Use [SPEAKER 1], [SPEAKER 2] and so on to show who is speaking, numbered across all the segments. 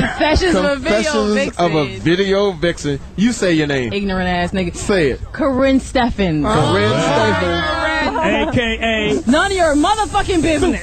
[SPEAKER 1] Confessions of a Video Vixen.
[SPEAKER 2] of a Video Vixen. You say your name.
[SPEAKER 1] Ignorant ass nigga.
[SPEAKER 2] Say it.
[SPEAKER 1] Corinne Steffens.
[SPEAKER 2] Corinne Steffens.
[SPEAKER 3] A.K.A.
[SPEAKER 1] None of your motherfucking business.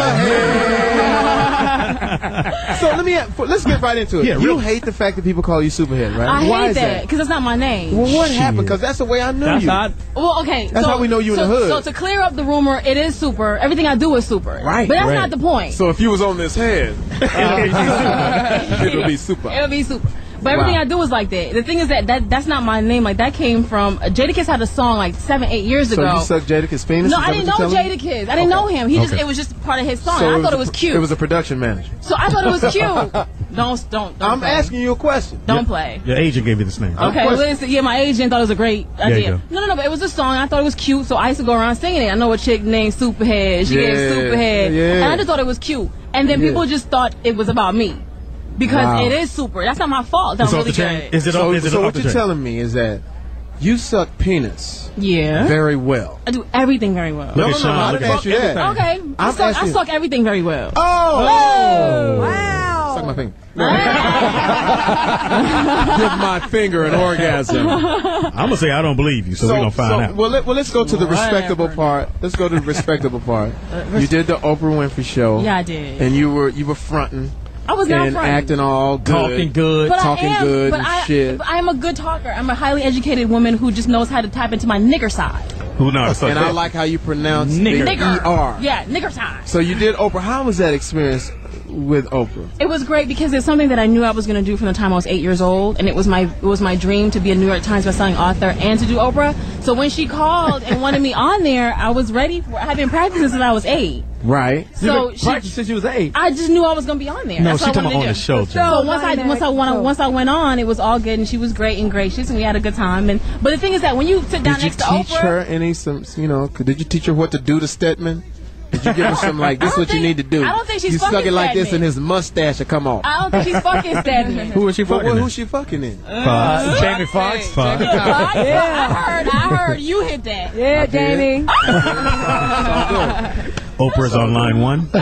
[SPEAKER 2] Superhead. So let's get right into it.
[SPEAKER 3] Yeah,
[SPEAKER 2] you hate the fact that people call you Superhead, right?
[SPEAKER 1] I
[SPEAKER 2] Why
[SPEAKER 1] hate
[SPEAKER 2] is
[SPEAKER 1] that because that's not my name.
[SPEAKER 2] Well, what happened? Because that's the way I knew
[SPEAKER 3] That's
[SPEAKER 2] you.
[SPEAKER 3] odd.
[SPEAKER 1] Well, okay.
[SPEAKER 2] That's how we know you in the hood.
[SPEAKER 1] So to clear up the rumor, it is super. Everything I do is super.
[SPEAKER 2] Right.
[SPEAKER 1] But that's
[SPEAKER 2] Right.
[SPEAKER 1] not the point.
[SPEAKER 2] So if you was on this head, it'll be super.
[SPEAKER 1] It'll be super. But everything I do is like that. The thing is that's not my name. Like that came from Jadakiss had a song like 7-8 years ago.
[SPEAKER 2] So you sucked Jadakiss' penis?
[SPEAKER 1] No, I didn't know Jadakiss. I didn't know him. It was just part of his song.
[SPEAKER 2] So
[SPEAKER 1] I thought it was cute.
[SPEAKER 2] It was a production manager.
[SPEAKER 1] So I thought it was cute. Don't
[SPEAKER 2] I'm
[SPEAKER 1] play.
[SPEAKER 2] asking you a question.
[SPEAKER 1] Don't play.
[SPEAKER 3] Your agent gave you this name.
[SPEAKER 1] Okay, listen. Yeah, my agent thought it was a great
[SPEAKER 3] There you
[SPEAKER 1] idea.
[SPEAKER 3] go.
[SPEAKER 1] No, but it was a song. I thought it was cute, so I used to go around singing it. I know a chick named Superhead. She gave Superhead, and I just thought it was cute. And then people just thought it was about me because it is super. That's not my fault. That's really good.
[SPEAKER 3] Is it
[SPEAKER 2] So
[SPEAKER 3] off
[SPEAKER 2] what
[SPEAKER 3] the
[SPEAKER 2] you're
[SPEAKER 3] chain?
[SPEAKER 2] telling me is that you suck penis
[SPEAKER 1] Yeah,
[SPEAKER 2] very well.
[SPEAKER 1] I do everything very well.
[SPEAKER 3] Look at Sean.
[SPEAKER 2] I
[SPEAKER 3] Look
[SPEAKER 2] didn't
[SPEAKER 3] at
[SPEAKER 2] ask you that.
[SPEAKER 1] Okay, I suck everything very well.
[SPEAKER 2] Oh!
[SPEAKER 4] Wow.
[SPEAKER 2] Suck my finger. Give my finger an orgasm.
[SPEAKER 3] I'm going to say I don't believe you, so we're going to find out.
[SPEAKER 2] Well, let's go to the respectable part. Let's go to the respectable part. You did the Oprah Winfrey Show.
[SPEAKER 1] Yeah, I did.
[SPEAKER 2] And you were fronting.
[SPEAKER 1] I was not
[SPEAKER 2] and
[SPEAKER 1] fronting.
[SPEAKER 2] acting all good.
[SPEAKER 3] Talking good.
[SPEAKER 1] But
[SPEAKER 2] talking
[SPEAKER 1] I am,
[SPEAKER 2] good
[SPEAKER 1] but
[SPEAKER 2] and shit.
[SPEAKER 1] But I am a good talker. I'm a highly educated woman who just knows how to tap into my nigger side.
[SPEAKER 3] Who knows?
[SPEAKER 2] And I like how you pronounce
[SPEAKER 3] Nigger.
[SPEAKER 2] the
[SPEAKER 1] Nigger.
[SPEAKER 2] ER.
[SPEAKER 1] Yeah, nigger side.
[SPEAKER 2] So you did Oprah. How was that experience with Oprah?
[SPEAKER 1] It was great because it's something that I knew I was going to do from the time I was 8 years old, and it was my dream to be a New York Times bestselling author and to do Oprah. So when she called and wanted me on there, I was ready for it. I had been practicing since I was 8.
[SPEAKER 2] Right.
[SPEAKER 1] So
[SPEAKER 3] since you was 8.
[SPEAKER 1] I just knew I was going to be on there.
[SPEAKER 3] No,
[SPEAKER 1] That's
[SPEAKER 3] she
[SPEAKER 1] what I
[SPEAKER 3] talking
[SPEAKER 1] wanted
[SPEAKER 3] on
[SPEAKER 1] to
[SPEAKER 3] the
[SPEAKER 1] do.
[SPEAKER 3] show, Jen.
[SPEAKER 1] So once I went on, it was all good, and she was great and gracious, and we had a good time. But the thing is that when you sit down
[SPEAKER 2] Did you
[SPEAKER 1] next to
[SPEAKER 2] teach
[SPEAKER 1] Oprah,
[SPEAKER 2] her did you teach her what to do to Stedman? Did you give her some like, this is what you need to do?
[SPEAKER 1] I don't think she's
[SPEAKER 2] you suck
[SPEAKER 1] fucking
[SPEAKER 2] it like this
[SPEAKER 1] Stedman.
[SPEAKER 2] and his mustache will come off.
[SPEAKER 1] I don't think she's fucking Stedman.
[SPEAKER 3] Who was she fucking?
[SPEAKER 2] Who's she fucking in?
[SPEAKER 3] Jamie Foxx?
[SPEAKER 1] I heard you hit that.
[SPEAKER 4] Yeah, Jamie.
[SPEAKER 3] Oprah's on line 1.
[SPEAKER 2] Look,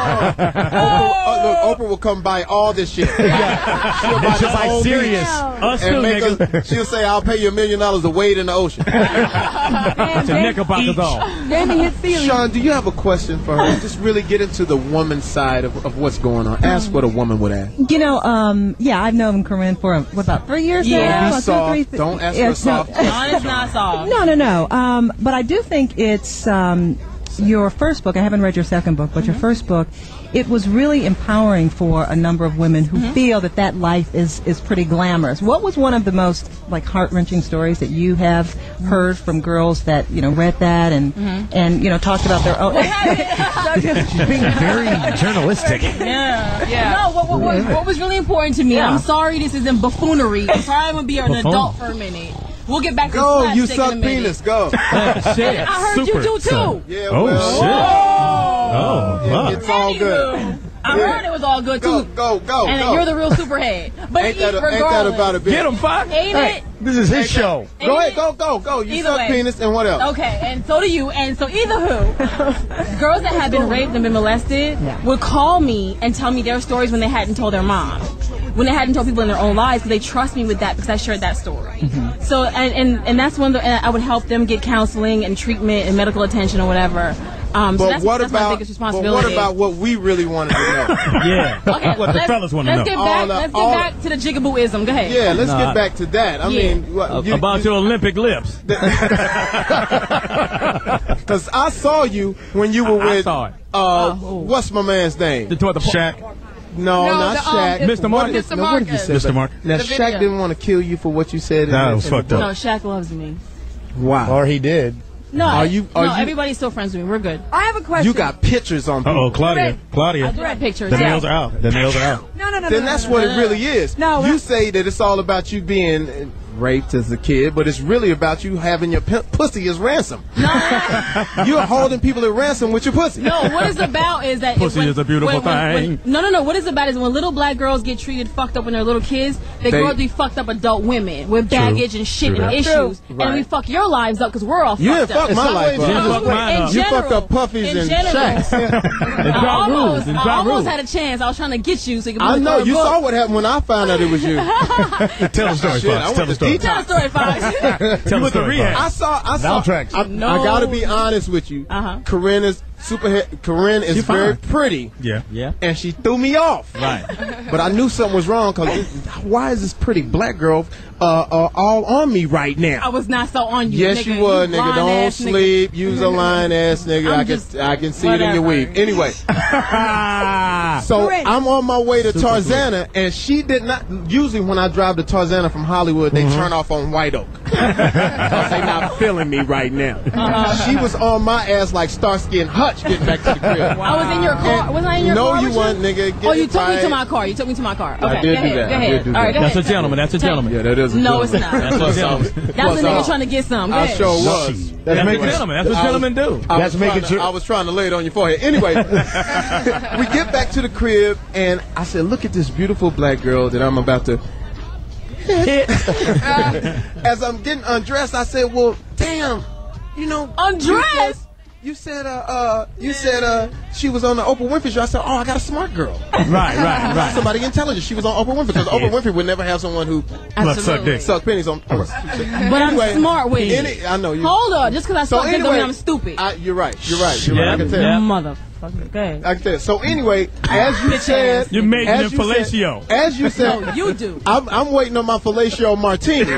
[SPEAKER 2] Oprah will come by all this shit. She'll buy
[SPEAKER 3] She's
[SPEAKER 2] the
[SPEAKER 3] like
[SPEAKER 2] whole
[SPEAKER 3] serious.
[SPEAKER 2] beach
[SPEAKER 3] Us too,
[SPEAKER 2] and make
[SPEAKER 3] nigga.
[SPEAKER 2] us, she'll say, I'll pay you $1 million to wade in the ocean.
[SPEAKER 3] It's a knickerbockers all.
[SPEAKER 4] Jamie hit ceiling.
[SPEAKER 2] Sean, do you have a question for her? Just really get into the woman side of what's going on. Ask what a woman would ask.
[SPEAKER 5] You know, yeah, I've known Corinne for about 3 years now.
[SPEAKER 1] Yeah.
[SPEAKER 2] Be
[SPEAKER 5] About
[SPEAKER 2] soft.
[SPEAKER 5] 2, 3,
[SPEAKER 2] Don't ask for a soft.
[SPEAKER 1] John is not soft.
[SPEAKER 5] No. But I do think it's your first book. I haven't read your second book, but your first book, it was really empowering for a number of women who feel that life is pretty glamorous. What was one of the most heart-wrenching stories that you have heard from girls that read that and talked about their own?
[SPEAKER 3] She's being very journalistic.
[SPEAKER 1] Yeah. No, what was really important to me, I'm sorry this isn't buffoonery. I'm sorry I'm going to be an adult for a minute. We'll get back to
[SPEAKER 2] Go,
[SPEAKER 1] the
[SPEAKER 2] you
[SPEAKER 1] slapstick
[SPEAKER 2] suck
[SPEAKER 1] in a minute.
[SPEAKER 2] penis. Go.
[SPEAKER 1] I heard you do too.
[SPEAKER 2] Yeah,
[SPEAKER 3] Oh,
[SPEAKER 2] well,
[SPEAKER 3] shit. Oh,
[SPEAKER 2] It's all good.
[SPEAKER 1] I heard it was all good
[SPEAKER 2] Go,
[SPEAKER 1] too.
[SPEAKER 2] go, go,
[SPEAKER 1] And
[SPEAKER 2] go.
[SPEAKER 1] you're the real superhead. But
[SPEAKER 2] Ain't that
[SPEAKER 1] regardless,
[SPEAKER 2] about a bitch?
[SPEAKER 3] Get him, Fox.
[SPEAKER 1] Ain't it?
[SPEAKER 3] This is his show.
[SPEAKER 2] Go ahead, go. You
[SPEAKER 1] Either
[SPEAKER 2] suck
[SPEAKER 1] way.
[SPEAKER 2] penis and what else?
[SPEAKER 1] Okay, and so do you. And so either who, girls that have been raped and been molested would call me and tell me their stories when they hadn't told their mom, when they hadn't told people in their own lives, because they trust me with that because I shared that story. So and that's when and I would help them get counseling and treatment and medical attention or whatever. So
[SPEAKER 2] But what
[SPEAKER 1] that's my
[SPEAKER 2] about
[SPEAKER 1] biggest responsibility.
[SPEAKER 2] But what about what we really wanted to know?
[SPEAKER 3] Yeah.
[SPEAKER 1] Okay,
[SPEAKER 3] What the fellas want to know.
[SPEAKER 1] Let's get back to the jigaboo-ism. Go ahead.
[SPEAKER 2] Yeah, let's get back to that. I mean,
[SPEAKER 3] About your Olympic lips.
[SPEAKER 2] because I saw you when you were with
[SPEAKER 3] saw it.
[SPEAKER 2] what's my man's name?
[SPEAKER 3] Shaq.
[SPEAKER 2] No, not Shaq.
[SPEAKER 3] Mr. Marcus.
[SPEAKER 1] Mr.
[SPEAKER 2] What did you say?
[SPEAKER 3] Mr. Marcus.
[SPEAKER 2] Now
[SPEAKER 1] The
[SPEAKER 2] Shaq
[SPEAKER 1] video.
[SPEAKER 2] didn't want to kill you for what you said.
[SPEAKER 3] That was fucked
[SPEAKER 1] No,
[SPEAKER 3] up.
[SPEAKER 1] Shaq loves me.
[SPEAKER 2] Wow.
[SPEAKER 6] Or he did.
[SPEAKER 1] No,
[SPEAKER 2] you-
[SPEAKER 1] everybody's still friends with me. We're good.
[SPEAKER 4] I have a question.
[SPEAKER 2] You got pictures on people.
[SPEAKER 3] Uh-oh, Claudia.
[SPEAKER 1] I
[SPEAKER 3] Claudia.
[SPEAKER 1] do have pictures.
[SPEAKER 3] The
[SPEAKER 1] yeah.
[SPEAKER 3] nails are out. The nails are out.
[SPEAKER 4] No.
[SPEAKER 2] Then that's what it really is.
[SPEAKER 4] No,
[SPEAKER 2] You say that it's all about you being raped as a kid, but it's really about you having your pussy as ransom. You're holding people at ransom with your pussy.
[SPEAKER 1] No, what it's about is that
[SPEAKER 3] Pussy is a beautiful thing.
[SPEAKER 1] No. What it's about is when little black girls get treated fucked up when they're little kids, they grow up to be fucked up adult women with baggage and shit and issues, and we fuck your lives up because we're all
[SPEAKER 2] You
[SPEAKER 1] fucked
[SPEAKER 2] didn't
[SPEAKER 1] up.
[SPEAKER 2] fuck my life up. You fucked up puppies and shacks.
[SPEAKER 1] I almost had a chance. I was trying to get you so you could
[SPEAKER 2] I know. You saw what happened when I found out it was you.
[SPEAKER 3] Tell the story, Fox. Tell the story.
[SPEAKER 1] Tell the story, Fox.
[SPEAKER 3] Tell the story.
[SPEAKER 2] I saw.
[SPEAKER 3] Soundtracks.
[SPEAKER 2] I gotta be honest with you. Corinne is Corinne is very pretty.
[SPEAKER 3] Yeah.
[SPEAKER 2] And she threw me off.
[SPEAKER 3] Right.
[SPEAKER 2] But I knew something was wrong because why is this pretty black girl all on me right now?
[SPEAKER 1] I was not so on you.
[SPEAKER 2] Yes,
[SPEAKER 1] nigga.
[SPEAKER 2] you was, nigga. Don't
[SPEAKER 1] Lying-ass
[SPEAKER 2] sleep. Use a lying ass nigga. I can see it in your weave. Anyway. So I'm on my way to Tarzana, and she did not. Usually when I drive to Tarzana from Hollywood, they turn off on White Oak because they not feeling me right now. She was on my ass like Starsky and Hutch getting back to the crib.
[SPEAKER 1] I was in your car. Was I in your car?
[SPEAKER 2] No, you weren't, nigga.
[SPEAKER 1] You took me to my car. You took me to my car. Okay,
[SPEAKER 2] I did do that.
[SPEAKER 1] Go ahead. All right, go
[SPEAKER 3] That's
[SPEAKER 1] ahead.
[SPEAKER 3] a gentleman. That's a gentleman.
[SPEAKER 2] Yeah, that is.
[SPEAKER 1] No, it's not.
[SPEAKER 3] That's a gentleman.
[SPEAKER 1] That's a nigga trying to get some. Go
[SPEAKER 2] I
[SPEAKER 1] ahead.
[SPEAKER 2] sure was.
[SPEAKER 3] That's a gentleman. That's what gentlemen do.
[SPEAKER 2] I was trying to lay it on your forehead. Anyway, we get back to the crib, and I said, "Look at this beautiful black girl that I'm about to hit." As I'm getting undressed, I said, "Well, damn,
[SPEAKER 1] undressed."
[SPEAKER 2] You said she was on the Oprah Winfrey show. I said, "Oh, I got a smart girl."
[SPEAKER 3] Right.
[SPEAKER 2] Somebody intelligent. She was on Oprah Winfrey because Oprah Winfrey would never have someone who suck pennies on.
[SPEAKER 1] But anyway, I'm smart with it.
[SPEAKER 2] I know you.
[SPEAKER 1] Hold on, just because I suck dick don't mean I'm stupid.
[SPEAKER 2] You're right. I can tell.
[SPEAKER 1] Motherfucker, go ahead.
[SPEAKER 2] I can tell. So anyway, as you said,
[SPEAKER 3] you're making it fellatio.
[SPEAKER 2] As you said,
[SPEAKER 1] no, you do.
[SPEAKER 2] I'm waiting on my fellatio martini.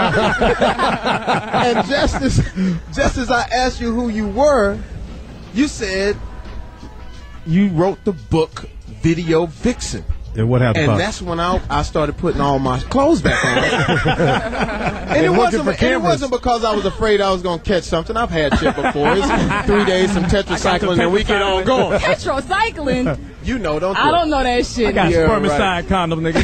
[SPEAKER 2] And just as I asked you who you were, you said you wrote the book Video Vixen.
[SPEAKER 3] And what happened?
[SPEAKER 2] And that's when I started putting all my clothes back on. And it wasn't because I was afraid I was going to catch something. I've had shit before. It's 3 days, some tetracycline, and we get on going.
[SPEAKER 1] Tetracycline?
[SPEAKER 2] You know, don't you?
[SPEAKER 1] I don't know that shit.
[SPEAKER 3] I got spermicide condom, nigga.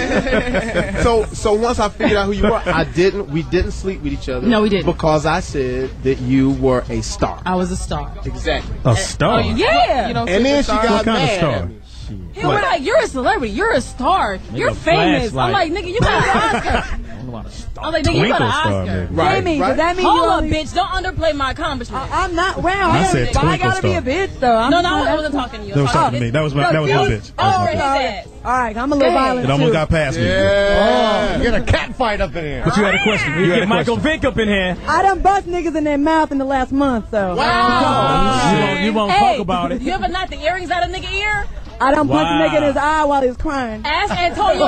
[SPEAKER 2] So once I figured out who you were, we didn't sleep with each other.
[SPEAKER 1] No, we didn't.
[SPEAKER 2] Because I said that you were a star.
[SPEAKER 1] I was a star.
[SPEAKER 2] Exactly.
[SPEAKER 3] A star?
[SPEAKER 1] Yeah.
[SPEAKER 2] And then she got
[SPEAKER 3] what kind
[SPEAKER 2] mad
[SPEAKER 3] of star?
[SPEAKER 2] at me.
[SPEAKER 1] Yeah, we're like, you're a celebrity, you're a star, you're famous.
[SPEAKER 3] Flashlight.
[SPEAKER 1] I'm like, nigga, you got an Oscar. I'm like, nigga, you got an Oscar.
[SPEAKER 2] Right,
[SPEAKER 4] Jamie, does that mean
[SPEAKER 1] Hold up, bitch, don't underplay my accomplishment.
[SPEAKER 4] I'm not round.
[SPEAKER 3] I said
[SPEAKER 4] I gotta be a bitch though.
[SPEAKER 1] No, I wasn't talking to you.
[SPEAKER 3] That was talking to me. That was my bitch.
[SPEAKER 1] Oh, his ass.
[SPEAKER 4] All right, I'm a little violent
[SPEAKER 3] It almost
[SPEAKER 4] too.
[SPEAKER 3] got past me.
[SPEAKER 2] Yeah.
[SPEAKER 6] You got a cat fight up in here.
[SPEAKER 3] But you had a question. You get Michael Vick up in here.
[SPEAKER 4] I done bust niggas in their mouth in the last month, so.
[SPEAKER 1] Wow.
[SPEAKER 3] You won't talk about it.
[SPEAKER 1] You ever knock the earrings out of a nigga ear?
[SPEAKER 4] I done punched a nigga in his eye while he was crying.
[SPEAKER 1] Ask Antonio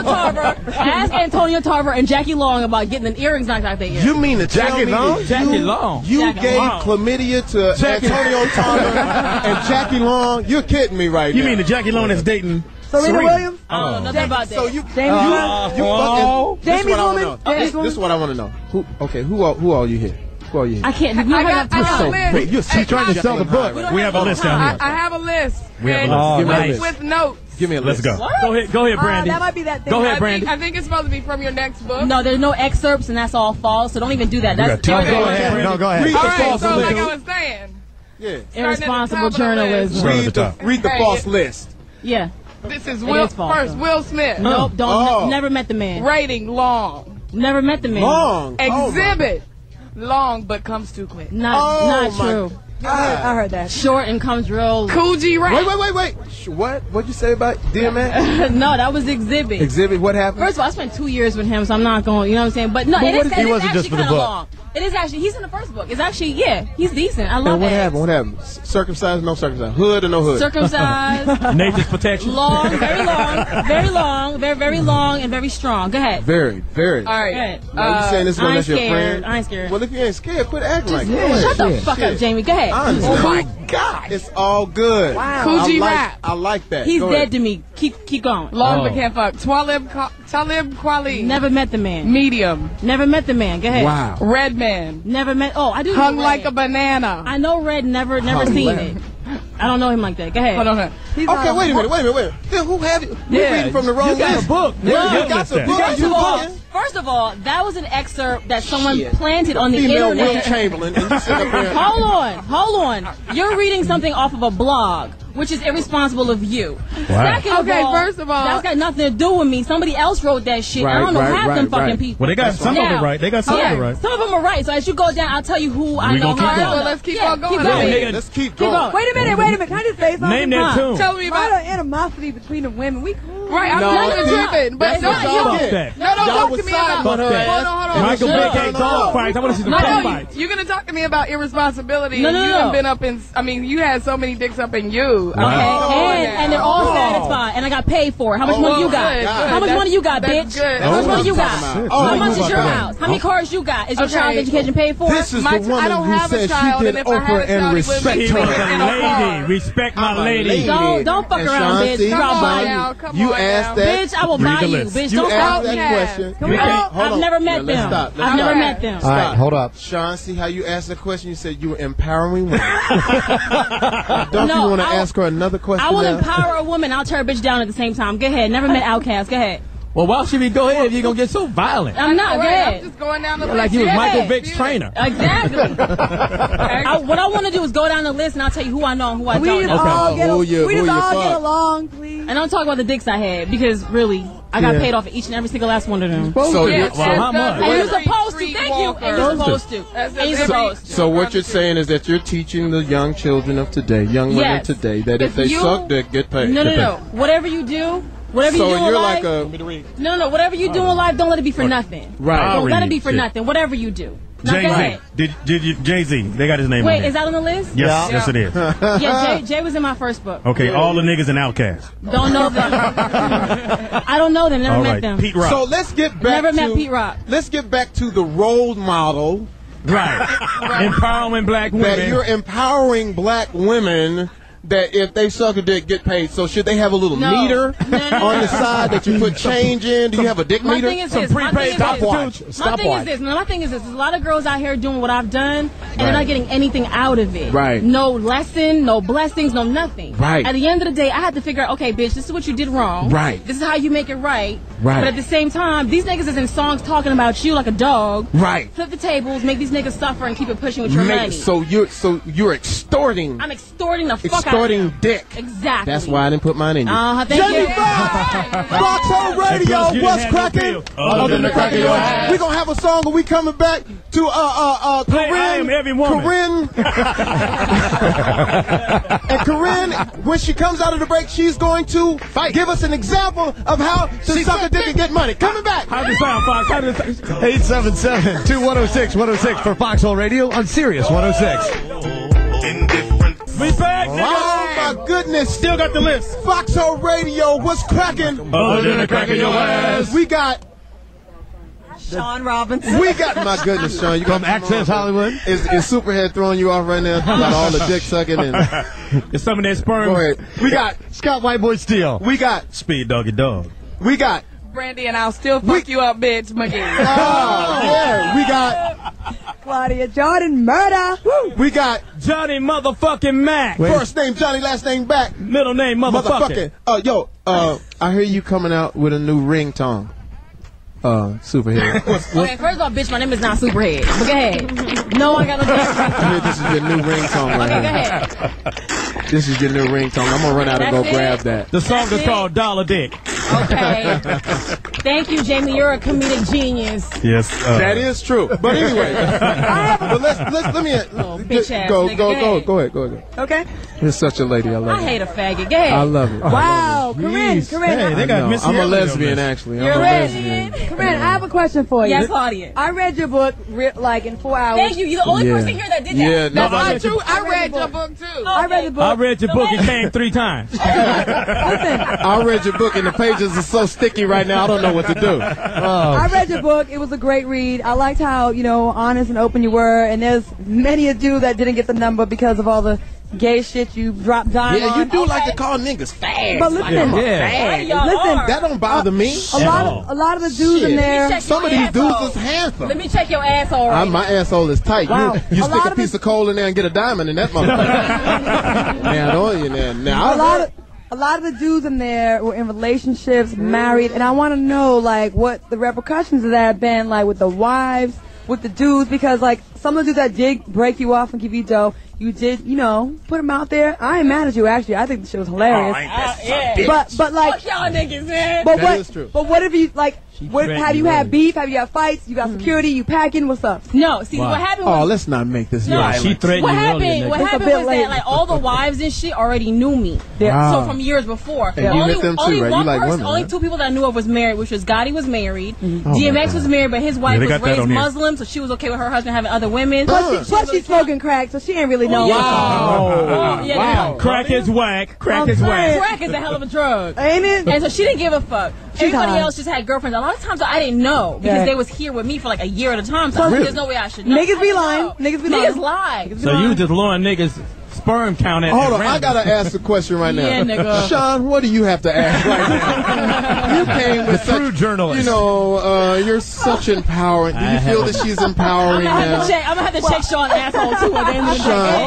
[SPEAKER 1] Tarver and Jackie Long about getting the earrings knocked out their ear.
[SPEAKER 2] You mean to tell me that
[SPEAKER 3] Jackie Long.
[SPEAKER 2] You gave chlamydia to Antonio Tarver and Jackie Long? You're kidding me right now.
[SPEAKER 3] You mean the Jackie Long that's dating
[SPEAKER 4] Serena Williams?
[SPEAKER 1] I don't know nothing about that.
[SPEAKER 2] So you
[SPEAKER 4] Jamie's woman?
[SPEAKER 2] Jamie's woman? This is what I want to know. Who all you here? Who all you here?
[SPEAKER 1] I can't. We don't have time.
[SPEAKER 2] She's trying to sell the book.
[SPEAKER 3] We have a list down here.
[SPEAKER 7] I have a list.
[SPEAKER 3] We have a
[SPEAKER 2] Give me a
[SPEAKER 3] list.
[SPEAKER 2] list.
[SPEAKER 7] With notes.
[SPEAKER 2] Give me a
[SPEAKER 3] Let's
[SPEAKER 2] list.
[SPEAKER 3] go. Go ahead, Brandy.
[SPEAKER 4] That might be that thing.
[SPEAKER 3] Go ahead, Brandy.
[SPEAKER 7] I think it's supposed to be from your next book.
[SPEAKER 1] No, there's no excerpts, and that's all false. So don't even do that. That's
[SPEAKER 3] Go ahead.
[SPEAKER 6] No, go ahead.
[SPEAKER 2] Read
[SPEAKER 7] All
[SPEAKER 2] the
[SPEAKER 7] right,
[SPEAKER 2] false
[SPEAKER 7] so like I
[SPEAKER 2] list.
[SPEAKER 7] was saying,
[SPEAKER 2] Yeah.
[SPEAKER 1] irresponsible
[SPEAKER 7] Starting at the top of the list.
[SPEAKER 1] journalism.
[SPEAKER 2] Read the false list.
[SPEAKER 1] Yeah.
[SPEAKER 7] this is
[SPEAKER 1] It
[SPEAKER 7] Will
[SPEAKER 1] is false,
[SPEAKER 7] first.
[SPEAKER 1] though.
[SPEAKER 7] Will Smith.
[SPEAKER 1] Nope. Don't.
[SPEAKER 2] Oh.
[SPEAKER 1] Never met the man.
[SPEAKER 7] Rating long.
[SPEAKER 1] Never met the man.
[SPEAKER 2] Long.
[SPEAKER 7] Exhibit long but comes too quick.
[SPEAKER 1] Not
[SPEAKER 2] my
[SPEAKER 1] true.
[SPEAKER 4] I heard that.
[SPEAKER 1] Short and comes real.
[SPEAKER 7] Coogee rap.
[SPEAKER 2] Wait. What? What'd you say about DMX?
[SPEAKER 1] No, that was Exhibit.
[SPEAKER 2] Exhibit, what happened?
[SPEAKER 1] First of all, I spent 2 years with him, so I'm not going. You know what I'm saying? But no, it is
[SPEAKER 6] he wasn't
[SPEAKER 1] actually
[SPEAKER 6] just for the
[SPEAKER 1] kind of
[SPEAKER 6] book.
[SPEAKER 1] long. It is actually. He's in the first book. It's actually he's decent. I love
[SPEAKER 2] And what
[SPEAKER 1] X.
[SPEAKER 2] happened? What happened? Circumcised, no circumcised? Hood or no hood?
[SPEAKER 1] Circumcised.
[SPEAKER 3] Nature's protection.
[SPEAKER 1] Long, very long, very long, and very strong. Go ahead.
[SPEAKER 2] Very.
[SPEAKER 7] All right.
[SPEAKER 1] Go ahead.
[SPEAKER 2] Now, you saying this
[SPEAKER 1] I
[SPEAKER 2] one
[SPEAKER 1] ain't
[SPEAKER 2] that's your
[SPEAKER 1] scared.
[SPEAKER 2] friend?
[SPEAKER 1] I ain't scared.
[SPEAKER 2] Well, if you ain't scared, quit acting like that.
[SPEAKER 1] Shut the fuck up, Jamie. Go ahead.
[SPEAKER 2] I understand.
[SPEAKER 6] Oh my God.
[SPEAKER 2] It's all good.
[SPEAKER 4] Wow.
[SPEAKER 7] Coogee rap.
[SPEAKER 2] I like that.
[SPEAKER 1] He's
[SPEAKER 2] Go
[SPEAKER 1] dead
[SPEAKER 2] ahead.
[SPEAKER 1] to me. Keep going.
[SPEAKER 7] Long but can't fuck. Talib Kweli.
[SPEAKER 1] Never met the man.
[SPEAKER 7] Medium.
[SPEAKER 1] Never met the man. Go ahead.
[SPEAKER 2] Wow.
[SPEAKER 7] Red Man.
[SPEAKER 1] Never met. Oh, I do.
[SPEAKER 7] Hung
[SPEAKER 1] know
[SPEAKER 7] like
[SPEAKER 1] Red.
[SPEAKER 7] a banana.
[SPEAKER 1] I know Red. Never seen it. I don't know him like that. Go ahead.
[SPEAKER 7] Hold on.
[SPEAKER 2] Okay, wait a minute. Then who have you? We're reading from the wrong
[SPEAKER 3] You got
[SPEAKER 2] list.
[SPEAKER 3] a book.
[SPEAKER 2] You got the book.
[SPEAKER 1] First
[SPEAKER 2] You
[SPEAKER 1] of all,
[SPEAKER 2] looking?
[SPEAKER 1] First of all, that was an excerpt that someone planted on the
[SPEAKER 2] Female
[SPEAKER 1] internet.
[SPEAKER 2] Will Chamberlain, and you sit up here.
[SPEAKER 1] Hold on. You're reading something off of a blog, which is irresponsible of you.
[SPEAKER 3] Wow.
[SPEAKER 1] Second of all,
[SPEAKER 7] first of all,
[SPEAKER 1] that's got nothing to do with me. Somebody else wrote that shit. I don't know half them fucking people.
[SPEAKER 3] Well, they got some of it right. They got some of it right.
[SPEAKER 1] Some of them are right. So as you go down, I'll tell you who I
[SPEAKER 3] We
[SPEAKER 1] know.
[SPEAKER 3] gonna keep going.
[SPEAKER 7] Well, let's keep on going.
[SPEAKER 3] Yeah,
[SPEAKER 2] Let's keep going.
[SPEAKER 4] Wait a minute. Can I just say something?
[SPEAKER 3] Name that tune.
[SPEAKER 7] Tell me
[SPEAKER 4] Why
[SPEAKER 7] about
[SPEAKER 4] the animosity between the women? We cool.
[SPEAKER 7] Right, I'm not even tripping. But
[SPEAKER 2] That's what y'all
[SPEAKER 3] Fuck
[SPEAKER 2] did.
[SPEAKER 3] that.
[SPEAKER 7] No, don't
[SPEAKER 2] Y'all
[SPEAKER 7] talk
[SPEAKER 2] was
[SPEAKER 7] to me
[SPEAKER 2] siding
[SPEAKER 7] about.
[SPEAKER 2] with her ass.
[SPEAKER 7] Hold on.
[SPEAKER 3] Michael
[SPEAKER 2] Shut
[SPEAKER 3] Vick
[SPEAKER 2] up.
[SPEAKER 3] ain't dog fights. I want to see some
[SPEAKER 7] No,
[SPEAKER 3] dog fights.
[SPEAKER 7] you're gonna talk to me about irresponsibility.
[SPEAKER 1] No,
[SPEAKER 7] and
[SPEAKER 1] no,
[SPEAKER 7] you
[SPEAKER 1] no.
[SPEAKER 7] done been up in. I mean, you had so many dicks up in you.
[SPEAKER 3] Wow.
[SPEAKER 1] Okay, and they're all satisfied, and I got paid for it. How much money you got?
[SPEAKER 7] good,
[SPEAKER 1] How much money you got,
[SPEAKER 7] that's
[SPEAKER 1] bitch?
[SPEAKER 7] good.
[SPEAKER 1] How much
[SPEAKER 2] That's
[SPEAKER 1] money
[SPEAKER 2] what
[SPEAKER 1] you
[SPEAKER 2] I'm
[SPEAKER 1] got?
[SPEAKER 2] talking about.
[SPEAKER 1] How
[SPEAKER 2] Oh,
[SPEAKER 1] much
[SPEAKER 2] you
[SPEAKER 1] is your
[SPEAKER 2] about that.
[SPEAKER 1] house? How many cars you got? Is your
[SPEAKER 7] Okay.
[SPEAKER 1] child education paid for?
[SPEAKER 2] This is
[SPEAKER 7] My-
[SPEAKER 2] the woman
[SPEAKER 7] I don't
[SPEAKER 2] who
[SPEAKER 7] have a
[SPEAKER 2] said
[SPEAKER 7] child,
[SPEAKER 2] she
[SPEAKER 7] and
[SPEAKER 2] did
[SPEAKER 7] if I had
[SPEAKER 2] Oprah
[SPEAKER 7] a
[SPEAKER 2] and
[SPEAKER 7] child, it wouldn't
[SPEAKER 2] respect
[SPEAKER 7] be
[SPEAKER 3] He was
[SPEAKER 7] in
[SPEAKER 2] her.
[SPEAKER 7] a
[SPEAKER 3] a
[SPEAKER 7] car.
[SPEAKER 3] lady. Respect my
[SPEAKER 2] I'm a
[SPEAKER 3] lady.
[SPEAKER 2] lady.
[SPEAKER 1] Don't fuck
[SPEAKER 2] And
[SPEAKER 1] around, bitch.
[SPEAKER 2] Shanti,
[SPEAKER 1] Drop
[SPEAKER 7] Come
[SPEAKER 1] by
[SPEAKER 7] on
[SPEAKER 1] you.
[SPEAKER 7] now, come
[SPEAKER 2] you
[SPEAKER 7] on
[SPEAKER 2] asked
[SPEAKER 7] now.
[SPEAKER 2] that.
[SPEAKER 1] Bitch, I will
[SPEAKER 3] Read
[SPEAKER 1] buy
[SPEAKER 3] the
[SPEAKER 1] you.
[SPEAKER 3] list.
[SPEAKER 1] Bitch,
[SPEAKER 2] You
[SPEAKER 1] don't
[SPEAKER 2] asked
[SPEAKER 1] fuck
[SPEAKER 2] that
[SPEAKER 1] me.
[SPEAKER 2] question.
[SPEAKER 1] Come on. I've never met
[SPEAKER 2] Let's
[SPEAKER 1] them.
[SPEAKER 2] stop. Let's
[SPEAKER 1] I've never
[SPEAKER 2] stop.
[SPEAKER 1] met them.
[SPEAKER 6] All right, hold up.
[SPEAKER 2] Sean, see how you asked the question? You said you were empowering women. Don't
[SPEAKER 1] No,
[SPEAKER 2] you want to
[SPEAKER 1] I-
[SPEAKER 2] ask her another question
[SPEAKER 1] I will
[SPEAKER 2] now?
[SPEAKER 1] empower a woman. I'll tear a bitch down at the same time. Go ahead. Never met Outkast. Go ahead.
[SPEAKER 3] Well, why should we go ahead if you're going to get so violent?
[SPEAKER 1] I'm not. Go
[SPEAKER 7] Right,
[SPEAKER 1] ahead.
[SPEAKER 7] I'm just going down the
[SPEAKER 3] Like
[SPEAKER 7] list.
[SPEAKER 3] he was
[SPEAKER 7] Yeah.
[SPEAKER 3] Michael Vick's trainer.
[SPEAKER 1] Exactly. What I want to do is go down the list and I'll tell you who I know and who I
[SPEAKER 4] We
[SPEAKER 1] don't
[SPEAKER 4] just
[SPEAKER 1] know.
[SPEAKER 4] all get,
[SPEAKER 2] Who you
[SPEAKER 4] we just all
[SPEAKER 2] fuck?
[SPEAKER 4] get along, please.
[SPEAKER 1] And don't talk about the dicks I had because really, I got paid off for each and every single last one of them.
[SPEAKER 2] So,
[SPEAKER 7] Yeah,
[SPEAKER 2] you're-
[SPEAKER 3] Well, how much?
[SPEAKER 1] And you're
[SPEAKER 7] Street
[SPEAKER 1] supposed to. Thank you. And you're supposed to.
[SPEAKER 7] That's
[SPEAKER 1] And you're
[SPEAKER 7] every-
[SPEAKER 1] supposed to.
[SPEAKER 2] so what you're saying is that you're teaching the young children of today, young women
[SPEAKER 1] Yes.
[SPEAKER 2] today, that if they
[SPEAKER 1] you-
[SPEAKER 2] suck dick, get paid.
[SPEAKER 1] No, no, no. Whatever you do, whatever you
[SPEAKER 2] So
[SPEAKER 1] do in
[SPEAKER 2] you're
[SPEAKER 1] life,
[SPEAKER 2] like a
[SPEAKER 1] no, whatever you do in life, don't let it be for nothing.
[SPEAKER 2] right.
[SPEAKER 1] Don't let it
[SPEAKER 3] read
[SPEAKER 1] be for
[SPEAKER 3] shit.
[SPEAKER 1] nothing. Whatever you do. Now, go
[SPEAKER 3] Jay-Z.
[SPEAKER 1] ahead.
[SPEAKER 3] Did you, Jay-Z, they got his name on
[SPEAKER 1] Wait,
[SPEAKER 3] there.
[SPEAKER 1] is that on the list?
[SPEAKER 3] Yes, yes it is.
[SPEAKER 1] Yeah, Jay was in my first book.
[SPEAKER 3] Okay, all the niggas in Outkast.
[SPEAKER 1] Don't know them. I don't know them. Never
[SPEAKER 3] All
[SPEAKER 1] met
[SPEAKER 3] right,
[SPEAKER 1] them.
[SPEAKER 3] Pete Rock.
[SPEAKER 2] So let's get back
[SPEAKER 1] Never
[SPEAKER 2] to
[SPEAKER 1] met Pete Rock.
[SPEAKER 2] Let's get back to the role model
[SPEAKER 3] Right. Empowering black
[SPEAKER 2] that
[SPEAKER 3] women.
[SPEAKER 2] you're empowering black women. That if they suck a dick, get paid. So should they have a little
[SPEAKER 1] No.
[SPEAKER 2] meter
[SPEAKER 1] No, no,
[SPEAKER 2] on the
[SPEAKER 1] no.
[SPEAKER 2] side that you put change in? Do you have a dick
[SPEAKER 1] My
[SPEAKER 2] meter?
[SPEAKER 1] thing is
[SPEAKER 3] Some
[SPEAKER 1] this. My
[SPEAKER 3] prepaid
[SPEAKER 1] thing is
[SPEAKER 6] stopwatch.
[SPEAKER 1] this. My thing is this. No, my thing is this. There's a lot of girls out here doing what I've done, and they're not getting anything out of it.
[SPEAKER 2] Right.
[SPEAKER 1] No lesson, no blessings, no nothing.
[SPEAKER 2] Right.
[SPEAKER 1] At the end of the day, I had to figure out, okay, bitch, this is what you did wrong.
[SPEAKER 2] Right.
[SPEAKER 1] This is how you make it right.
[SPEAKER 2] Right.
[SPEAKER 1] But at the same time, these niggas is in songs talking about you like a dog.
[SPEAKER 2] Right.
[SPEAKER 1] Flip the tables, make these niggas suffer, and keep it pushing with your money.
[SPEAKER 2] So you're extorting
[SPEAKER 1] I'm extorting the fuck out of
[SPEAKER 2] extorting
[SPEAKER 1] them.
[SPEAKER 2] dick.
[SPEAKER 1] Exactly.
[SPEAKER 2] That's why I didn't put mine in you.
[SPEAKER 1] Thank you.
[SPEAKER 2] Foxhole Radio,
[SPEAKER 3] You didn't
[SPEAKER 2] what's
[SPEAKER 3] have no
[SPEAKER 2] cracking?
[SPEAKER 3] bill. Other than the crack of your ass.
[SPEAKER 2] We're gonna have a song and we coming back to
[SPEAKER 3] Play I Am Every Woman.
[SPEAKER 2] Corinne. And Corinne, when she comes out of the break, she's going to give us an example of how to suck a dick and get money. Coming back.
[SPEAKER 3] How does it sound, Fox? How does it sound?
[SPEAKER 6] 877-2106-106 for Foxhole Radio on Sirius 106.
[SPEAKER 3] We back, nigga.
[SPEAKER 2] Oh my goodness.
[SPEAKER 3] Still got the list.
[SPEAKER 2] Foxhole Radio, what's cracking?
[SPEAKER 3] Other than the crack of your ass.
[SPEAKER 2] We got,
[SPEAKER 5] Sean Robinson.
[SPEAKER 2] my goodness, Sean. You got
[SPEAKER 6] From Access Hollywood.
[SPEAKER 2] Is Superhead throwing you off right now? You got all the dick sucking and
[SPEAKER 3] It's some of that sperm.
[SPEAKER 2] go ahead. We got
[SPEAKER 6] Scott Whiteboy Steele.
[SPEAKER 3] Speed doggy dog.
[SPEAKER 2] we got
[SPEAKER 7] Brandy, and I'll still fuck you up, bitch, McGee.
[SPEAKER 2] yeah, we got
[SPEAKER 4] Claudia Jordan, murder.
[SPEAKER 2] we got
[SPEAKER 3] Johnny motherfucking Mac.
[SPEAKER 2] first name Johnny, last name back.
[SPEAKER 3] Middle name motherfucking.
[SPEAKER 2] I hear you coming out with a new ringtone. Superhead.
[SPEAKER 1] Okay, first off, bitch, my name is not Superhead. But go ahead. No, I got no damn
[SPEAKER 2] I hear this is your new ringtone right
[SPEAKER 1] Okay, go
[SPEAKER 2] here.
[SPEAKER 1] ahead.
[SPEAKER 2] This is your new ringtone. I'm gonna run out and go
[SPEAKER 1] That's it?
[SPEAKER 2] grab that.
[SPEAKER 3] The song
[SPEAKER 1] That's
[SPEAKER 3] is
[SPEAKER 1] it.
[SPEAKER 3] called Dollar Dick.
[SPEAKER 1] Okay. Thank you, Jamie. You're a comedic genius.
[SPEAKER 3] Yes.
[SPEAKER 2] That is true. But anyway, but let me
[SPEAKER 1] bitch ass
[SPEAKER 2] go
[SPEAKER 1] nigga.
[SPEAKER 2] go ahead.
[SPEAKER 4] Okay.
[SPEAKER 2] You're such a lady. I love
[SPEAKER 1] I
[SPEAKER 2] you.
[SPEAKER 1] hate a faggot. Go ahead.
[SPEAKER 2] I love it.
[SPEAKER 4] Wow, Corinne,
[SPEAKER 3] Hey,
[SPEAKER 4] Corinne,
[SPEAKER 3] they got
[SPEAKER 2] No,
[SPEAKER 3] Missy
[SPEAKER 2] I'm a
[SPEAKER 3] Elliott on
[SPEAKER 2] lesbian,
[SPEAKER 3] this.
[SPEAKER 2] actually.
[SPEAKER 1] You're
[SPEAKER 2] I'm a
[SPEAKER 1] a
[SPEAKER 2] lesbian.
[SPEAKER 4] Corinne, I have a question for you.
[SPEAKER 1] Yes, Claudia.
[SPEAKER 4] I read your book like in 4 hours.
[SPEAKER 1] Thank you. You're the only
[SPEAKER 2] Yeah.
[SPEAKER 1] person here that did that.
[SPEAKER 2] Yeah,
[SPEAKER 7] That's
[SPEAKER 2] nobody.
[SPEAKER 7] not true. I read your book, too.
[SPEAKER 4] I read the book.
[SPEAKER 3] I read your book. It came 3 times.
[SPEAKER 4] Listen,
[SPEAKER 2] I read your book and the pages are so sticky right now. I don't know what to do.
[SPEAKER 4] I read your book. It was a great read. I liked how, honest and open you were. And there's many a dude that didn't get the number because of all the gay shit you dropped down
[SPEAKER 2] Yeah,
[SPEAKER 4] on.
[SPEAKER 2] you do like to call niggas fast.
[SPEAKER 4] But listen,
[SPEAKER 3] Yeah.
[SPEAKER 1] Y'all
[SPEAKER 4] listen,
[SPEAKER 1] are.
[SPEAKER 2] That don't bother me.
[SPEAKER 4] a lot of the dudes
[SPEAKER 2] Shit.
[SPEAKER 4] in there.
[SPEAKER 1] Check
[SPEAKER 2] Some of
[SPEAKER 1] your
[SPEAKER 2] these dudes
[SPEAKER 1] asshole.
[SPEAKER 2] is handsome.
[SPEAKER 1] Let me check your asshole right
[SPEAKER 2] My asshole is tight.
[SPEAKER 4] Wow.
[SPEAKER 2] You
[SPEAKER 4] A
[SPEAKER 2] stick
[SPEAKER 4] lot
[SPEAKER 2] a
[SPEAKER 4] of
[SPEAKER 2] piece
[SPEAKER 4] it-
[SPEAKER 2] of coal in there and get a diamond in that motherfucker. Now, don't you? Now,
[SPEAKER 4] A a lot of the dudes in there were in relationships, married, and I want to know, like, what the repercussions of that have been, like, with the wives, with the dudes, because, like, some of the dudes that did break you off and give you dough, you did, you know, put them out there. I ain't mad at you, actually. I think the shit was hilarious. But like,
[SPEAKER 1] fuck y'all niggas, man.
[SPEAKER 4] But
[SPEAKER 2] That is true.
[SPEAKER 4] But what if you, like, have you had beef? Have you had fights? You got security? You packing? What's up?
[SPEAKER 1] No, see, what happened was...
[SPEAKER 2] Oh, let's not make this
[SPEAKER 1] No,
[SPEAKER 2] violent.
[SPEAKER 3] She threatened
[SPEAKER 1] What
[SPEAKER 3] you
[SPEAKER 1] happened?
[SPEAKER 3] earlier,
[SPEAKER 1] What
[SPEAKER 3] nigga.
[SPEAKER 1] happened was that like all the wives and shit already knew me. So from years before,
[SPEAKER 2] And you
[SPEAKER 1] only,
[SPEAKER 2] met them too,
[SPEAKER 1] only
[SPEAKER 2] right? You
[SPEAKER 1] one
[SPEAKER 2] like
[SPEAKER 1] person,
[SPEAKER 2] women,
[SPEAKER 1] only
[SPEAKER 2] right?
[SPEAKER 1] two people that I knew of was married, which was Gotti was married,
[SPEAKER 2] my
[SPEAKER 1] DMX was
[SPEAKER 2] God.
[SPEAKER 1] married, but his wife
[SPEAKER 3] they
[SPEAKER 1] was
[SPEAKER 3] got that
[SPEAKER 1] raised
[SPEAKER 3] on here.
[SPEAKER 1] Muslim, so she was okay with her husband having other women.
[SPEAKER 4] Plus she's smoking crack, so she ain't really know.
[SPEAKER 1] Wow.
[SPEAKER 3] Crack is whack. Crack is whack.
[SPEAKER 1] Crack is a hell of a drug.
[SPEAKER 4] Ain't it?
[SPEAKER 1] And so she didn't give a fuck. Everybody
[SPEAKER 4] high.
[SPEAKER 1] else just had girlfriends. A lot of times I didn't know because
[SPEAKER 4] Yeah.
[SPEAKER 1] they was here with me for like a year at a time. So there's no way I should know.
[SPEAKER 4] Niggas
[SPEAKER 1] I
[SPEAKER 4] be
[SPEAKER 1] didn't
[SPEAKER 4] lying.
[SPEAKER 1] know.
[SPEAKER 4] Niggas be
[SPEAKER 1] Niggas
[SPEAKER 4] lying.
[SPEAKER 1] lie.
[SPEAKER 3] So you just luring niggas sperm count at
[SPEAKER 2] Hold on,
[SPEAKER 3] random.
[SPEAKER 2] I gotta ask a question right now.
[SPEAKER 1] Yeah, nigga.
[SPEAKER 2] Sean, what do you have to ask right now? You came with
[SPEAKER 6] True
[SPEAKER 2] such,
[SPEAKER 6] journalist.
[SPEAKER 2] you know, you're such empowering. Do you feel that she's empowering
[SPEAKER 1] I'm
[SPEAKER 2] now?
[SPEAKER 1] gonna have to check Sean asshole too at the end of the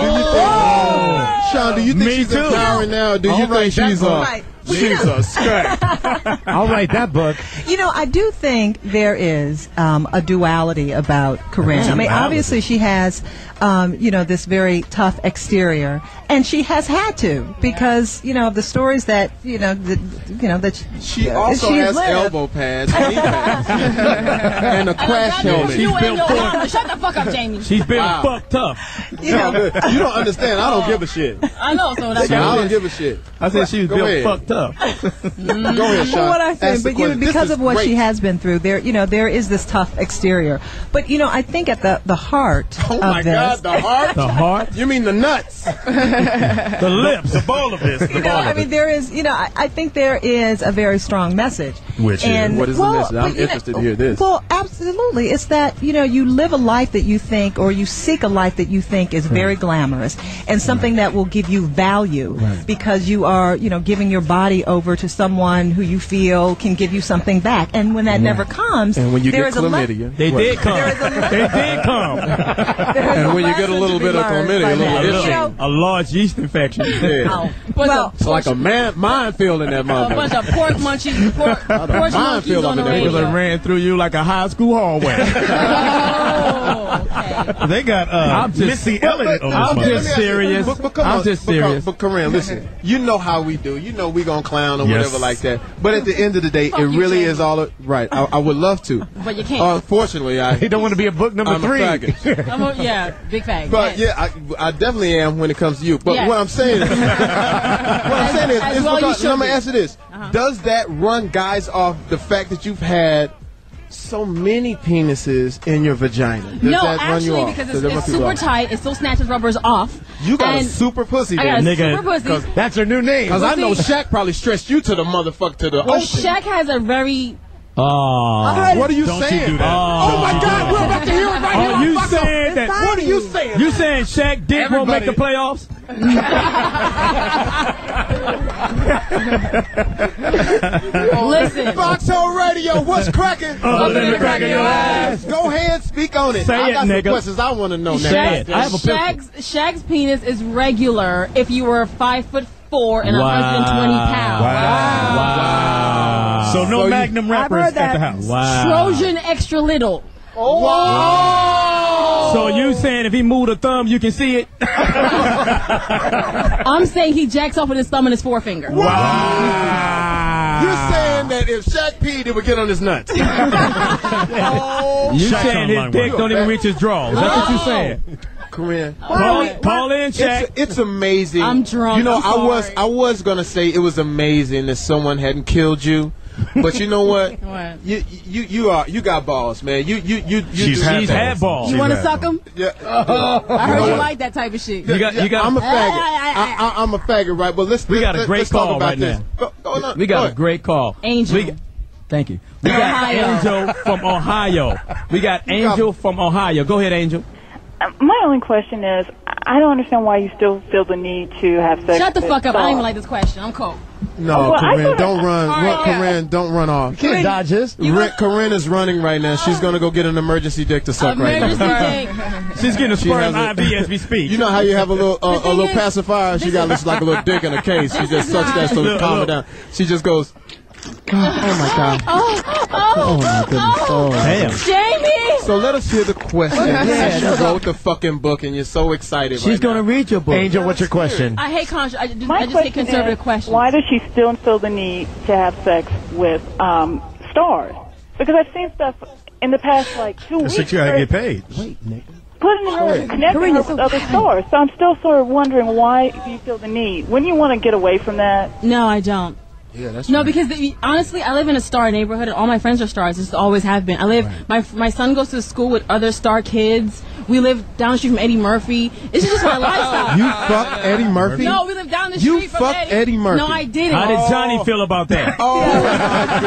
[SPEAKER 2] Sean, do you think
[SPEAKER 3] Me
[SPEAKER 2] she's
[SPEAKER 3] too.
[SPEAKER 2] empowering now? Do you
[SPEAKER 6] All right,
[SPEAKER 2] think she's
[SPEAKER 5] Right.
[SPEAKER 2] she's a scut?
[SPEAKER 6] I'll write that book.
[SPEAKER 5] You know, I do think there is a duality about Corinne. I mean, obviously she has, you know, this very tough exterior, and she has had to because you know the stories that that
[SPEAKER 2] She also
[SPEAKER 5] she's
[SPEAKER 2] has
[SPEAKER 5] lived.
[SPEAKER 2] elbow pads, knee pads, and a crash helmet.
[SPEAKER 1] You and
[SPEAKER 3] built
[SPEAKER 1] your
[SPEAKER 3] for-
[SPEAKER 1] mama. Shut the fuck up, Jamie.
[SPEAKER 3] She's been
[SPEAKER 2] Wow.
[SPEAKER 3] fucked tough.
[SPEAKER 2] You don't understand. I don't give a shit.
[SPEAKER 1] I know, so that's
[SPEAKER 2] I don't give a shit.
[SPEAKER 3] I said she was
[SPEAKER 2] Go
[SPEAKER 3] built
[SPEAKER 2] ahead.
[SPEAKER 3] fucked up.
[SPEAKER 2] Go ahead, Sean.
[SPEAKER 5] Well, what I say,
[SPEAKER 2] Ask the
[SPEAKER 5] but you know,
[SPEAKER 2] question. This
[SPEAKER 5] because
[SPEAKER 2] is
[SPEAKER 5] of what
[SPEAKER 2] great.
[SPEAKER 5] she has been through, there is this tough exterior. But you know, I think at the heart
[SPEAKER 2] Oh
[SPEAKER 5] of
[SPEAKER 2] my
[SPEAKER 5] this,
[SPEAKER 2] God, the heart.
[SPEAKER 3] The heart,
[SPEAKER 2] You mean the nuts?
[SPEAKER 3] the lips, the ball of this.
[SPEAKER 5] you know, I mean, there is, you know, I think there is a very strong message.
[SPEAKER 6] Which is?
[SPEAKER 5] and,
[SPEAKER 2] What is the
[SPEAKER 5] well,
[SPEAKER 2] message? I'm
[SPEAKER 5] but, you know,
[SPEAKER 2] interested to hear this.
[SPEAKER 5] Well, absolutely. It's that, you know, you live a life that you think, or you seek a life that you think is very glamorous and something that will give you value because you are, you know, giving your body over to someone who you feel can give you something back. And when that never comes,
[SPEAKER 2] And when you
[SPEAKER 5] there
[SPEAKER 2] get
[SPEAKER 5] is a le-
[SPEAKER 2] chlamydia,
[SPEAKER 3] They
[SPEAKER 2] what?
[SPEAKER 3] did come. They did come.
[SPEAKER 2] And when you get a little bit of chlamydia, a little
[SPEAKER 5] You
[SPEAKER 2] itching.
[SPEAKER 5] know,
[SPEAKER 3] A large yeast infection.
[SPEAKER 2] Yeah.
[SPEAKER 5] well,
[SPEAKER 2] It's like a minefield in that
[SPEAKER 1] a bunch
[SPEAKER 2] motherfucker.
[SPEAKER 1] of pork munchies, pork monkeys
[SPEAKER 2] minefield
[SPEAKER 1] on the
[SPEAKER 2] up in there.
[SPEAKER 3] Niggas
[SPEAKER 1] radio.
[SPEAKER 3] that ran through you like a high school hallway.
[SPEAKER 1] Oh, okay.
[SPEAKER 6] They got
[SPEAKER 3] I'm just-
[SPEAKER 6] Missy Elliott on
[SPEAKER 3] I'm
[SPEAKER 6] this
[SPEAKER 2] Okay,
[SPEAKER 3] just
[SPEAKER 2] let me ask you-
[SPEAKER 3] serious.
[SPEAKER 2] but come
[SPEAKER 3] I'm
[SPEAKER 2] on,
[SPEAKER 3] just
[SPEAKER 2] but come-
[SPEAKER 3] serious.
[SPEAKER 2] But Corinne, listen, you know how we do. You know we gonna clown or
[SPEAKER 6] Yes.
[SPEAKER 2] whatever like that. But at the end of the day,
[SPEAKER 1] Fuck
[SPEAKER 2] it
[SPEAKER 1] you,
[SPEAKER 2] really
[SPEAKER 1] Jamie.
[SPEAKER 2] is all right. I would love to,
[SPEAKER 1] But you can't.
[SPEAKER 2] Unfortunately,
[SPEAKER 6] He don't want to be a book number
[SPEAKER 2] I'm a
[SPEAKER 6] 3.
[SPEAKER 2] faggot.
[SPEAKER 1] Yeah, big fact.
[SPEAKER 2] But
[SPEAKER 1] Yes.
[SPEAKER 2] yeah, I definitely am when it comes to you. But
[SPEAKER 1] Yes.
[SPEAKER 2] what I'm saying is,
[SPEAKER 1] As well you
[SPEAKER 2] because,
[SPEAKER 1] should
[SPEAKER 2] and I'm gonna
[SPEAKER 1] be.
[SPEAKER 2] answer this: does that run guys off the fact that you've had so many penises in your vagina? Does
[SPEAKER 1] No,
[SPEAKER 2] that run you
[SPEAKER 1] actually,
[SPEAKER 2] off?
[SPEAKER 1] because
[SPEAKER 2] Does that run
[SPEAKER 1] it's
[SPEAKER 2] people
[SPEAKER 1] super
[SPEAKER 2] off?
[SPEAKER 1] tight. It still snatches rubbers off.
[SPEAKER 2] You got a
[SPEAKER 1] And
[SPEAKER 2] super pussy,
[SPEAKER 1] I got a
[SPEAKER 2] then.
[SPEAKER 3] Nigga,
[SPEAKER 1] super pussy.
[SPEAKER 6] That's her new name.
[SPEAKER 2] Because I know
[SPEAKER 1] Pussy.
[SPEAKER 2] Shaq probably stretched you to the motherfucker to the
[SPEAKER 1] Well,
[SPEAKER 2] ocean.
[SPEAKER 1] Shaq has a very...
[SPEAKER 3] Oh.
[SPEAKER 2] What are you
[SPEAKER 3] Don't
[SPEAKER 2] saying?
[SPEAKER 3] you do that.
[SPEAKER 2] Oh my God, we're about to hear it right here.
[SPEAKER 3] Are you
[SPEAKER 2] on Fuck Up.
[SPEAKER 3] saying that?
[SPEAKER 2] What are you saying?
[SPEAKER 3] You saying Shaq Dick won't make the playoffs?
[SPEAKER 1] Listen.
[SPEAKER 2] Foxhole Radio, what's cracking?
[SPEAKER 3] Other than the crack of your ass.
[SPEAKER 2] Go ahead, speak on it.
[SPEAKER 3] Say
[SPEAKER 2] I
[SPEAKER 3] it,
[SPEAKER 2] got some
[SPEAKER 3] nigga.
[SPEAKER 2] questions I want to know now.
[SPEAKER 3] Say it. I have a picture.
[SPEAKER 1] Shaq's penis is regular if you were 5'4" and 120 pounds.
[SPEAKER 3] Wow.
[SPEAKER 6] So no
[SPEAKER 2] So you-
[SPEAKER 6] Magnum
[SPEAKER 4] I've
[SPEAKER 6] rappers
[SPEAKER 4] heard
[SPEAKER 6] at
[SPEAKER 4] that.
[SPEAKER 6] the house.
[SPEAKER 3] Wow.
[SPEAKER 1] Trojan extra little.
[SPEAKER 3] So you saying if he moved a thumb, you can see it?
[SPEAKER 1] I'm saying he jacks off with his thumb and his forefinger.
[SPEAKER 3] Wow.
[SPEAKER 2] You're saying that if Shaq peed, it would get on his nuts.
[SPEAKER 3] You
[SPEAKER 6] Shaq's
[SPEAKER 3] saying
[SPEAKER 6] on
[SPEAKER 3] his
[SPEAKER 6] line
[SPEAKER 3] dick
[SPEAKER 6] one.
[SPEAKER 3] don't even reach his drawers. That's what you saying.
[SPEAKER 2] Corinne.
[SPEAKER 3] Call in, Shaq.
[SPEAKER 2] It's amazing.
[SPEAKER 1] I'm drunk.
[SPEAKER 2] You know,
[SPEAKER 1] I'm
[SPEAKER 2] I was gonna say it was amazing that someone hadn't killed you, but you know what?
[SPEAKER 1] What?
[SPEAKER 2] You got balls, man. You
[SPEAKER 6] She's
[SPEAKER 2] do-
[SPEAKER 3] She's had balls.
[SPEAKER 1] You want to suck him?
[SPEAKER 2] Yeah.
[SPEAKER 1] I heard you like that type of shit.
[SPEAKER 3] You got.
[SPEAKER 2] I'm a faggot. I'm a faggot, right? But
[SPEAKER 3] We got a great
[SPEAKER 2] let's talk
[SPEAKER 3] call
[SPEAKER 2] about
[SPEAKER 3] right
[SPEAKER 2] this.
[SPEAKER 3] now.
[SPEAKER 2] Go
[SPEAKER 3] We got
[SPEAKER 2] ahead.
[SPEAKER 3] a great call.
[SPEAKER 1] Angel.
[SPEAKER 3] Thank you. We got
[SPEAKER 1] Ohio.
[SPEAKER 3] Angel from Ohio. We got Angel from Ohio. Go ahead, Angel.
[SPEAKER 8] My only question is, I don't understand why you still feel the need to have sex.
[SPEAKER 1] Shut the
[SPEAKER 8] with
[SPEAKER 1] fuck up. I don't even
[SPEAKER 8] dogs.
[SPEAKER 1] like this question. I'm cold.
[SPEAKER 2] No,
[SPEAKER 8] Well,
[SPEAKER 2] Corinne, don't run. Corinne, don't run off.
[SPEAKER 6] Can't dodge this.
[SPEAKER 2] Corinne is running right now. She's going to go get an emergency dick to suck right now.
[SPEAKER 3] She's getting a sperm IV as we speak.
[SPEAKER 2] You know how you have a little pacifier? She got like a little dick in a case. She just sucks that so to calm it down. She just goes, oh my God. Oh my goodness. Oh,
[SPEAKER 3] damn.
[SPEAKER 1] Jamie!
[SPEAKER 2] So let us hear the question. You wrote the fucking book and you're so excited.
[SPEAKER 6] She's going to read your book. Angel, what's your question?
[SPEAKER 1] I hate I just
[SPEAKER 8] My
[SPEAKER 1] hate
[SPEAKER 8] question
[SPEAKER 1] conservative
[SPEAKER 8] is,
[SPEAKER 1] questions.
[SPEAKER 8] why does she still feel the need to have sex with stars? Because I've seen stuff in the past like 2 weeks.
[SPEAKER 6] She gotta get paid.
[SPEAKER 2] Wait, nigga.
[SPEAKER 8] Putting her, connecting her with other stars. So I'm still sort of wondering, why do you feel the need? Wouldn't you want to get away from that?
[SPEAKER 1] No, I don't.
[SPEAKER 2] Yeah, that's
[SPEAKER 1] no,
[SPEAKER 2] right.
[SPEAKER 1] because honestly, I live in a star neighborhood, and all my friends are stars. Just always have been. I live. My son goes to school with other star kids. We live down the street from Eddie Murphy. It's just my lifestyle.
[SPEAKER 2] You fucked Eddie Murphy?
[SPEAKER 1] No, we live down the street
[SPEAKER 2] You
[SPEAKER 1] from
[SPEAKER 2] fucked Eddie Murphy.
[SPEAKER 1] No, I didn't.
[SPEAKER 3] How did Johnny feel about that?
[SPEAKER 2] Oh, my goodness.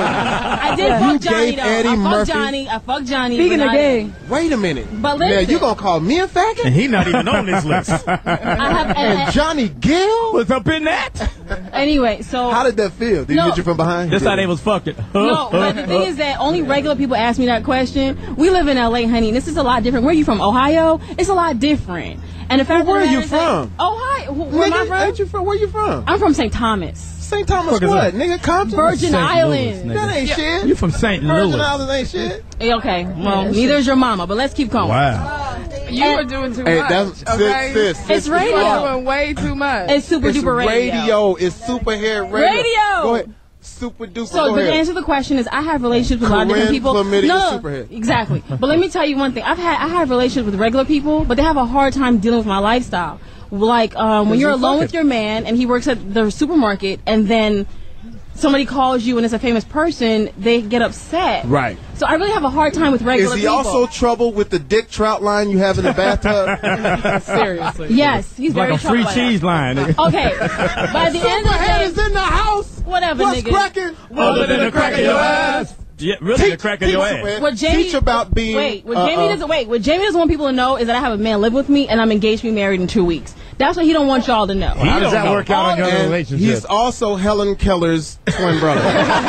[SPEAKER 1] I did fuck Johnny,
[SPEAKER 2] gave
[SPEAKER 1] though.
[SPEAKER 2] Eddie
[SPEAKER 1] I fucked
[SPEAKER 2] Murphy-
[SPEAKER 1] Johnny. I fucked Johnny.
[SPEAKER 4] Speaking of gay,
[SPEAKER 2] Wait a minute.
[SPEAKER 1] But
[SPEAKER 2] Now,
[SPEAKER 1] listen.
[SPEAKER 2] you going to call me a faggot?
[SPEAKER 6] And he not even on this list.
[SPEAKER 1] I have.
[SPEAKER 2] And Johnny Gill?
[SPEAKER 3] What's up in that?
[SPEAKER 1] Anyway, so.
[SPEAKER 2] How did that feel? Did
[SPEAKER 1] No.
[SPEAKER 2] you get you from behind?
[SPEAKER 3] That's how they was fucking.
[SPEAKER 1] No, but the thing is that only regular people ask me that question. We live in LA, honey. This is a lot different. Where are you from? Ohio? It's a lot different. And the fact
[SPEAKER 2] Where
[SPEAKER 1] of the
[SPEAKER 2] are you
[SPEAKER 1] matter is that-
[SPEAKER 2] from?
[SPEAKER 1] Ohio. Where am I
[SPEAKER 2] Nigga,
[SPEAKER 1] from?
[SPEAKER 2] ain't you from? Where you from?
[SPEAKER 1] I'm from St. Thomas.
[SPEAKER 2] St. Thomas what? Nigga, Compton?
[SPEAKER 1] Virgin Islands.
[SPEAKER 2] That ain't shit.
[SPEAKER 3] You from St.
[SPEAKER 2] Virgin
[SPEAKER 3] Louis.
[SPEAKER 2] Islands ain't shit.
[SPEAKER 1] Okay, well, neither is your mama, but let's keep going.
[SPEAKER 6] Wow.
[SPEAKER 7] You are doing too
[SPEAKER 2] Hey,
[SPEAKER 7] much.
[SPEAKER 2] that's
[SPEAKER 7] Okay?
[SPEAKER 2] sis.
[SPEAKER 1] It's
[SPEAKER 7] You are
[SPEAKER 1] radio.
[SPEAKER 7] doing way too much.
[SPEAKER 1] It's super
[SPEAKER 2] It's
[SPEAKER 1] duper radio.
[SPEAKER 2] It's super hair radio.
[SPEAKER 1] Radio.
[SPEAKER 2] Go ahead. Super duper.
[SPEAKER 1] So
[SPEAKER 2] go
[SPEAKER 1] the
[SPEAKER 2] ahead.
[SPEAKER 1] answer to the question is, I have relationships with a lot of different
[SPEAKER 2] Corinne
[SPEAKER 1] people.
[SPEAKER 2] Chlamydia
[SPEAKER 1] No,
[SPEAKER 2] Superhead.
[SPEAKER 1] exactly. But let me tell you one thing. I have relationships with regular people, but they have a hard time dealing with my lifestyle. Like when you're alone with your man and he works at the supermarket, and then somebody calls you and it's a famous person, they get upset.
[SPEAKER 2] Right.
[SPEAKER 1] So I really have a hard time with regular
[SPEAKER 2] Is he
[SPEAKER 1] people.
[SPEAKER 2] also trouble with the dick trout line you have in the bathtub?
[SPEAKER 7] Seriously.
[SPEAKER 1] Yes, he's
[SPEAKER 3] Like
[SPEAKER 1] very
[SPEAKER 3] a free
[SPEAKER 1] troubled like
[SPEAKER 3] cheese line.
[SPEAKER 1] that. Okay. By the end of the
[SPEAKER 2] Superhead
[SPEAKER 1] day,
[SPEAKER 2] is in the house.
[SPEAKER 1] whatever,
[SPEAKER 2] What's
[SPEAKER 1] nigga.
[SPEAKER 2] cracking?
[SPEAKER 3] Other than the crack of your ass. Yeah, really the crack of your ass.
[SPEAKER 2] Superhead.
[SPEAKER 1] What Jamie,
[SPEAKER 2] Teach about being.
[SPEAKER 1] What Jamie doesn't want people to know is that I have a man live with me and I'm engaged to be married in 2 weeks. That's what he don't want y'all to know.
[SPEAKER 6] How does that work out on your
[SPEAKER 2] And
[SPEAKER 6] relationship?
[SPEAKER 2] he's also Helen Keller's twin brother.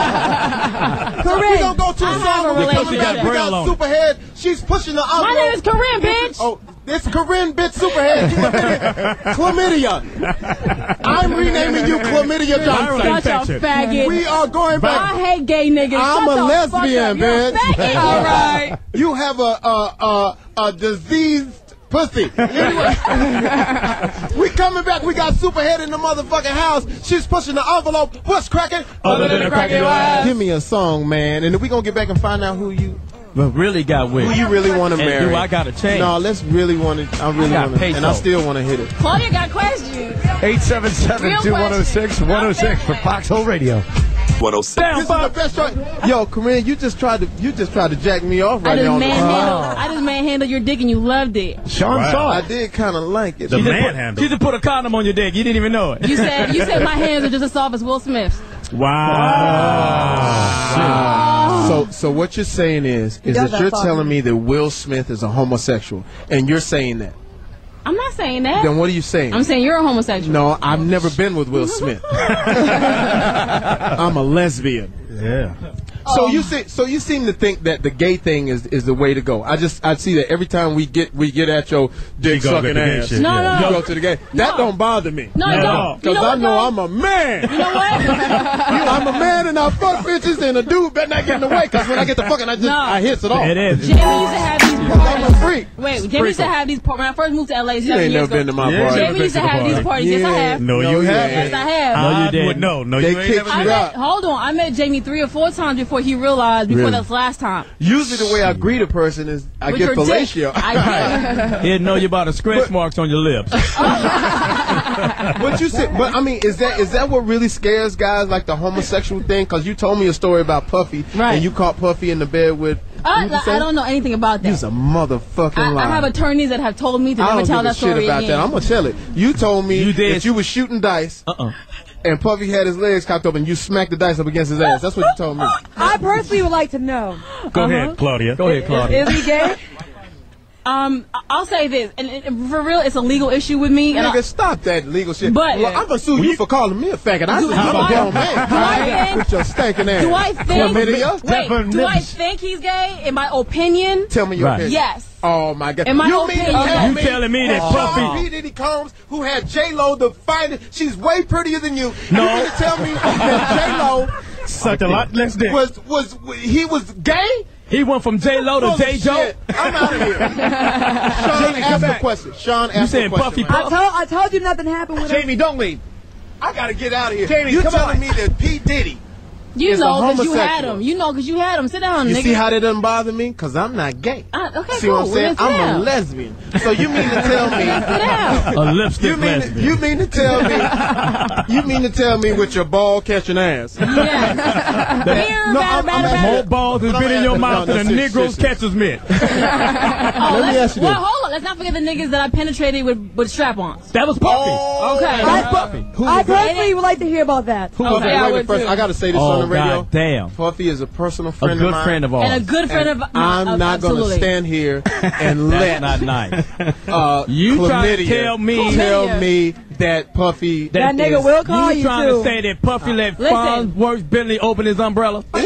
[SPEAKER 4] Corinne,
[SPEAKER 2] We don't go too
[SPEAKER 1] I have
[SPEAKER 2] far.
[SPEAKER 1] a
[SPEAKER 2] We
[SPEAKER 1] relationship.
[SPEAKER 2] got
[SPEAKER 3] Braille on it.
[SPEAKER 2] Superhead. She's pushing the envelope.
[SPEAKER 1] My name is Corinne, bitch.
[SPEAKER 2] Oh, it's Corinne, bitch, Superhead. Chlamydia. I'm renaming you Chlamydia Johnson.
[SPEAKER 1] Shut your faggot.
[SPEAKER 2] We are going
[SPEAKER 1] I
[SPEAKER 2] back.
[SPEAKER 1] hate gay niggas.
[SPEAKER 2] I'm
[SPEAKER 1] Shut
[SPEAKER 2] a
[SPEAKER 1] the
[SPEAKER 2] lesbian,
[SPEAKER 1] fuck up. You're a
[SPEAKER 2] bitch.
[SPEAKER 1] faggot.
[SPEAKER 7] All right.
[SPEAKER 2] You have a diseased pussy. Anyway, we coming back. We got Superhead in the motherfucking house. She's pushing the envelope. What's cracking?
[SPEAKER 3] Other than the crack of your ass.
[SPEAKER 2] Give me a song, man, and then we gonna get back and find out who you
[SPEAKER 3] Really got with.
[SPEAKER 2] really want to
[SPEAKER 3] And
[SPEAKER 2] marry.
[SPEAKER 3] do I gotta change?
[SPEAKER 2] No, let's really want to. I really
[SPEAKER 3] got
[SPEAKER 2] want to,
[SPEAKER 3] peso.
[SPEAKER 2] and I still want to hit it.
[SPEAKER 1] Claudia got questions.
[SPEAKER 6] 877-2106-106 for Foxhole Radio.
[SPEAKER 9] 106.
[SPEAKER 3] Damn,
[SPEAKER 2] This is the
[SPEAKER 3] Bob.
[SPEAKER 2] best choice. Yo, Corinne, you just tried to jack me off
[SPEAKER 1] I
[SPEAKER 2] right
[SPEAKER 1] just
[SPEAKER 2] now.
[SPEAKER 1] manhandled your dick and you loved it.
[SPEAKER 6] Sean saw
[SPEAKER 2] I
[SPEAKER 6] it.
[SPEAKER 2] did kind of like it.
[SPEAKER 6] The
[SPEAKER 3] She just
[SPEAKER 6] manhandle.
[SPEAKER 3] She just put a condom on your dick. You didn't even know it.
[SPEAKER 1] You said my hands are just as soft as Will Smith's.
[SPEAKER 3] Wow.
[SPEAKER 2] So what you're saying is
[SPEAKER 4] does
[SPEAKER 2] that
[SPEAKER 4] that
[SPEAKER 2] you're
[SPEAKER 4] fuck
[SPEAKER 2] telling
[SPEAKER 4] me.
[SPEAKER 2] me that Will Smith is a homosexual, and you're saying that.
[SPEAKER 1] I'm not saying that.
[SPEAKER 2] Then what are you saying?
[SPEAKER 1] I'm saying you're a homosexual.
[SPEAKER 2] No, I've never been with Will Smith. I'm a lesbian.
[SPEAKER 6] Yeah.
[SPEAKER 2] So you seem to think that the gay thing is the way to go. I see that every time we get at your dick
[SPEAKER 6] You go
[SPEAKER 2] sucking
[SPEAKER 6] get the gay
[SPEAKER 2] ass.
[SPEAKER 6] shit,
[SPEAKER 1] No,
[SPEAKER 6] yeah.
[SPEAKER 1] no.
[SPEAKER 2] You go to the gay. That don't bother me.
[SPEAKER 1] No,
[SPEAKER 3] No.
[SPEAKER 1] don't.
[SPEAKER 2] Because I know I'm a man.
[SPEAKER 1] You know what?
[SPEAKER 2] I'm a man and I fuck bitches and a dude better not get in the way because when I get the fucking I hits it off.
[SPEAKER 3] It is.
[SPEAKER 1] Jamie used to have these
[SPEAKER 2] I'm a
[SPEAKER 1] parties.
[SPEAKER 2] freak.
[SPEAKER 1] Wait, Jamie used to have these parties. When I first moved to LA 7
[SPEAKER 2] You ain't
[SPEAKER 1] years
[SPEAKER 2] never been to
[SPEAKER 1] ago.
[SPEAKER 2] my
[SPEAKER 3] Yeah.
[SPEAKER 2] party.
[SPEAKER 1] Jamie used to have these parties. Yes, I have.
[SPEAKER 6] No, you haven't.
[SPEAKER 1] Yes, I have.
[SPEAKER 3] No, you didn't.
[SPEAKER 6] No,
[SPEAKER 2] They
[SPEAKER 6] you ain't
[SPEAKER 2] kicked
[SPEAKER 6] never
[SPEAKER 2] you out.
[SPEAKER 1] Hold on. I met Jamie 3 or 4 times before he realized before
[SPEAKER 2] Really?
[SPEAKER 1] this last time.
[SPEAKER 2] Usually the way I greet a person is I
[SPEAKER 1] With
[SPEAKER 2] get
[SPEAKER 1] your dick.
[SPEAKER 2] fellatio.
[SPEAKER 1] I
[SPEAKER 3] He didn't know you about the scratch marks on your lips.
[SPEAKER 2] But you said, but I mean, is that what really scares guys, like the homosexual thing? Because you told me a story about Puffy,
[SPEAKER 1] Right.
[SPEAKER 2] and you caught Puffy in the bed with.
[SPEAKER 1] I don't know anything about that.
[SPEAKER 2] You's a motherfucking liar.
[SPEAKER 1] I have attorneys that have told me to
[SPEAKER 2] I
[SPEAKER 1] never
[SPEAKER 2] don't
[SPEAKER 1] tell
[SPEAKER 2] give a
[SPEAKER 1] that story
[SPEAKER 2] shit about
[SPEAKER 1] again.
[SPEAKER 2] that. I'm gonna tell it. You told me
[SPEAKER 3] You did.
[SPEAKER 2] that you was shooting dice,
[SPEAKER 3] Uh-uh.
[SPEAKER 2] and Puffy had his legs cocked up, and you smacked the dice up against his ass. That's what you told me.
[SPEAKER 4] I personally would like to know,
[SPEAKER 6] Go ahead, Claudia.
[SPEAKER 3] Go ahead, Claudia.
[SPEAKER 4] is he gay?
[SPEAKER 1] I'll say this, and for real, it's a legal issue with me.
[SPEAKER 2] Nigga, stop that legal shit.
[SPEAKER 1] But
[SPEAKER 2] well, I'm gonna sue you for calling me a faggot. I'm a grown man. With your stinking ass.
[SPEAKER 1] Do I think?
[SPEAKER 2] Chlamydia?
[SPEAKER 1] Do I think he's gay? In my opinion,
[SPEAKER 2] tell me your opinion.
[SPEAKER 1] Yes.
[SPEAKER 2] Oh my God!
[SPEAKER 1] In my opinion,
[SPEAKER 3] you telling me that Puffy
[SPEAKER 2] P. Diddy Combs, who had J-Lo the finest, she's way prettier than you.
[SPEAKER 3] No.
[SPEAKER 2] You mean to tell me that J-Lo
[SPEAKER 6] sucked a lot less dick.
[SPEAKER 2] He was gay?
[SPEAKER 3] He went from J-Lo to J-Joe?
[SPEAKER 2] I'm out of here. Sean, ask the question. Sean, ask the question.
[SPEAKER 4] I told you nothing happened with
[SPEAKER 6] Jamie, don't leave.
[SPEAKER 2] I gotta get out of here.
[SPEAKER 6] Jamie,
[SPEAKER 2] you
[SPEAKER 6] come
[SPEAKER 2] telling
[SPEAKER 6] on.
[SPEAKER 2] me that P. Diddy
[SPEAKER 1] you
[SPEAKER 2] is
[SPEAKER 1] know
[SPEAKER 2] a
[SPEAKER 1] because you had
[SPEAKER 2] homosexual?
[SPEAKER 1] him. You know because you had him. Sit down,
[SPEAKER 2] You
[SPEAKER 1] nigga.
[SPEAKER 2] see how that doesn't bother me? Because I'm not gay.
[SPEAKER 1] Okay,
[SPEAKER 2] see
[SPEAKER 1] cool.
[SPEAKER 2] what I'm saying? I'm a lesbian. So you mean to tell me
[SPEAKER 3] a lipstick lesbian?
[SPEAKER 2] You mean to tell me with your ball catching ass?
[SPEAKER 1] Yeah.
[SPEAKER 3] More balls has been in your mouth than a Negro's catcher's mitt.
[SPEAKER 2] Let me ask you this.
[SPEAKER 1] Well, hold on. Let's not forget the niggas that I penetrated with strap-ons.
[SPEAKER 3] That was Puffy.
[SPEAKER 1] Okay.
[SPEAKER 4] I personally would like to hear about that.
[SPEAKER 2] Puffy, wait, first, I gotta say this on the radio.
[SPEAKER 3] God damn.
[SPEAKER 2] Puffy is a personal friend
[SPEAKER 3] A
[SPEAKER 2] of
[SPEAKER 3] good
[SPEAKER 2] mine.
[SPEAKER 3] friend of ours.
[SPEAKER 1] And a good friend of
[SPEAKER 2] I'm not going to stand here and let
[SPEAKER 3] not nice.
[SPEAKER 2] you
[SPEAKER 3] trying to tell
[SPEAKER 2] me that Puffy
[SPEAKER 4] that nigga will call you
[SPEAKER 3] trying
[SPEAKER 4] too.
[SPEAKER 3] to say that Puffy let Farnsworth Bentley open his umbrella? Is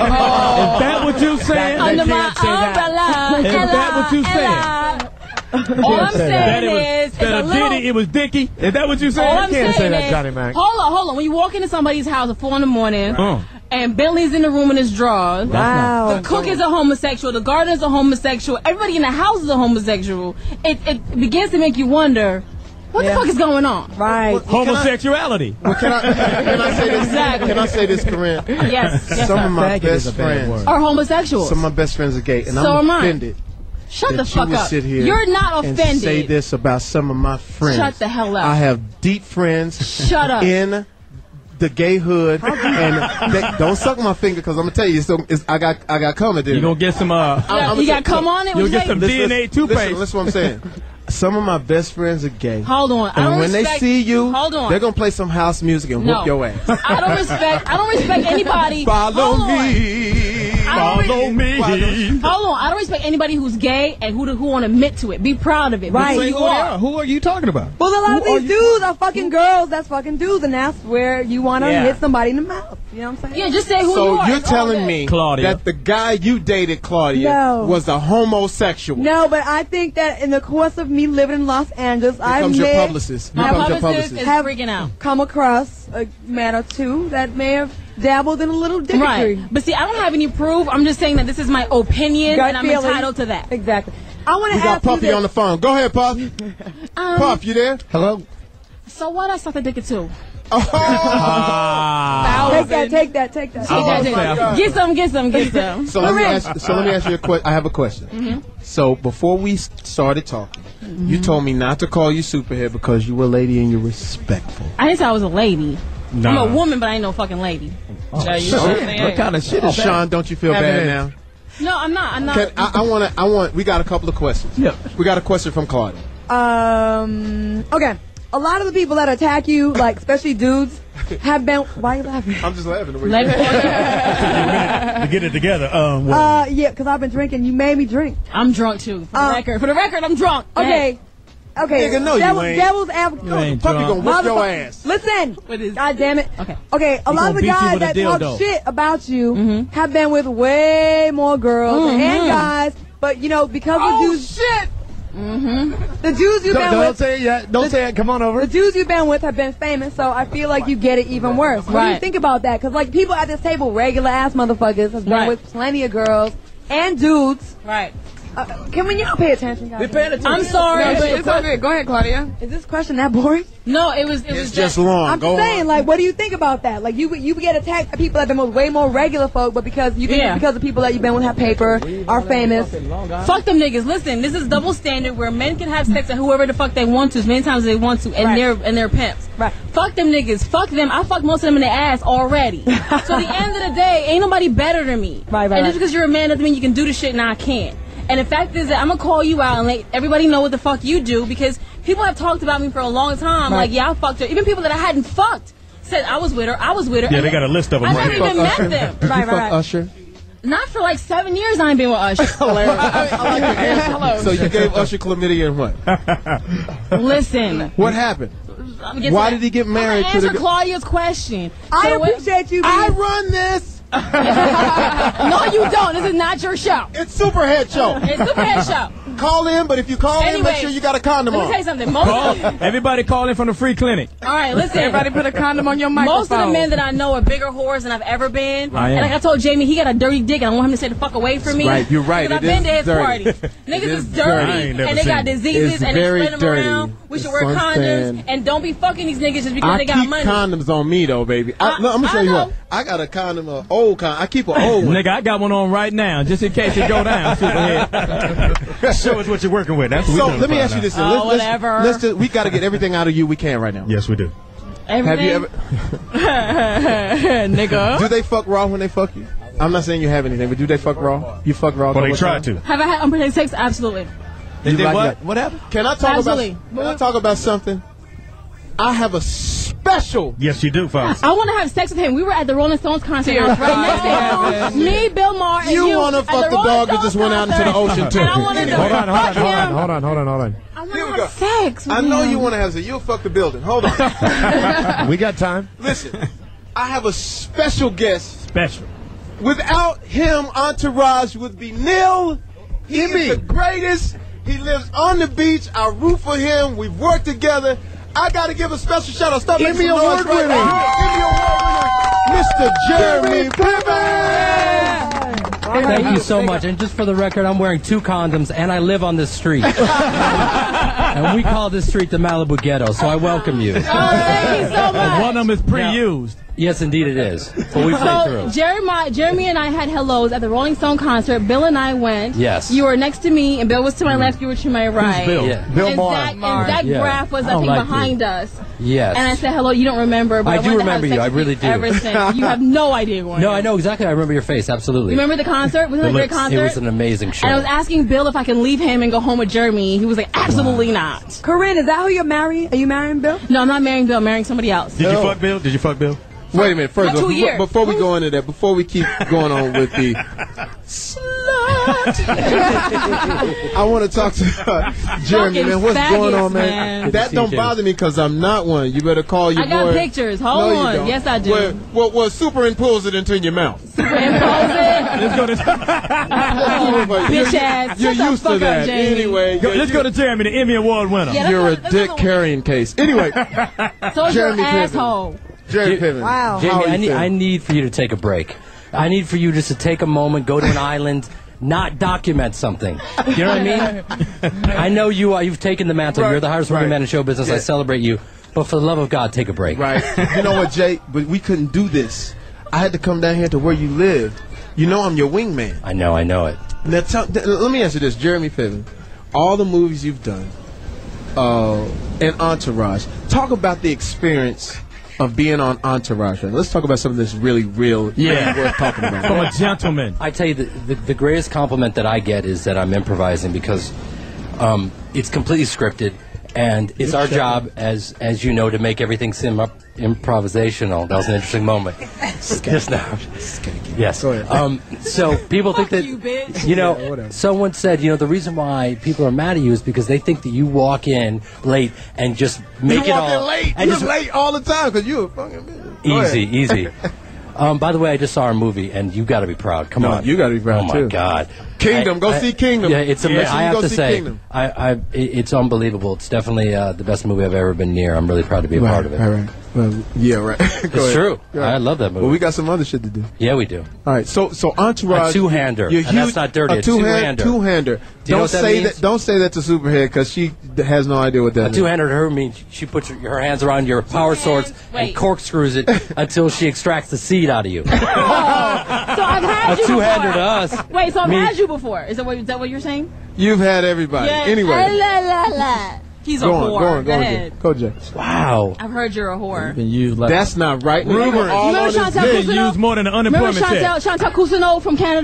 [SPEAKER 3] that what you saying?
[SPEAKER 1] Under my umbrella.
[SPEAKER 3] Is that what you saying?
[SPEAKER 1] All I'm saying is,
[SPEAKER 3] instead of Diddy, it was Dickie. Is that what you saying?
[SPEAKER 1] All I'm
[SPEAKER 6] can't say
[SPEAKER 1] saying
[SPEAKER 6] that,
[SPEAKER 1] is,
[SPEAKER 6] Johnny Mac.
[SPEAKER 1] Hold on. When you walk into somebody's house at 4 in the morning, and Bentley's in the room in his drawers, the cook is a homosexual, the gardener's a homosexual, everybody in the house is a homosexual, it begins to make you wonder, what the fuck is going on?
[SPEAKER 4] Right.
[SPEAKER 3] Homosexuality.
[SPEAKER 2] Can I say this?
[SPEAKER 1] Exactly.
[SPEAKER 2] Can I say this, Corinne?
[SPEAKER 1] Yes.
[SPEAKER 2] Some of my best friends
[SPEAKER 1] are homosexuals.
[SPEAKER 2] Some of my best friends are gay, and
[SPEAKER 1] So
[SPEAKER 2] I'm
[SPEAKER 1] am I.
[SPEAKER 2] offended.
[SPEAKER 1] Shut the
[SPEAKER 2] that
[SPEAKER 1] fuck
[SPEAKER 2] you would
[SPEAKER 1] up.
[SPEAKER 2] sit here
[SPEAKER 1] You're not
[SPEAKER 2] and
[SPEAKER 1] offended.
[SPEAKER 2] say this about some of my friends.
[SPEAKER 1] Shut the hell up.
[SPEAKER 2] I have deep friends
[SPEAKER 1] Shut up.
[SPEAKER 2] in the gay hood, and they, don't suck my finger because I'm gonna tell you, I got coming.
[SPEAKER 3] You gonna get some?
[SPEAKER 1] You got come on it.
[SPEAKER 3] You'll get some DNA toothpaste.
[SPEAKER 2] Listen what I'm saying. Some of my best friends are gay.
[SPEAKER 1] Hold on.
[SPEAKER 2] And when they see you,
[SPEAKER 1] hold on.
[SPEAKER 2] they're gonna play some house music and whoop your ass.
[SPEAKER 1] I don't respect anybody.
[SPEAKER 2] Follow me.
[SPEAKER 3] Follow me.
[SPEAKER 1] Hold on. I don't respect anybody who's gay and who won't admit to it. Be proud of it.
[SPEAKER 4] Right.
[SPEAKER 1] Who you are.
[SPEAKER 6] Who are you talking about?
[SPEAKER 4] Well, a lot of these dudes are fucking girls. That's fucking dudes, and that's where you want to hit somebody in the mouth. You know what I'm saying?
[SPEAKER 1] Yeah, just say who you
[SPEAKER 2] So
[SPEAKER 1] are.
[SPEAKER 2] you're telling me
[SPEAKER 3] Claudia,
[SPEAKER 2] that the guy you dated, Claudia, was a homosexual?
[SPEAKER 4] No, but I think that in the course of me living in Los Angeles, I
[SPEAKER 2] becomes your
[SPEAKER 4] may
[SPEAKER 2] publicist.
[SPEAKER 1] My
[SPEAKER 2] Becomes your
[SPEAKER 1] publicist is
[SPEAKER 4] have
[SPEAKER 1] freaking out.
[SPEAKER 4] come across a man or two that may have dabbled in a little dicketry.
[SPEAKER 1] Right. But see, I don't have any proof. I'm just saying that this is my opinion,
[SPEAKER 4] Gut
[SPEAKER 1] and I'm
[SPEAKER 4] feeling.
[SPEAKER 1] entitled to that.
[SPEAKER 4] Exactly. I want to
[SPEAKER 2] We got
[SPEAKER 4] ask you
[SPEAKER 2] Puffy
[SPEAKER 4] this.
[SPEAKER 2] on the phone. Go ahead, Puff. Puff, you there?
[SPEAKER 6] Hello?
[SPEAKER 1] So what I sucked a dick too?
[SPEAKER 4] Take that.
[SPEAKER 1] Get some.
[SPEAKER 2] So let me ask you a question. I have a question. So before we started talking, you told me not to call you Superhead because you were a lady and you're respectful.
[SPEAKER 1] I didn't say I was a lady.
[SPEAKER 3] Nah.
[SPEAKER 1] I'm a woman, but I ain't no fucking lady.
[SPEAKER 3] What kind of shit is that?
[SPEAKER 2] Sean, don't you feel bad now?
[SPEAKER 1] No, I'm not. I'm not.
[SPEAKER 2] I want. We got a couple of questions.
[SPEAKER 3] Yep.
[SPEAKER 2] We got a question from Claudia.
[SPEAKER 4] Okay. A lot of the people that attack you, like especially dudes, have been. Why are you laughing?
[SPEAKER 2] I'm just laughing.
[SPEAKER 6] To get it together.
[SPEAKER 4] Yeah, because I've been drinking. You made me drink.
[SPEAKER 1] I'm drunk too. For the record, I'm drunk.
[SPEAKER 4] Okay. Okay.
[SPEAKER 2] Nigga, no, you ain't.
[SPEAKER 4] Devil's advocate.
[SPEAKER 3] You ain't
[SPEAKER 2] Puppy
[SPEAKER 3] drunk.
[SPEAKER 2] gonna whip your ass.
[SPEAKER 4] Listen. God damn it.
[SPEAKER 1] Okay.
[SPEAKER 4] Okay. A lot of the
[SPEAKER 3] gonna beat you
[SPEAKER 4] guys
[SPEAKER 3] with a
[SPEAKER 4] that talk
[SPEAKER 3] dildo.
[SPEAKER 4] shit about you have been with way more girls and guys, but you know because of dudes.
[SPEAKER 2] Shit.
[SPEAKER 4] The dudes you've been
[SPEAKER 6] don't
[SPEAKER 4] with.
[SPEAKER 6] say it yet. Don't say it. Come on over.
[SPEAKER 4] The dudes you've been with have been famous, so I feel like you get it even worse. What do you
[SPEAKER 1] Right.
[SPEAKER 4] think about that? Because like people at this table, regular ass motherfuckers, has been
[SPEAKER 1] Right.
[SPEAKER 4] with plenty of girls and dudes.
[SPEAKER 1] Right.
[SPEAKER 4] Can we not pay attention, guys?
[SPEAKER 1] I'm sorry.
[SPEAKER 7] No,
[SPEAKER 1] but
[SPEAKER 7] it's okay. Go ahead, Claudia.
[SPEAKER 4] Is this question that boring?
[SPEAKER 1] No, it was
[SPEAKER 2] It's just long.
[SPEAKER 4] I'm
[SPEAKER 2] Go
[SPEAKER 4] saying,
[SPEAKER 2] on.
[SPEAKER 4] like, what do you think about that? Like, you get attacked by people that have been with way more regular folk, but because you think it's because the people that you've been with have paper, are famous.
[SPEAKER 1] Fuck them niggas. Listen, this is double standard where men can have sex with whoever the fuck they want to, as many times as they want to, and they're pimps.
[SPEAKER 4] Right.
[SPEAKER 1] Fuck them niggas. Fuck them. I fucked most of them in the ass already. So at the end of the day, ain't nobody better than me.
[SPEAKER 4] Right.
[SPEAKER 1] And just because you're a man doesn't mean you can do the shit and I can't. And the fact is that I'm gonna call you out and let everybody know what the fuck you do, because people have talked about me for a long time. Like, yeah, I fucked her. Even people that I hadn't fucked said I was with her.
[SPEAKER 6] Yeah, they got a list of them
[SPEAKER 1] I
[SPEAKER 6] right
[SPEAKER 1] never even met them.
[SPEAKER 2] Did you fuck Usher?
[SPEAKER 1] Not for like 7 years. I ain't been with Usher.
[SPEAKER 2] Hilarious.
[SPEAKER 7] I like your answer. Hello.
[SPEAKER 2] So you gave Usher chlamydia and what?
[SPEAKER 1] Listen.
[SPEAKER 2] What happened? Why did he get married to the
[SPEAKER 1] Answer Claudia's question.
[SPEAKER 4] I
[SPEAKER 1] So
[SPEAKER 4] appreciate you.
[SPEAKER 2] I run this.
[SPEAKER 1] No, you don't. This is not your show.
[SPEAKER 2] It's Superhead show.
[SPEAKER 1] It's Superhead show.
[SPEAKER 2] Call in, but if you call in, make sure you got a condom
[SPEAKER 1] Let me
[SPEAKER 2] on.
[SPEAKER 1] tell you something. Most of,
[SPEAKER 3] Everybody call in from the free clinic.
[SPEAKER 1] all right, listen.
[SPEAKER 7] Everybody put a condom on your microphone.
[SPEAKER 1] Most of the men that I know are bigger whores than I've ever been.
[SPEAKER 3] I am.
[SPEAKER 1] And like I told Jamie, he got a dirty dick, and I want him to stay the fuck away from me.
[SPEAKER 2] Right, you're right.
[SPEAKER 1] Because
[SPEAKER 2] It
[SPEAKER 1] I've been to
[SPEAKER 2] is
[SPEAKER 1] his
[SPEAKER 2] dirty.
[SPEAKER 1] parties. Niggas
[SPEAKER 2] is
[SPEAKER 1] is
[SPEAKER 2] dirty.
[SPEAKER 3] I
[SPEAKER 1] dirty,
[SPEAKER 3] ain't never
[SPEAKER 1] and they got
[SPEAKER 3] seen it.
[SPEAKER 1] diseases,
[SPEAKER 2] It's
[SPEAKER 1] and they
[SPEAKER 2] very
[SPEAKER 1] spread them
[SPEAKER 2] dirty.
[SPEAKER 1] around. We should
[SPEAKER 2] It's
[SPEAKER 1] wear condoms,
[SPEAKER 2] unfair.
[SPEAKER 1] and don't be fucking these niggas just because
[SPEAKER 2] I
[SPEAKER 1] they got
[SPEAKER 2] keep
[SPEAKER 1] money.
[SPEAKER 2] condoms on me though, baby. I'm gonna show
[SPEAKER 1] I
[SPEAKER 2] you
[SPEAKER 1] know.
[SPEAKER 2] what. I got a condom, an old condom. I keep an old one.
[SPEAKER 3] Nigga, I got one on right now, just in case it go down. Superhead.
[SPEAKER 6] Show us what you're working with. That's what
[SPEAKER 2] So
[SPEAKER 6] we
[SPEAKER 2] let me ask you this:
[SPEAKER 1] Oh, whatever.
[SPEAKER 2] Let's just, we got to get everything out of you we can right now.
[SPEAKER 6] Yes, we do.
[SPEAKER 2] Have you ever?
[SPEAKER 1] Nigga.
[SPEAKER 2] Do they fuck raw when they fuck you? I'm not saying you have anything, but do they fuck raw? You fuck raw?
[SPEAKER 6] Well, they
[SPEAKER 2] all the
[SPEAKER 6] tried
[SPEAKER 2] time?
[SPEAKER 6] to.
[SPEAKER 1] Have I had unprotected sex? Absolutely.
[SPEAKER 2] You
[SPEAKER 3] did
[SPEAKER 2] like
[SPEAKER 3] what?
[SPEAKER 2] that? What happened? Can I talk
[SPEAKER 1] Absolutely.
[SPEAKER 2] about? Can I talk about something? I have a special.
[SPEAKER 6] Yes, you do, Fox.
[SPEAKER 1] I want to have sex with him. We were at the Rolling Stones concert. I was right next to him. Me, Bill Maher, and you.
[SPEAKER 2] You want to fuck the dog that just went out into the ocean too?
[SPEAKER 1] And I wanted to
[SPEAKER 6] Hold on.
[SPEAKER 1] fuck him. I
[SPEAKER 2] Here we
[SPEAKER 1] want to
[SPEAKER 2] go.
[SPEAKER 1] have sex with
[SPEAKER 2] I know
[SPEAKER 1] him.
[SPEAKER 2] you want to have sex. You'll fuck the building. Hold on.
[SPEAKER 6] We got time.
[SPEAKER 2] Listen, I have a special guest.
[SPEAKER 3] Special.
[SPEAKER 2] Without him, Entourage would be nil. He is the greatest. He lives on the beach. I root for him. We've worked together. I got to give a special shout out. Stop making some noise
[SPEAKER 6] Award
[SPEAKER 2] right
[SPEAKER 6] winner.
[SPEAKER 2] now. Emmy Award winner, Mr. Jeremy Piven.
[SPEAKER 9] Thank you so much. And just for the record, I'm wearing 2 condoms, and I live on this street. And we call this street the Malibu Ghetto, so I welcome you.
[SPEAKER 1] Oh, thank you so much.
[SPEAKER 3] One of them is pre-used.
[SPEAKER 9] Yes, indeed it is. But we play
[SPEAKER 1] So
[SPEAKER 9] through.
[SPEAKER 1] Jeremy and I had hellos at the Rolling Stone concert. Bill and I went.
[SPEAKER 9] Yes.
[SPEAKER 1] You were next to me, and Bill was to my left. You were to my right.
[SPEAKER 3] Bill?
[SPEAKER 9] Yeah.
[SPEAKER 6] Bill
[SPEAKER 1] and
[SPEAKER 6] Maher.
[SPEAKER 1] Zach, and Zach
[SPEAKER 9] Yeah.
[SPEAKER 1] Braff was,
[SPEAKER 9] I
[SPEAKER 1] I
[SPEAKER 9] don't
[SPEAKER 1] think,
[SPEAKER 9] like you.
[SPEAKER 1] behind us.
[SPEAKER 9] Yes.
[SPEAKER 1] And I said, hello, you don't remember, but
[SPEAKER 9] I
[SPEAKER 1] I
[SPEAKER 9] do
[SPEAKER 1] wanted to
[SPEAKER 9] remember
[SPEAKER 1] have
[SPEAKER 9] you.
[SPEAKER 1] sex
[SPEAKER 9] I
[SPEAKER 1] with
[SPEAKER 9] really
[SPEAKER 1] you
[SPEAKER 9] do.
[SPEAKER 1] Ever since. You have no idea going
[SPEAKER 9] No,
[SPEAKER 1] on.
[SPEAKER 9] I know exactly. I remember your face. Absolutely.
[SPEAKER 1] Remember the concert? Wasn't that a great concert?
[SPEAKER 9] It was an amazing show.
[SPEAKER 1] And I was asking Bill if I can leave him and go home with Jeremy. He was like, absolutely not.
[SPEAKER 4] Corinne, is that who you're marrying? Are you marrying Bill?
[SPEAKER 1] No, I'm not marrying Bill. I'm marrying somebody else.
[SPEAKER 6] Did you fuck Bill? Did you fuck Bill?
[SPEAKER 2] Wait a minute. First,
[SPEAKER 1] Not 2 years.
[SPEAKER 2] before we go into that, before we keep going on with the I want to talk to Jeremy, man. What's going on, man? That don't bother me because I'm not one. You better call your
[SPEAKER 1] I got
[SPEAKER 2] boy.
[SPEAKER 1] pictures. Hold
[SPEAKER 2] No, you
[SPEAKER 1] on.
[SPEAKER 2] don't.
[SPEAKER 1] Yes, I do.
[SPEAKER 2] Well, superimpose it into your mouth.
[SPEAKER 3] Let's go to
[SPEAKER 1] Bitch ass.
[SPEAKER 2] You're
[SPEAKER 1] Shut the
[SPEAKER 2] used
[SPEAKER 1] fuck
[SPEAKER 2] to
[SPEAKER 1] up,
[SPEAKER 2] that.
[SPEAKER 1] Jamie.
[SPEAKER 2] Anyway,
[SPEAKER 3] let's go to Jeremy, the Emmy Award winner.
[SPEAKER 1] Yeah,
[SPEAKER 2] you're a
[SPEAKER 1] that's
[SPEAKER 2] dick
[SPEAKER 1] what-
[SPEAKER 2] carrying case. Anyway,
[SPEAKER 1] So is
[SPEAKER 2] Jeremy
[SPEAKER 1] your
[SPEAKER 2] Piven.
[SPEAKER 1] asshole.
[SPEAKER 2] Jeremy Piven.
[SPEAKER 4] Wow.
[SPEAKER 2] How are
[SPEAKER 9] Jamie,
[SPEAKER 2] you
[SPEAKER 9] I
[SPEAKER 2] feeling?
[SPEAKER 9] need for you to take a break. I need for you just to take a moment, go to an island, not document something. You know what I mean? I know you are. You've taken the mantle. You're the hardest working man in show business. I celebrate you. But for the love of God, take a break.
[SPEAKER 2] Right. You know what, Jay? But we couldn't do this. I had to come down here to where you live. You know I'm your wingman.
[SPEAKER 9] I know it.
[SPEAKER 2] Now, let me answer this, Jeremy Piven. All the movies you've done, and Entourage. Talk about the experience of being on Entourage. Right? Let's talk about something that's really real.
[SPEAKER 3] Yeah.
[SPEAKER 2] Worth talking about.
[SPEAKER 3] From a gentleman.
[SPEAKER 9] I tell you, the greatest compliment that I get is that I'm improvising because it's completely scripted, and it's our job, as you know, to make everything seem improvisational. That was an interesting moment. Just now. Yes.
[SPEAKER 2] Go ahead.
[SPEAKER 9] So people think that,
[SPEAKER 1] you, bitch.
[SPEAKER 9] you know, someone said, the reason why people are mad at you is because they think that you walk in late and just make
[SPEAKER 2] You
[SPEAKER 9] it
[SPEAKER 2] walk in
[SPEAKER 9] all.
[SPEAKER 2] late.
[SPEAKER 9] And
[SPEAKER 2] You're
[SPEAKER 9] just,
[SPEAKER 2] late all the time because you're a fucking bitch. Go ahead.
[SPEAKER 9] easy. By the way, I just saw our movie, and you got to be proud. Come on,
[SPEAKER 2] you gotta be proud,
[SPEAKER 9] Oh my
[SPEAKER 2] too.
[SPEAKER 9] God,
[SPEAKER 2] Kingdom. Go see Kingdom.
[SPEAKER 9] Yeah, it's amazing.
[SPEAKER 2] Make sure
[SPEAKER 9] I
[SPEAKER 2] you
[SPEAKER 9] have
[SPEAKER 2] go
[SPEAKER 9] to
[SPEAKER 2] see
[SPEAKER 9] say,
[SPEAKER 2] Kingdom.
[SPEAKER 9] it's unbelievable. It's definitely the best movie I've ever been near. I'm really proud to be a part of it.
[SPEAKER 2] Right. Well, yeah, right.
[SPEAKER 9] It's true. I love that movie.
[SPEAKER 2] Well, we got some other shit to do.
[SPEAKER 9] Yeah, we do.
[SPEAKER 2] All right, so Entourage.
[SPEAKER 9] A two-hander,
[SPEAKER 2] you're
[SPEAKER 9] and that's not dirty.
[SPEAKER 2] A
[SPEAKER 9] A two-hander.
[SPEAKER 2] Two-hander.
[SPEAKER 9] Do you know
[SPEAKER 2] Don't
[SPEAKER 9] what that
[SPEAKER 2] say
[SPEAKER 9] means?
[SPEAKER 2] that. Don't say that to Superhead because she has no idea what that
[SPEAKER 9] A
[SPEAKER 2] means.
[SPEAKER 9] two-hander to her means she puts her hands around your power swords and
[SPEAKER 1] Wait.
[SPEAKER 9] corkscrews it until she extracts the seed out of you.
[SPEAKER 1] So I've had
[SPEAKER 9] A
[SPEAKER 1] you
[SPEAKER 9] two-hander
[SPEAKER 1] before.
[SPEAKER 9] to us.
[SPEAKER 1] Wait, so I've
[SPEAKER 9] means-
[SPEAKER 1] had you before. Is that what you're saying?
[SPEAKER 2] You've had everybody.
[SPEAKER 1] Yeah.
[SPEAKER 2] Anyway,
[SPEAKER 1] La, la, la. He's a
[SPEAKER 2] go
[SPEAKER 1] whore.
[SPEAKER 2] on,
[SPEAKER 1] ahead.
[SPEAKER 2] Go, Jay.
[SPEAKER 9] Wow.
[SPEAKER 1] I've heard you're a whore.
[SPEAKER 3] Been used like
[SPEAKER 2] That's not right.
[SPEAKER 3] Rumors.
[SPEAKER 2] All
[SPEAKER 1] Remember
[SPEAKER 2] on this
[SPEAKER 1] Chantal
[SPEAKER 2] day.
[SPEAKER 3] been
[SPEAKER 1] Cousineau?
[SPEAKER 3] used more than an
[SPEAKER 1] Remember
[SPEAKER 3] unemployment check.
[SPEAKER 1] Chantal Cousineau from Canada?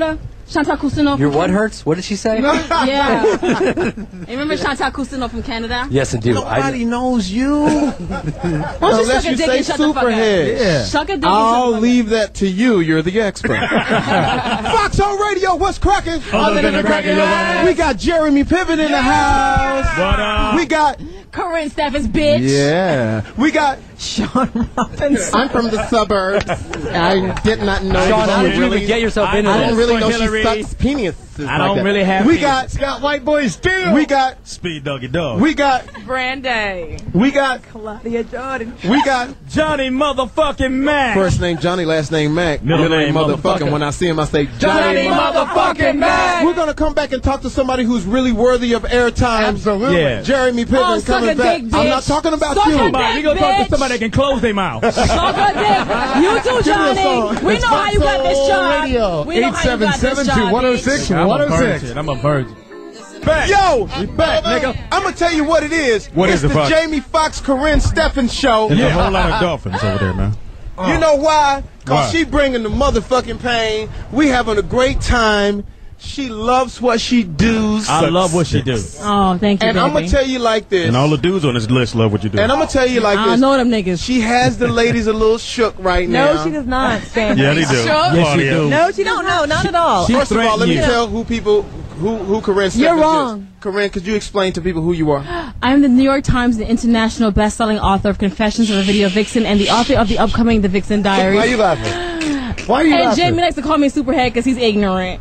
[SPEAKER 1] Chantal Cousineau.
[SPEAKER 9] Your what hurts? What did she say?
[SPEAKER 1] Yeah. Remember Chantal Cousineau from Canada?
[SPEAKER 9] Yes, indeed.
[SPEAKER 2] Nobody knows you.
[SPEAKER 1] Unless
[SPEAKER 2] you say Superhead.
[SPEAKER 1] Yeah. Suck a dick.
[SPEAKER 2] I'll leave that to you. You're the expert. Foxhole Radio, what's cracking?
[SPEAKER 3] Other than the cracking.
[SPEAKER 2] We got Jeremy Piven in the house.
[SPEAKER 3] What up?
[SPEAKER 2] We got
[SPEAKER 1] Corinne Steffens, bitch.
[SPEAKER 2] Yeah. We got
[SPEAKER 5] Sean Robinson.
[SPEAKER 2] I'm from the suburbs. I did not know.
[SPEAKER 9] Sean, how did you even get yourself into
[SPEAKER 2] I
[SPEAKER 9] this?
[SPEAKER 2] didn't really know
[SPEAKER 3] Hillary.
[SPEAKER 2] she sucks penises.
[SPEAKER 3] I don't really have.
[SPEAKER 2] We got
[SPEAKER 3] white boys still.
[SPEAKER 2] We got
[SPEAKER 3] Speed Doggy Dog.
[SPEAKER 2] We got
[SPEAKER 7] Brandy.
[SPEAKER 2] We got
[SPEAKER 4] Claudia Jordan.
[SPEAKER 2] We got
[SPEAKER 3] Johnny motherfucking Mac.
[SPEAKER 2] First name Johnny, last name Mac.
[SPEAKER 3] Middle name
[SPEAKER 2] motherfucking. When I see him, I say
[SPEAKER 3] Johnny motherfucking Mac.
[SPEAKER 2] We're gonna come back and talk to somebody who's really worthy of airtime.
[SPEAKER 3] Absolutely. Yeah.
[SPEAKER 2] Jeremy Piven coming back. I'm not talking about you.
[SPEAKER 3] We're gonna talk to somebody that can close their mouth.
[SPEAKER 1] Suck a dick. You too, Johnny. We know how you got this job. We know how you got this job.
[SPEAKER 6] 877-210-6-106.
[SPEAKER 3] I'm a virgin.
[SPEAKER 2] Back. Yo,
[SPEAKER 3] we back, nigga.
[SPEAKER 2] I'm gonna tell you what it is.
[SPEAKER 6] What
[SPEAKER 2] it's
[SPEAKER 6] is it,
[SPEAKER 2] the
[SPEAKER 6] Fox?
[SPEAKER 2] Jamie Foxx, Corinne Steffens show.
[SPEAKER 6] There's a whole lot of dolphins over there, man.
[SPEAKER 2] You know why? Because
[SPEAKER 6] Why?
[SPEAKER 2] she bringing the motherfucking pain. We having a great time. She loves what she does.
[SPEAKER 3] I love what she do.
[SPEAKER 1] Oh, thank you,
[SPEAKER 2] And I'm gonna tell you like this.
[SPEAKER 6] And all the dudes on this list love what you do.
[SPEAKER 2] And I'm gonna tell you like
[SPEAKER 1] I
[SPEAKER 2] this.
[SPEAKER 1] know them niggas.
[SPEAKER 2] She has the ladies a little shook right now.
[SPEAKER 4] No, she does not. Stand
[SPEAKER 6] Yeah, they do.
[SPEAKER 3] Yes, she do.
[SPEAKER 5] No, she don't. No, not at all.
[SPEAKER 2] First of all, let me
[SPEAKER 3] you.
[SPEAKER 2] tell who Corinne Steffens
[SPEAKER 1] You're
[SPEAKER 2] is.
[SPEAKER 1] wrong.
[SPEAKER 2] Corinne, could you explain to people who you are?
[SPEAKER 1] I'm the New York Times and international best-selling author of Confessions of a Video Vixen and the author of the upcoming The Vixen Diaries.
[SPEAKER 6] Why are you laughing? Why are you
[SPEAKER 1] And
[SPEAKER 6] laughing?
[SPEAKER 1] Jamie likes to call me Superhead because he's ignorant.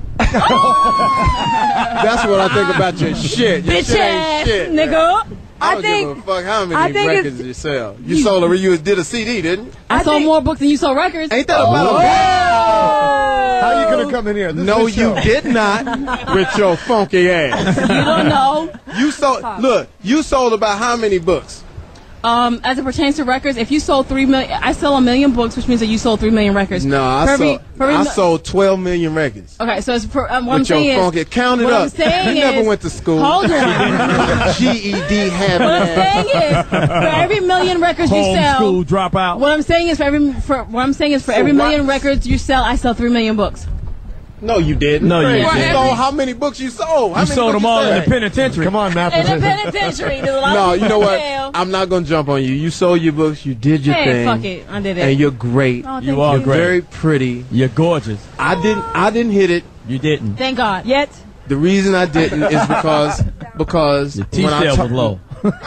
[SPEAKER 2] That's what I think about your shit. Your
[SPEAKER 1] Bitch
[SPEAKER 2] shit
[SPEAKER 1] ass,
[SPEAKER 2] ain't shit.
[SPEAKER 1] nigga.
[SPEAKER 2] I don't give a fuck how many
[SPEAKER 4] think
[SPEAKER 2] records you sell. You sold a you did a CD, didn't you?
[SPEAKER 1] I sold more books than you sold records.
[SPEAKER 2] Ain't that about a
[SPEAKER 6] How are you gonna come in here? This
[SPEAKER 2] No,
[SPEAKER 6] is the
[SPEAKER 2] you
[SPEAKER 6] show.
[SPEAKER 2] did not. With your funky ass.
[SPEAKER 1] You don't know.
[SPEAKER 2] You sold. Look, you sold about how many books?
[SPEAKER 1] As it pertains to records, if you sold 3 million, I sell 1 million books, which means that you sold 3 million records.
[SPEAKER 2] No, I sold 12 million records.
[SPEAKER 1] Okay, so it's what I'm
[SPEAKER 2] With your
[SPEAKER 1] saying
[SPEAKER 2] funky, count it
[SPEAKER 1] what
[SPEAKER 2] up.
[SPEAKER 1] I'm saying
[SPEAKER 2] You never
[SPEAKER 1] is-
[SPEAKER 2] went to school.
[SPEAKER 1] Hold on.
[SPEAKER 2] GED have
[SPEAKER 1] What I'm saying is, for every million records you sell,
[SPEAKER 3] Homeschool dropout.
[SPEAKER 1] what I'm saying is for every million records you sell, I sell 3 million books.
[SPEAKER 2] No, you didn't.
[SPEAKER 3] No, you
[SPEAKER 2] You
[SPEAKER 3] didn't.
[SPEAKER 2] sold how many books you sold? How
[SPEAKER 3] You
[SPEAKER 2] many
[SPEAKER 3] sold
[SPEAKER 2] books
[SPEAKER 3] them all in the
[SPEAKER 2] sold?
[SPEAKER 3] penitentiary.
[SPEAKER 6] Come on, Matt.
[SPEAKER 1] In the penitentiary, there's a lot
[SPEAKER 2] No,
[SPEAKER 1] of
[SPEAKER 2] you know what?
[SPEAKER 1] jail.
[SPEAKER 2] I'm not gonna jump on you. You sold your books. You did your
[SPEAKER 1] Hey,
[SPEAKER 2] thing.
[SPEAKER 1] fuck it, I did it.
[SPEAKER 2] And you're great.
[SPEAKER 1] Oh, thank
[SPEAKER 3] You are
[SPEAKER 2] You're
[SPEAKER 3] great.
[SPEAKER 2] very pretty.
[SPEAKER 3] You're gorgeous.
[SPEAKER 2] I didn't hit it.
[SPEAKER 3] You didn't.
[SPEAKER 1] Thank God.
[SPEAKER 4] Yet.
[SPEAKER 2] The reason I didn't is because
[SPEAKER 3] Your
[SPEAKER 2] when I
[SPEAKER 3] T-shell was low.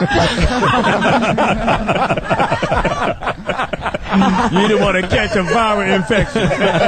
[SPEAKER 3] You didn't want to catch a viral infection.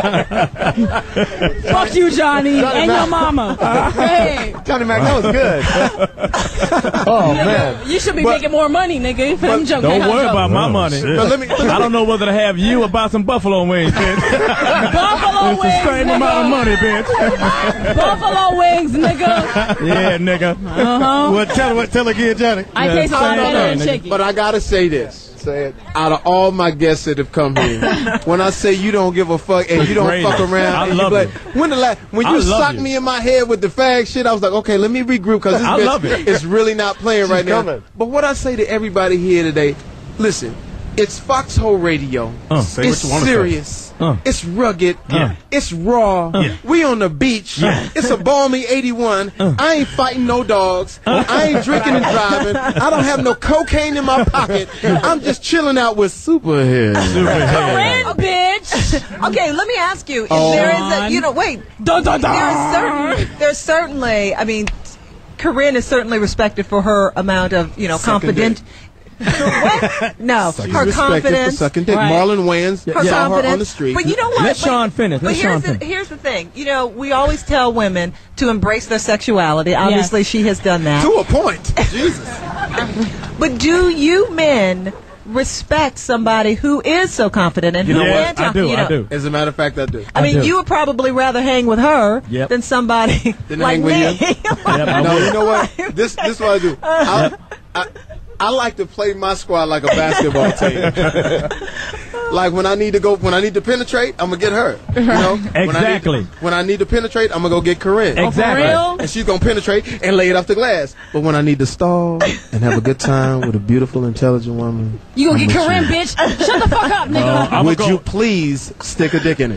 [SPEAKER 1] Fuck you, Johnny, and your mama. Hey,
[SPEAKER 6] Johnny Mac, that was good. Oh man.
[SPEAKER 1] you should be
[SPEAKER 2] But-
[SPEAKER 1] making more money, nigga. For them jokes.
[SPEAKER 3] Don't worry about my
[SPEAKER 6] Oh,
[SPEAKER 3] money.
[SPEAKER 6] shit.
[SPEAKER 2] But let me
[SPEAKER 3] I don't know whether to have you or buy some buffalo wings, bitch.
[SPEAKER 1] Buffalo
[SPEAKER 3] It's the
[SPEAKER 1] wings,
[SPEAKER 3] same amount of
[SPEAKER 1] nigga.
[SPEAKER 3] money, bitch.
[SPEAKER 1] Buffalo wings, nigga.
[SPEAKER 3] Yeah, nigga.
[SPEAKER 6] Well, tell again, Johnny.
[SPEAKER 1] I taste a lot
[SPEAKER 3] same
[SPEAKER 1] better than
[SPEAKER 3] thing, nigga.
[SPEAKER 1] chicken.
[SPEAKER 2] But I gotta say this.
[SPEAKER 6] Say it.
[SPEAKER 2] Out of all my guests that have come here, when I say you don't give a fuck and you don't
[SPEAKER 3] Crazy.
[SPEAKER 2] fuck around,
[SPEAKER 3] I
[SPEAKER 2] and
[SPEAKER 3] love
[SPEAKER 2] you like, when
[SPEAKER 3] I
[SPEAKER 2] you
[SPEAKER 3] love
[SPEAKER 2] socked
[SPEAKER 3] you.
[SPEAKER 2] me in my head with the fag shit, I was like, okay, let me regroup because this
[SPEAKER 3] I love
[SPEAKER 2] bitch
[SPEAKER 3] it.
[SPEAKER 2] is really not playing right now.
[SPEAKER 6] coming.
[SPEAKER 2] But what I say to everybody here today, listen, it's Foxhole Radio.
[SPEAKER 6] Say
[SPEAKER 2] It's
[SPEAKER 6] what you want to say.
[SPEAKER 2] serious. It's rugged.
[SPEAKER 3] Yeah.
[SPEAKER 2] It's raw. We on the beach. It's a balmy 81. I ain't fighting no dogs. I ain't drinking and driving. I don't have no cocaine in my pocket. I'm just chilling out with Superhead.
[SPEAKER 1] Corinne, bitch.
[SPEAKER 5] Okay, let me ask you. If
[SPEAKER 1] Oh.
[SPEAKER 5] there is a, wait.
[SPEAKER 1] Dun, dun, dun.
[SPEAKER 5] There's certainly, I mean, Corinne is certainly respected for her amount of, confident. What? No,
[SPEAKER 2] She's
[SPEAKER 5] her
[SPEAKER 2] respected
[SPEAKER 5] confidence.
[SPEAKER 2] for sucking dick.
[SPEAKER 1] Right.
[SPEAKER 2] Marlon Wayans
[SPEAKER 5] Her
[SPEAKER 2] saw her
[SPEAKER 5] confidence.
[SPEAKER 2] on the street.
[SPEAKER 5] But you know what?
[SPEAKER 3] Let Sean finish.
[SPEAKER 5] But
[SPEAKER 3] Let Sean finish.
[SPEAKER 5] here's the thing. We always tell women to embrace their sexuality. Obviously, she has done that.
[SPEAKER 2] To a point. Jesus.
[SPEAKER 5] But do you men respect somebody who is so confident and who
[SPEAKER 3] Yes,
[SPEAKER 5] can
[SPEAKER 3] I do. I do.
[SPEAKER 2] As a matter of fact, I do.
[SPEAKER 5] I mean,
[SPEAKER 3] do.
[SPEAKER 5] you would probably rather hang with her
[SPEAKER 3] Yep.
[SPEAKER 5] than somebody
[SPEAKER 2] Than
[SPEAKER 5] like
[SPEAKER 2] hang with
[SPEAKER 5] me.
[SPEAKER 3] Yep, I
[SPEAKER 2] No,
[SPEAKER 3] will.
[SPEAKER 2] you know what? This is what I do. I like to play my squad like a basketball team. Like when I need to penetrate, I'm gonna get her. You know?
[SPEAKER 3] Exactly.
[SPEAKER 2] When I need to penetrate, I'm gonna go get Corinne.
[SPEAKER 3] Exactly.
[SPEAKER 1] Oh,
[SPEAKER 2] And she's gonna penetrate and lay it off the glass. But when I need to stall and have a good time with a beautiful, intelligent woman,
[SPEAKER 1] You gonna get Corinne, bitch? Shut the fuck up, nigga.
[SPEAKER 2] would you please stick a dick in it?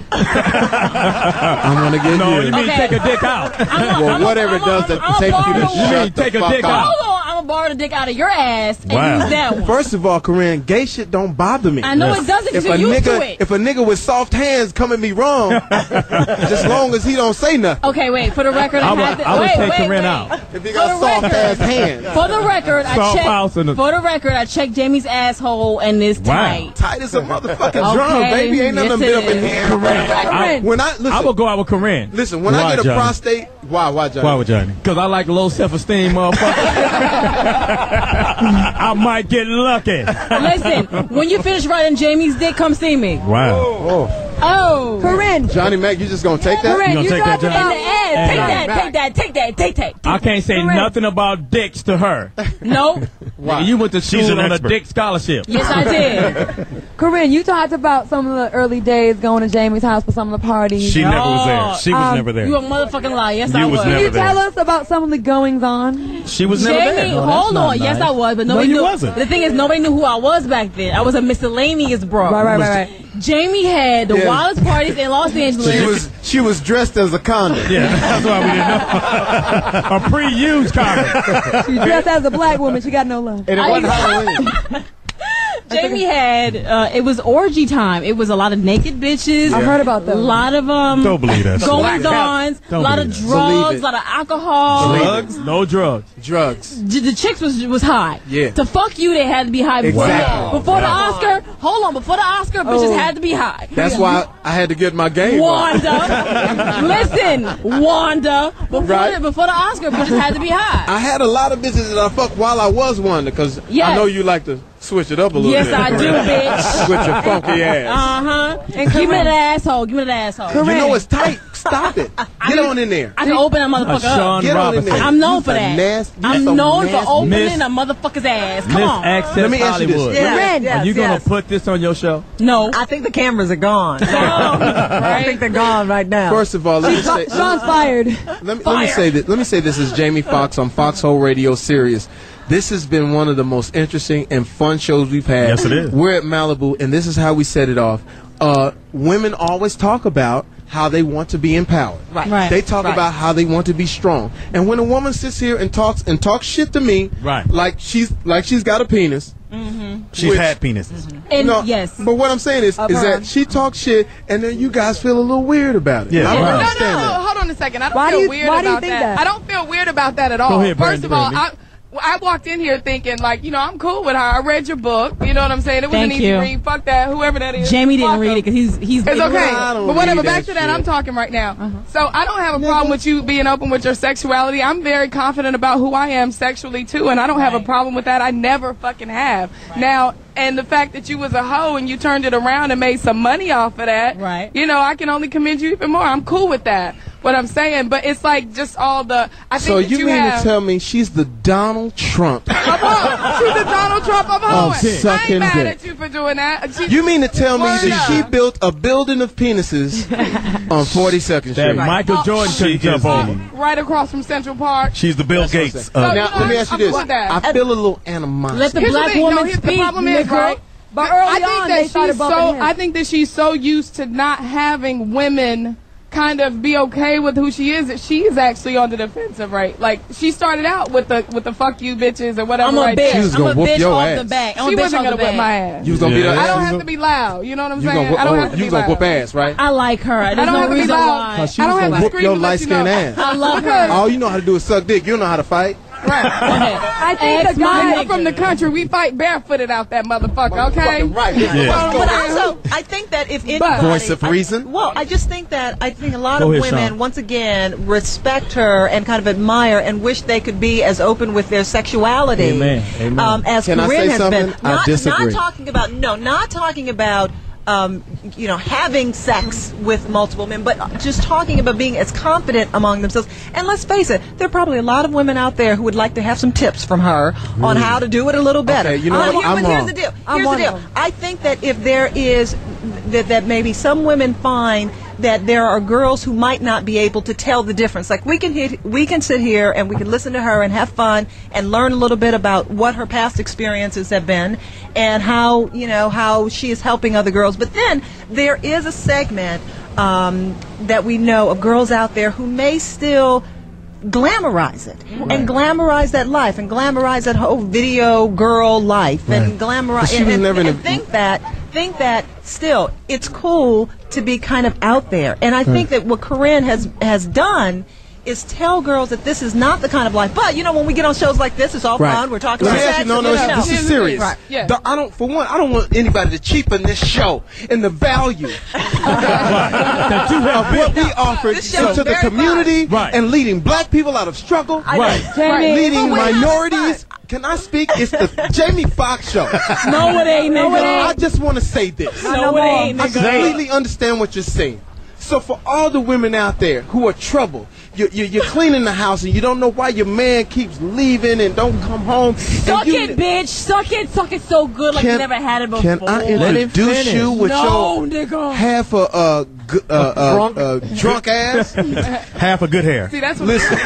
[SPEAKER 2] I'm gonna get
[SPEAKER 3] No,
[SPEAKER 2] you.
[SPEAKER 3] you mean
[SPEAKER 1] Okay.
[SPEAKER 3] take a dick out.
[SPEAKER 2] Well, whatever it does to take you to
[SPEAKER 3] You
[SPEAKER 2] shut
[SPEAKER 3] mean
[SPEAKER 2] the
[SPEAKER 3] take a
[SPEAKER 2] fuck
[SPEAKER 3] dick
[SPEAKER 2] up.
[SPEAKER 3] out.
[SPEAKER 1] Hold on, I'm gonna borrow the dick out of your ass and
[SPEAKER 3] Wow.
[SPEAKER 1] use that one.
[SPEAKER 2] First of all, Corinne, gay shit don't bother me.
[SPEAKER 1] I know it doesn't because you're used to it.
[SPEAKER 2] If a nigga with soft hands come at me wrong, just long as he don't say nothing.
[SPEAKER 1] Okay, wait. For the record,
[SPEAKER 3] I would take
[SPEAKER 1] wait,
[SPEAKER 3] Corinne
[SPEAKER 1] wait.
[SPEAKER 3] out.
[SPEAKER 2] If he got soft ass hands,
[SPEAKER 1] For the record,
[SPEAKER 3] Soft house in the-
[SPEAKER 1] I checked Jamie's asshole and it's
[SPEAKER 3] Wow.
[SPEAKER 1] tight.
[SPEAKER 2] tight as a motherfucking
[SPEAKER 1] Okay,
[SPEAKER 2] drum, baby. Ain't nothing
[SPEAKER 1] yes,
[SPEAKER 2] bit up
[SPEAKER 1] it
[SPEAKER 2] in
[SPEAKER 1] is.
[SPEAKER 2] here.
[SPEAKER 3] Corinne.
[SPEAKER 2] When I
[SPEAKER 3] I
[SPEAKER 2] listen,
[SPEAKER 3] will go out with Corinne.
[SPEAKER 2] listen. When I
[SPEAKER 3] Why,
[SPEAKER 2] get a
[SPEAKER 3] Johnny?
[SPEAKER 2] prostate, why, Johnny?
[SPEAKER 6] Why would Johnny?
[SPEAKER 3] Because I like low self-esteem, motherfucker. I might get lucky.
[SPEAKER 1] Listen, when you finish riding Jamie's dick, come see me.
[SPEAKER 6] Wow.
[SPEAKER 1] Oh,
[SPEAKER 4] Corinne.
[SPEAKER 2] Johnny Mac, you just gonna take that?
[SPEAKER 4] Corinne,
[SPEAKER 6] You
[SPEAKER 4] you
[SPEAKER 6] gonna take
[SPEAKER 4] talking
[SPEAKER 6] that,
[SPEAKER 1] in
[SPEAKER 4] about
[SPEAKER 1] the ass. Take that.
[SPEAKER 3] I can't say nothing about dicks to her.
[SPEAKER 1] No.
[SPEAKER 2] Why?
[SPEAKER 3] You went to
[SPEAKER 6] She's
[SPEAKER 3] school
[SPEAKER 6] an
[SPEAKER 3] on a
[SPEAKER 6] expert.
[SPEAKER 3] dick scholarship.
[SPEAKER 1] Yes, I did.
[SPEAKER 4] Corinne, you talked about some of the early days going to Jamie's house for some of the parties.
[SPEAKER 6] She never was there. She was never there.
[SPEAKER 1] You a motherfucking liar. Yes, I
[SPEAKER 6] You was
[SPEAKER 1] was.
[SPEAKER 6] never
[SPEAKER 4] Can you
[SPEAKER 6] there.
[SPEAKER 4] tell us about some of the goings on?
[SPEAKER 6] She was never
[SPEAKER 1] Jamie,
[SPEAKER 6] there.
[SPEAKER 1] hold on. Yes, I was, but nobody
[SPEAKER 6] you
[SPEAKER 1] knew.
[SPEAKER 6] wasn't.
[SPEAKER 1] The thing is, nobody knew who I was back then. I was a miscellaneous bro.
[SPEAKER 4] Right.
[SPEAKER 1] Jamie had the
[SPEAKER 2] Yeah.
[SPEAKER 1] wildest parties in Los Angeles.
[SPEAKER 2] She was dressed as a condom.
[SPEAKER 6] Yeah, that's why we didn't know.
[SPEAKER 3] A pre-used condom.
[SPEAKER 4] She dressed as a black woman. She got no love.
[SPEAKER 2] And it wasn't Halloween.
[SPEAKER 1] Jamie had it was orgy time. It was a lot of naked bitches.
[SPEAKER 4] I heard about
[SPEAKER 1] A
[SPEAKER 4] those.
[SPEAKER 1] lot of
[SPEAKER 6] Don't believe that shit.
[SPEAKER 1] goings ons. A
[SPEAKER 6] Don't
[SPEAKER 1] lot of
[SPEAKER 6] believe
[SPEAKER 2] that.
[SPEAKER 1] drugs.
[SPEAKER 2] Believe it.
[SPEAKER 1] A lot of alcohol.
[SPEAKER 3] Drugs? No drugs.
[SPEAKER 2] Drugs.
[SPEAKER 1] The chicks was high.
[SPEAKER 2] Yeah.
[SPEAKER 1] To fuck you, they had to be high.
[SPEAKER 2] Exactly.
[SPEAKER 1] Before the Oscar, hold on. Before the Oscar, bitches had to be high.
[SPEAKER 2] That's why I had to get my game on.
[SPEAKER 1] Wanda, listen, Wanda.
[SPEAKER 2] Right.
[SPEAKER 1] Before the Oscar, bitches had to be high.
[SPEAKER 2] I had a lot of bitches that I fucked while I was Wanda, because
[SPEAKER 1] Yes.
[SPEAKER 2] I know you like to switch it up a little
[SPEAKER 1] Yes,
[SPEAKER 2] bit.
[SPEAKER 1] I do, bitch.
[SPEAKER 2] With your funky ass.
[SPEAKER 1] Give me that asshole. Give me that asshole.
[SPEAKER 2] You know it's tight. Stop it. Get on in there.
[SPEAKER 1] I can open that motherfucker up.
[SPEAKER 3] Sean
[SPEAKER 2] Get on in
[SPEAKER 3] Robinson.
[SPEAKER 2] there.
[SPEAKER 1] I'm known
[SPEAKER 2] You
[SPEAKER 1] for
[SPEAKER 2] a
[SPEAKER 1] that.
[SPEAKER 2] nasty- you
[SPEAKER 1] I'm
[SPEAKER 2] so
[SPEAKER 1] known for
[SPEAKER 2] nasty.
[SPEAKER 1] opening
[SPEAKER 3] Miss-
[SPEAKER 1] a motherfucker's ass. Come
[SPEAKER 3] Miss
[SPEAKER 1] on.
[SPEAKER 3] Access
[SPEAKER 2] Let me ask you this.
[SPEAKER 3] Hollywood.
[SPEAKER 4] Corinne.
[SPEAKER 3] Are you going to put this on your show?
[SPEAKER 1] No.
[SPEAKER 5] I think the cameras are gone. I think they're gone right now.
[SPEAKER 2] First of all, let me say,
[SPEAKER 4] Sean's fired.
[SPEAKER 2] let me say this. Let me say this is Jamie Foxx on Foxhole Radio Sirius. This has been one of the most interesting and fun shows we've had.
[SPEAKER 6] Yes, it is.
[SPEAKER 2] We're at Malibu, and this is how we set it off. Women always talk about how they want to be empowered.
[SPEAKER 1] Right.
[SPEAKER 2] They talk about how they want to be strong. And when a woman sits here and talks shit to me,
[SPEAKER 3] Right.
[SPEAKER 2] like she's got a penis.
[SPEAKER 6] She's
[SPEAKER 2] Which-
[SPEAKER 6] had penises.
[SPEAKER 1] And
[SPEAKER 2] No,
[SPEAKER 1] yes.
[SPEAKER 2] But what I'm saying is that she talks shit, and then you guys feel a little weird about it.
[SPEAKER 6] Yeah,
[SPEAKER 2] I don't
[SPEAKER 6] right.
[SPEAKER 7] No,
[SPEAKER 2] understand that.
[SPEAKER 7] hold on a second. I don't
[SPEAKER 4] Why do
[SPEAKER 7] feel
[SPEAKER 4] you-
[SPEAKER 7] weird
[SPEAKER 4] why do you
[SPEAKER 7] about
[SPEAKER 4] think
[SPEAKER 7] that.
[SPEAKER 4] that?
[SPEAKER 7] I don't feel weird about that at all.
[SPEAKER 3] Go ahead,
[SPEAKER 7] First of all,
[SPEAKER 3] Brandy.
[SPEAKER 7] I walked in here thinking, like, you know, I'm cool with her. I read your book. You know what I'm saying? It was
[SPEAKER 1] Thank
[SPEAKER 7] an easy
[SPEAKER 1] you.
[SPEAKER 7] read. Fuck that. Whoever that is.
[SPEAKER 1] Jamie didn't
[SPEAKER 7] Fuck
[SPEAKER 1] read
[SPEAKER 7] him.
[SPEAKER 1] it because he's.
[SPEAKER 7] It's okay.
[SPEAKER 2] I don't
[SPEAKER 7] But whatever,
[SPEAKER 2] read
[SPEAKER 7] back
[SPEAKER 2] that
[SPEAKER 7] to that,
[SPEAKER 2] shit.
[SPEAKER 7] I'm talking right now. So I don't have a problem with you being open with your sexuality. I'm very confident about who I am sexually, too, and I don't have a problem with that. I never fucking have. Now, and the fact that you was a hoe and you turned it around and made some money off of that,
[SPEAKER 1] Right.
[SPEAKER 7] you know, I can only commend you even more. I'm cool with that. What I'm saying, but it's like just all the. I think
[SPEAKER 2] So
[SPEAKER 7] that
[SPEAKER 2] you mean
[SPEAKER 7] have,
[SPEAKER 2] to tell me she's the Donald Trump?
[SPEAKER 7] She's the Donald Trump of hoeing. I
[SPEAKER 2] sucking
[SPEAKER 7] ain't mad
[SPEAKER 2] dick.
[SPEAKER 7] at you for doing that.
[SPEAKER 2] You mean to tell me
[SPEAKER 7] Word
[SPEAKER 2] that
[SPEAKER 7] up.
[SPEAKER 2] she built a building of penises on 42nd
[SPEAKER 3] That
[SPEAKER 2] Street?
[SPEAKER 3] Michael Jordan
[SPEAKER 6] She
[SPEAKER 3] couldn't jump
[SPEAKER 6] is
[SPEAKER 3] over.
[SPEAKER 7] right across from Central Park.
[SPEAKER 6] She's the Bill Gates.
[SPEAKER 7] So,
[SPEAKER 2] Now,
[SPEAKER 7] you know,
[SPEAKER 2] let me ask you
[SPEAKER 7] I'm
[SPEAKER 2] this.
[SPEAKER 7] cool with that.
[SPEAKER 2] I feel a little animosity.
[SPEAKER 1] Let the
[SPEAKER 7] Here's
[SPEAKER 1] black
[SPEAKER 7] the thing.
[SPEAKER 1] woman
[SPEAKER 7] Here's
[SPEAKER 1] speak.
[SPEAKER 7] the problem is,
[SPEAKER 1] nigga.
[SPEAKER 7] right?
[SPEAKER 4] But early on, they
[SPEAKER 7] that
[SPEAKER 4] started
[SPEAKER 7] she's
[SPEAKER 4] bumping
[SPEAKER 7] so.
[SPEAKER 4] heads.
[SPEAKER 7] I think that she's so used to not having women kind of be okay with who she is that she is actually on the defensive, right? Like she started out with the fuck you bitches or whatever.
[SPEAKER 1] I'm a
[SPEAKER 7] right
[SPEAKER 1] bitch.
[SPEAKER 7] there.
[SPEAKER 2] was
[SPEAKER 1] I'm
[SPEAKER 2] gonna
[SPEAKER 1] a
[SPEAKER 2] whoop
[SPEAKER 1] bitch
[SPEAKER 2] your
[SPEAKER 1] off
[SPEAKER 2] ass.
[SPEAKER 1] the back. I'm
[SPEAKER 7] She
[SPEAKER 1] a bitch
[SPEAKER 7] wasn't
[SPEAKER 1] off
[SPEAKER 7] gonna
[SPEAKER 1] the
[SPEAKER 7] whip my
[SPEAKER 1] back.
[SPEAKER 7] ass.
[SPEAKER 2] You was gonna beat her
[SPEAKER 6] Yeah.
[SPEAKER 7] I
[SPEAKER 2] ass?
[SPEAKER 7] don't have to be loud. You know what I'm
[SPEAKER 2] You
[SPEAKER 7] saying?
[SPEAKER 2] gonna
[SPEAKER 7] I don't have to
[SPEAKER 2] you
[SPEAKER 7] be
[SPEAKER 2] was gonna
[SPEAKER 7] loud.
[SPEAKER 2] whoop ass, right?
[SPEAKER 1] I like her. There's
[SPEAKER 7] I don't
[SPEAKER 1] no
[SPEAKER 7] have to be
[SPEAKER 1] reason
[SPEAKER 7] loud.
[SPEAKER 1] why.
[SPEAKER 2] Cause she
[SPEAKER 7] I
[SPEAKER 2] was
[SPEAKER 7] don't have
[SPEAKER 2] gonna
[SPEAKER 7] to
[SPEAKER 2] whoop
[SPEAKER 7] scream
[SPEAKER 2] your
[SPEAKER 7] to let
[SPEAKER 2] light
[SPEAKER 7] you
[SPEAKER 2] skinned
[SPEAKER 7] know.
[SPEAKER 2] ass.
[SPEAKER 1] I love
[SPEAKER 7] Because-
[SPEAKER 1] her.
[SPEAKER 2] All you know how to do is suck dick. You don't know how to fight.
[SPEAKER 1] Right. Go ahead.
[SPEAKER 4] I think
[SPEAKER 1] Ask
[SPEAKER 4] the
[SPEAKER 1] my
[SPEAKER 4] guy.
[SPEAKER 7] I'm from the country. We fight barefooted out that motherfucker. Okay.
[SPEAKER 2] Fucking right.
[SPEAKER 5] But also, I think that if anybody,
[SPEAKER 2] Voice of reason?
[SPEAKER 5] Well, I just think that I think a lot
[SPEAKER 3] Go
[SPEAKER 5] of
[SPEAKER 3] ahead,
[SPEAKER 5] women,
[SPEAKER 3] Sean.
[SPEAKER 5] once again, respect her and kind of admire and wish they could be as open with their sexuality.
[SPEAKER 3] Amen. Amen.
[SPEAKER 5] As
[SPEAKER 2] Can I
[SPEAKER 5] Corinne
[SPEAKER 2] say
[SPEAKER 5] has
[SPEAKER 2] something?
[SPEAKER 5] been.
[SPEAKER 2] I disagree.
[SPEAKER 5] Not talking about having sex with multiple men, but just talking about being as confident among themselves. And let's face it, there are probably a lot of women out there who would like to have some tips from her on how to do it a little better.
[SPEAKER 2] Okay, you know what?
[SPEAKER 5] Here's the deal. I think that if there is that maybe some women find that there are girls who might not be able to tell the difference. Like we can sit here and we can listen to her and have fun and learn a little bit about what her past experiences have been and how she is helping other girls. But then there is a segment that we know of girls out there who may still glamorize it and glamorize that life and glamorize that whole video girl life and glamorize and think that still it's cool to be kind of out there. And I think that what Corinne has done is tell girls that this is not the kind of life. But when we get on shows like this, it's all fun. We're talking about sex.
[SPEAKER 2] This is serious.
[SPEAKER 5] Right.
[SPEAKER 10] Yeah. I don't want anybody to cheapen this show and the value that you have what we offered to the community and leading black people out of struggle, leading minorities. Can I speak? It's the Jamie Foxx show.
[SPEAKER 1] No, it ain't, nigga.
[SPEAKER 10] I just want to say this.
[SPEAKER 1] No, it ain't, nigga.
[SPEAKER 10] I completely understand what you're saying. So for all the women out there who are troubled, you're cleaning the house and you don't know why your man keeps leaving and don't come home.
[SPEAKER 1] Suck it, bitch. Suck it so good like you never had it before.
[SPEAKER 10] Can I introduce you with your
[SPEAKER 1] nigga.
[SPEAKER 10] half a drunk ass?
[SPEAKER 6] Half a good hair.
[SPEAKER 7] See, that's what
[SPEAKER 10] Listen.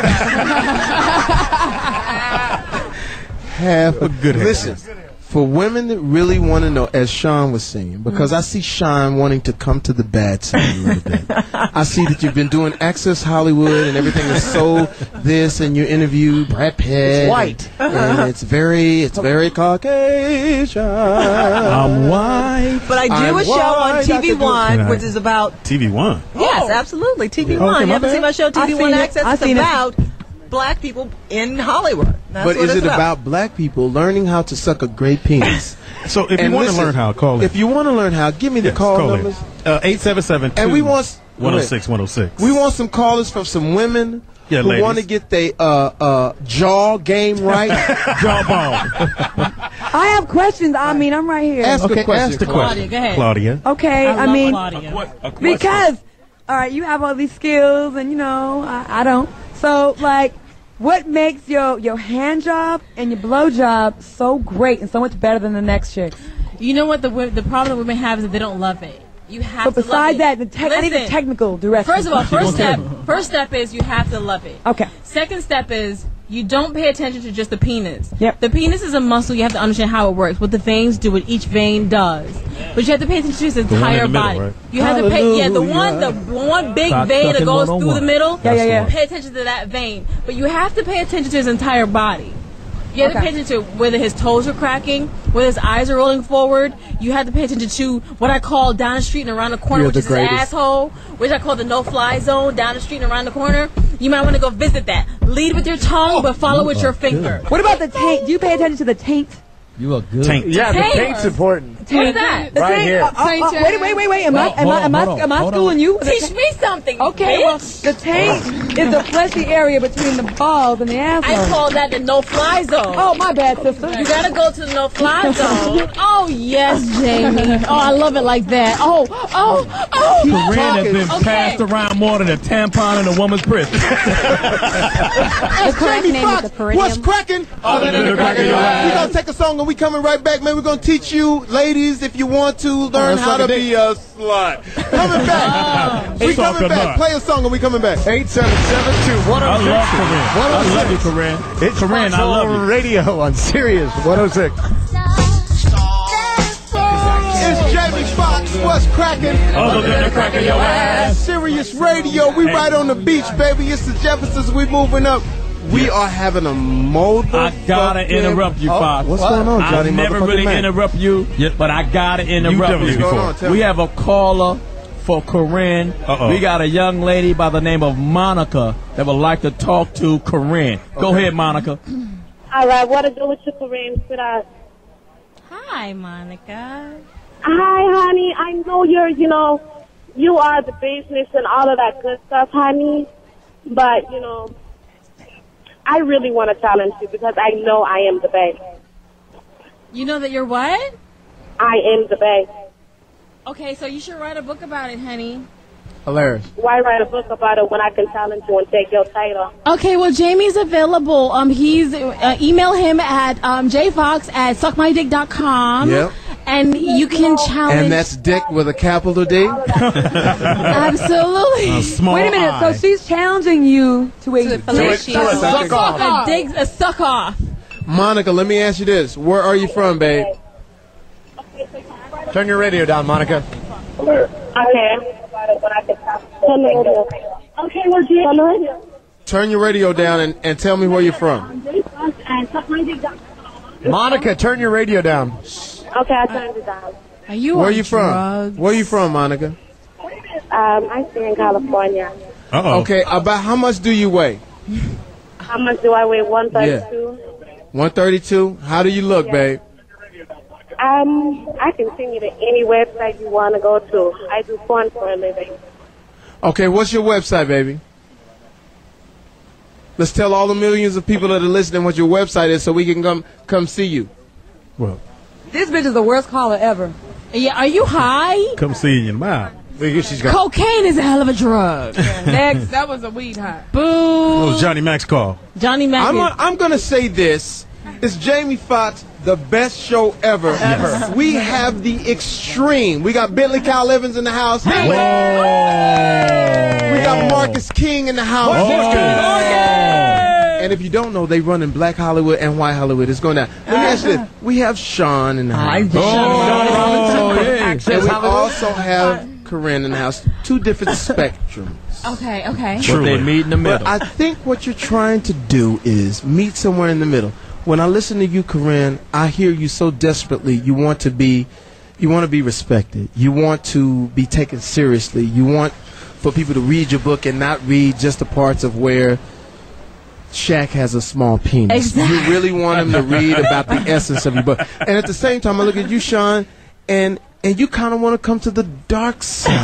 [SPEAKER 10] Half a good hair. Listen. For women that really want to know, as Sean was saying, because I see Sean wanting to come to the bad side a little bit. I see that you've been doing Access Hollywood and everything is so this, and you interview Brad Pitt.
[SPEAKER 5] It's white.
[SPEAKER 10] And it's very Caucasian.
[SPEAKER 6] I'm white.
[SPEAKER 5] But I do a show on TV One, which is about
[SPEAKER 6] TV One.
[SPEAKER 5] Yes, absolutely. TV One. You haven't seen my show, TV One Access? It's about black people in Hollywood.
[SPEAKER 10] But is it about black people learning how to suck a great penis?
[SPEAKER 6] So if you want to learn how, call it.
[SPEAKER 10] If you want to learn how, give me the call numbers.
[SPEAKER 6] 877
[SPEAKER 10] and we want
[SPEAKER 6] 106.
[SPEAKER 10] We want some callers from some women who want to get their jaw game right.
[SPEAKER 6] Jawbone.
[SPEAKER 4] I have questions. I mean, I'm right here.
[SPEAKER 10] Ask a question.
[SPEAKER 6] Ask the question.
[SPEAKER 1] Claudia, go ahead.
[SPEAKER 6] Claudia.
[SPEAKER 4] Okay,
[SPEAKER 1] I mean,
[SPEAKER 4] because all right, you have all these skills, and I don't. So like, what makes your hand job and your blow job so great and so much better than the next chick?
[SPEAKER 1] You know what the problem that women have is that they don't love it. You have to love it.
[SPEAKER 4] But besides that, I need the technical direction.
[SPEAKER 1] First of all, first step is you have to love it.
[SPEAKER 4] Okay.
[SPEAKER 1] Second step is you don't pay attention to just the penis.
[SPEAKER 4] Yep.
[SPEAKER 1] The penis is a muscle. You have to understand how it works, what the veins do, what each vein does. But you have to pay attention to his entire body.
[SPEAKER 6] Right?
[SPEAKER 1] You have to pay, the one big vein that goes through the middle.
[SPEAKER 4] Yeah.
[SPEAKER 1] Pay attention to that vein. But you have to pay attention to his entire body. You have to pay attention to whether his toes are cracking, whether his eyes are rolling forward. You have to pay attention to what I call down the street and around the corner, which is his asshole, which I call the no-fly zone, down the street and around the corner. You might want to go visit that. Lead with your tongue, but follow with your finger.
[SPEAKER 4] What about the taint? Do you pay attention to the taint?
[SPEAKER 3] You are good.
[SPEAKER 6] Taint.
[SPEAKER 3] Yeah,
[SPEAKER 1] Taint.
[SPEAKER 3] the taint's important.
[SPEAKER 1] What is that?
[SPEAKER 4] The
[SPEAKER 3] Right
[SPEAKER 4] taint.
[SPEAKER 3] here.
[SPEAKER 4] Wait. Am I schooling you?
[SPEAKER 1] Teach me something.
[SPEAKER 4] Okay,
[SPEAKER 1] bitch.
[SPEAKER 4] well, the taint is the fleshy area between the balls and the asshole.
[SPEAKER 1] I call that the no-fly zone.
[SPEAKER 4] Oh, my bad, sister.
[SPEAKER 1] You gotta go to the no-fly zone. Oh, yes, Jamie. Oh, I love it like that. Oh.
[SPEAKER 3] Corinne has been passed around more than a tampon in a woman's prison.
[SPEAKER 11] The correct name is the perineum.
[SPEAKER 10] What's cracking? We're gonna take a song and we coming right back, man. We're gonna teach you, ladies, if you want to learn how to be a slut. Coming back. We coming back. Play a song and we coming back.
[SPEAKER 3] 8772
[SPEAKER 6] I love Corinne. I love you, Corinne.
[SPEAKER 3] It's
[SPEAKER 6] Corinne, I love you.
[SPEAKER 3] Radio on Sirius 106.
[SPEAKER 10] It's Jamie Foxx. What's cracking?
[SPEAKER 6] Other than the crack of your ass.
[SPEAKER 10] Sirius Radio. We right on the beach, baby. It's the Jeffersons. We moving up. We are having a motherfucking...
[SPEAKER 3] I gotta interrupt you, Fox.
[SPEAKER 10] What's going on, Johnny?
[SPEAKER 3] I never really interrupt you, but I gotta interrupt you.
[SPEAKER 10] What's going on?
[SPEAKER 3] We have a caller for Corinne. We got a young lady by the name of Monica that would like to talk to Corinne. Go ahead, Monica.
[SPEAKER 11] All right, what to do with you, Corinne?
[SPEAKER 1] Hi, Monica.
[SPEAKER 11] Hi, honey. I know you are the business and all of that good stuff, honey. But, I really want to challenge you because I know I am the best.
[SPEAKER 1] You know that you're what?
[SPEAKER 11] I am the best.
[SPEAKER 1] Okay, so you should write a book about it, honey.
[SPEAKER 2] Hilarious.
[SPEAKER 11] Why write a book about it when I can challenge you and take your title?
[SPEAKER 1] Okay, well, Jamie's available. He's email him at jfox@suckmydick.com.
[SPEAKER 2] Yep.
[SPEAKER 1] And you can challenge.
[SPEAKER 2] And that's dick with a capital D?
[SPEAKER 1] Absolutely.
[SPEAKER 4] Wait a minute. So she's challenging you to a
[SPEAKER 1] suck off. A suck off.
[SPEAKER 2] Monica, let me ask you this. Where are you from, babe?
[SPEAKER 6] Turn your radio down, Monica.
[SPEAKER 11] Okay. Okay, well,
[SPEAKER 2] Turn your radio down and tell me where you're from.
[SPEAKER 6] Monica, turn your radio down.
[SPEAKER 11] Okay, I turned it down.
[SPEAKER 1] Are you
[SPEAKER 2] Where
[SPEAKER 1] on
[SPEAKER 2] you
[SPEAKER 1] drugs?
[SPEAKER 2] from? Where you from, Monica?
[SPEAKER 11] I stay in California.
[SPEAKER 2] Okay, about how much do you weigh?
[SPEAKER 11] How much do I weigh? 132.
[SPEAKER 2] 132? How do you look, babe?
[SPEAKER 11] I can send you to any website you want to go to. I do porn for a living.
[SPEAKER 2] Okay, what's your website, baby? Let's tell all the millions of people that are listening what your website is so we can come see you.
[SPEAKER 6] Well,
[SPEAKER 4] This bitch is the worst caller ever.
[SPEAKER 1] Yeah, are you high?
[SPEAKER 12] Come see you in your mouth.
[SPEAKER 1] Cocaine is a hell of a drug.
[SPEAKER 7] Next, that was a weed high.
[SPEAKER 1] Boo.
[SPEAKER 12] What was Johnny Mac's call?
[SPEAKER 1] Johnny Mac.
[SPEAKER 2] I'm going to say this. Is Jamie Foxx the best show ever?
[SPEAKER 12] Yes.
[SPEAKER 2] We have the extreme. We got Bentley Kyle Evans in the house.
[SPEAKER 12] Whoa.
[SPEAKER 2] We got Marcus King in the house. And if you don't know, they run in Black Hollywood and White Hollywood. It's going down. Let me ask you this. We have Sean in the house.
[SPEAKER 3] Sean Robinson.
[SPEAKER 2] And we also have Corinne in the house. Two different spectrums.
[SPEAKER 1] Okay.
[SPEAKER 3] But they meet in the middle.
[SPEAKER 2] But I think what you're trying to do is meet somewhere in the middle. When I listen to you, Corinne, I hear you so desperately. You want to be respected. You want to be taken seriously. You want for people to read your book and not read just the parts of where Shaq has a small penis.
[SPEAKER 1] Exactly.
[SPEAKER 2] You really want him to read about the essence of your book. And at the same time, I look at you, Sean, and you kind of want to come to the dark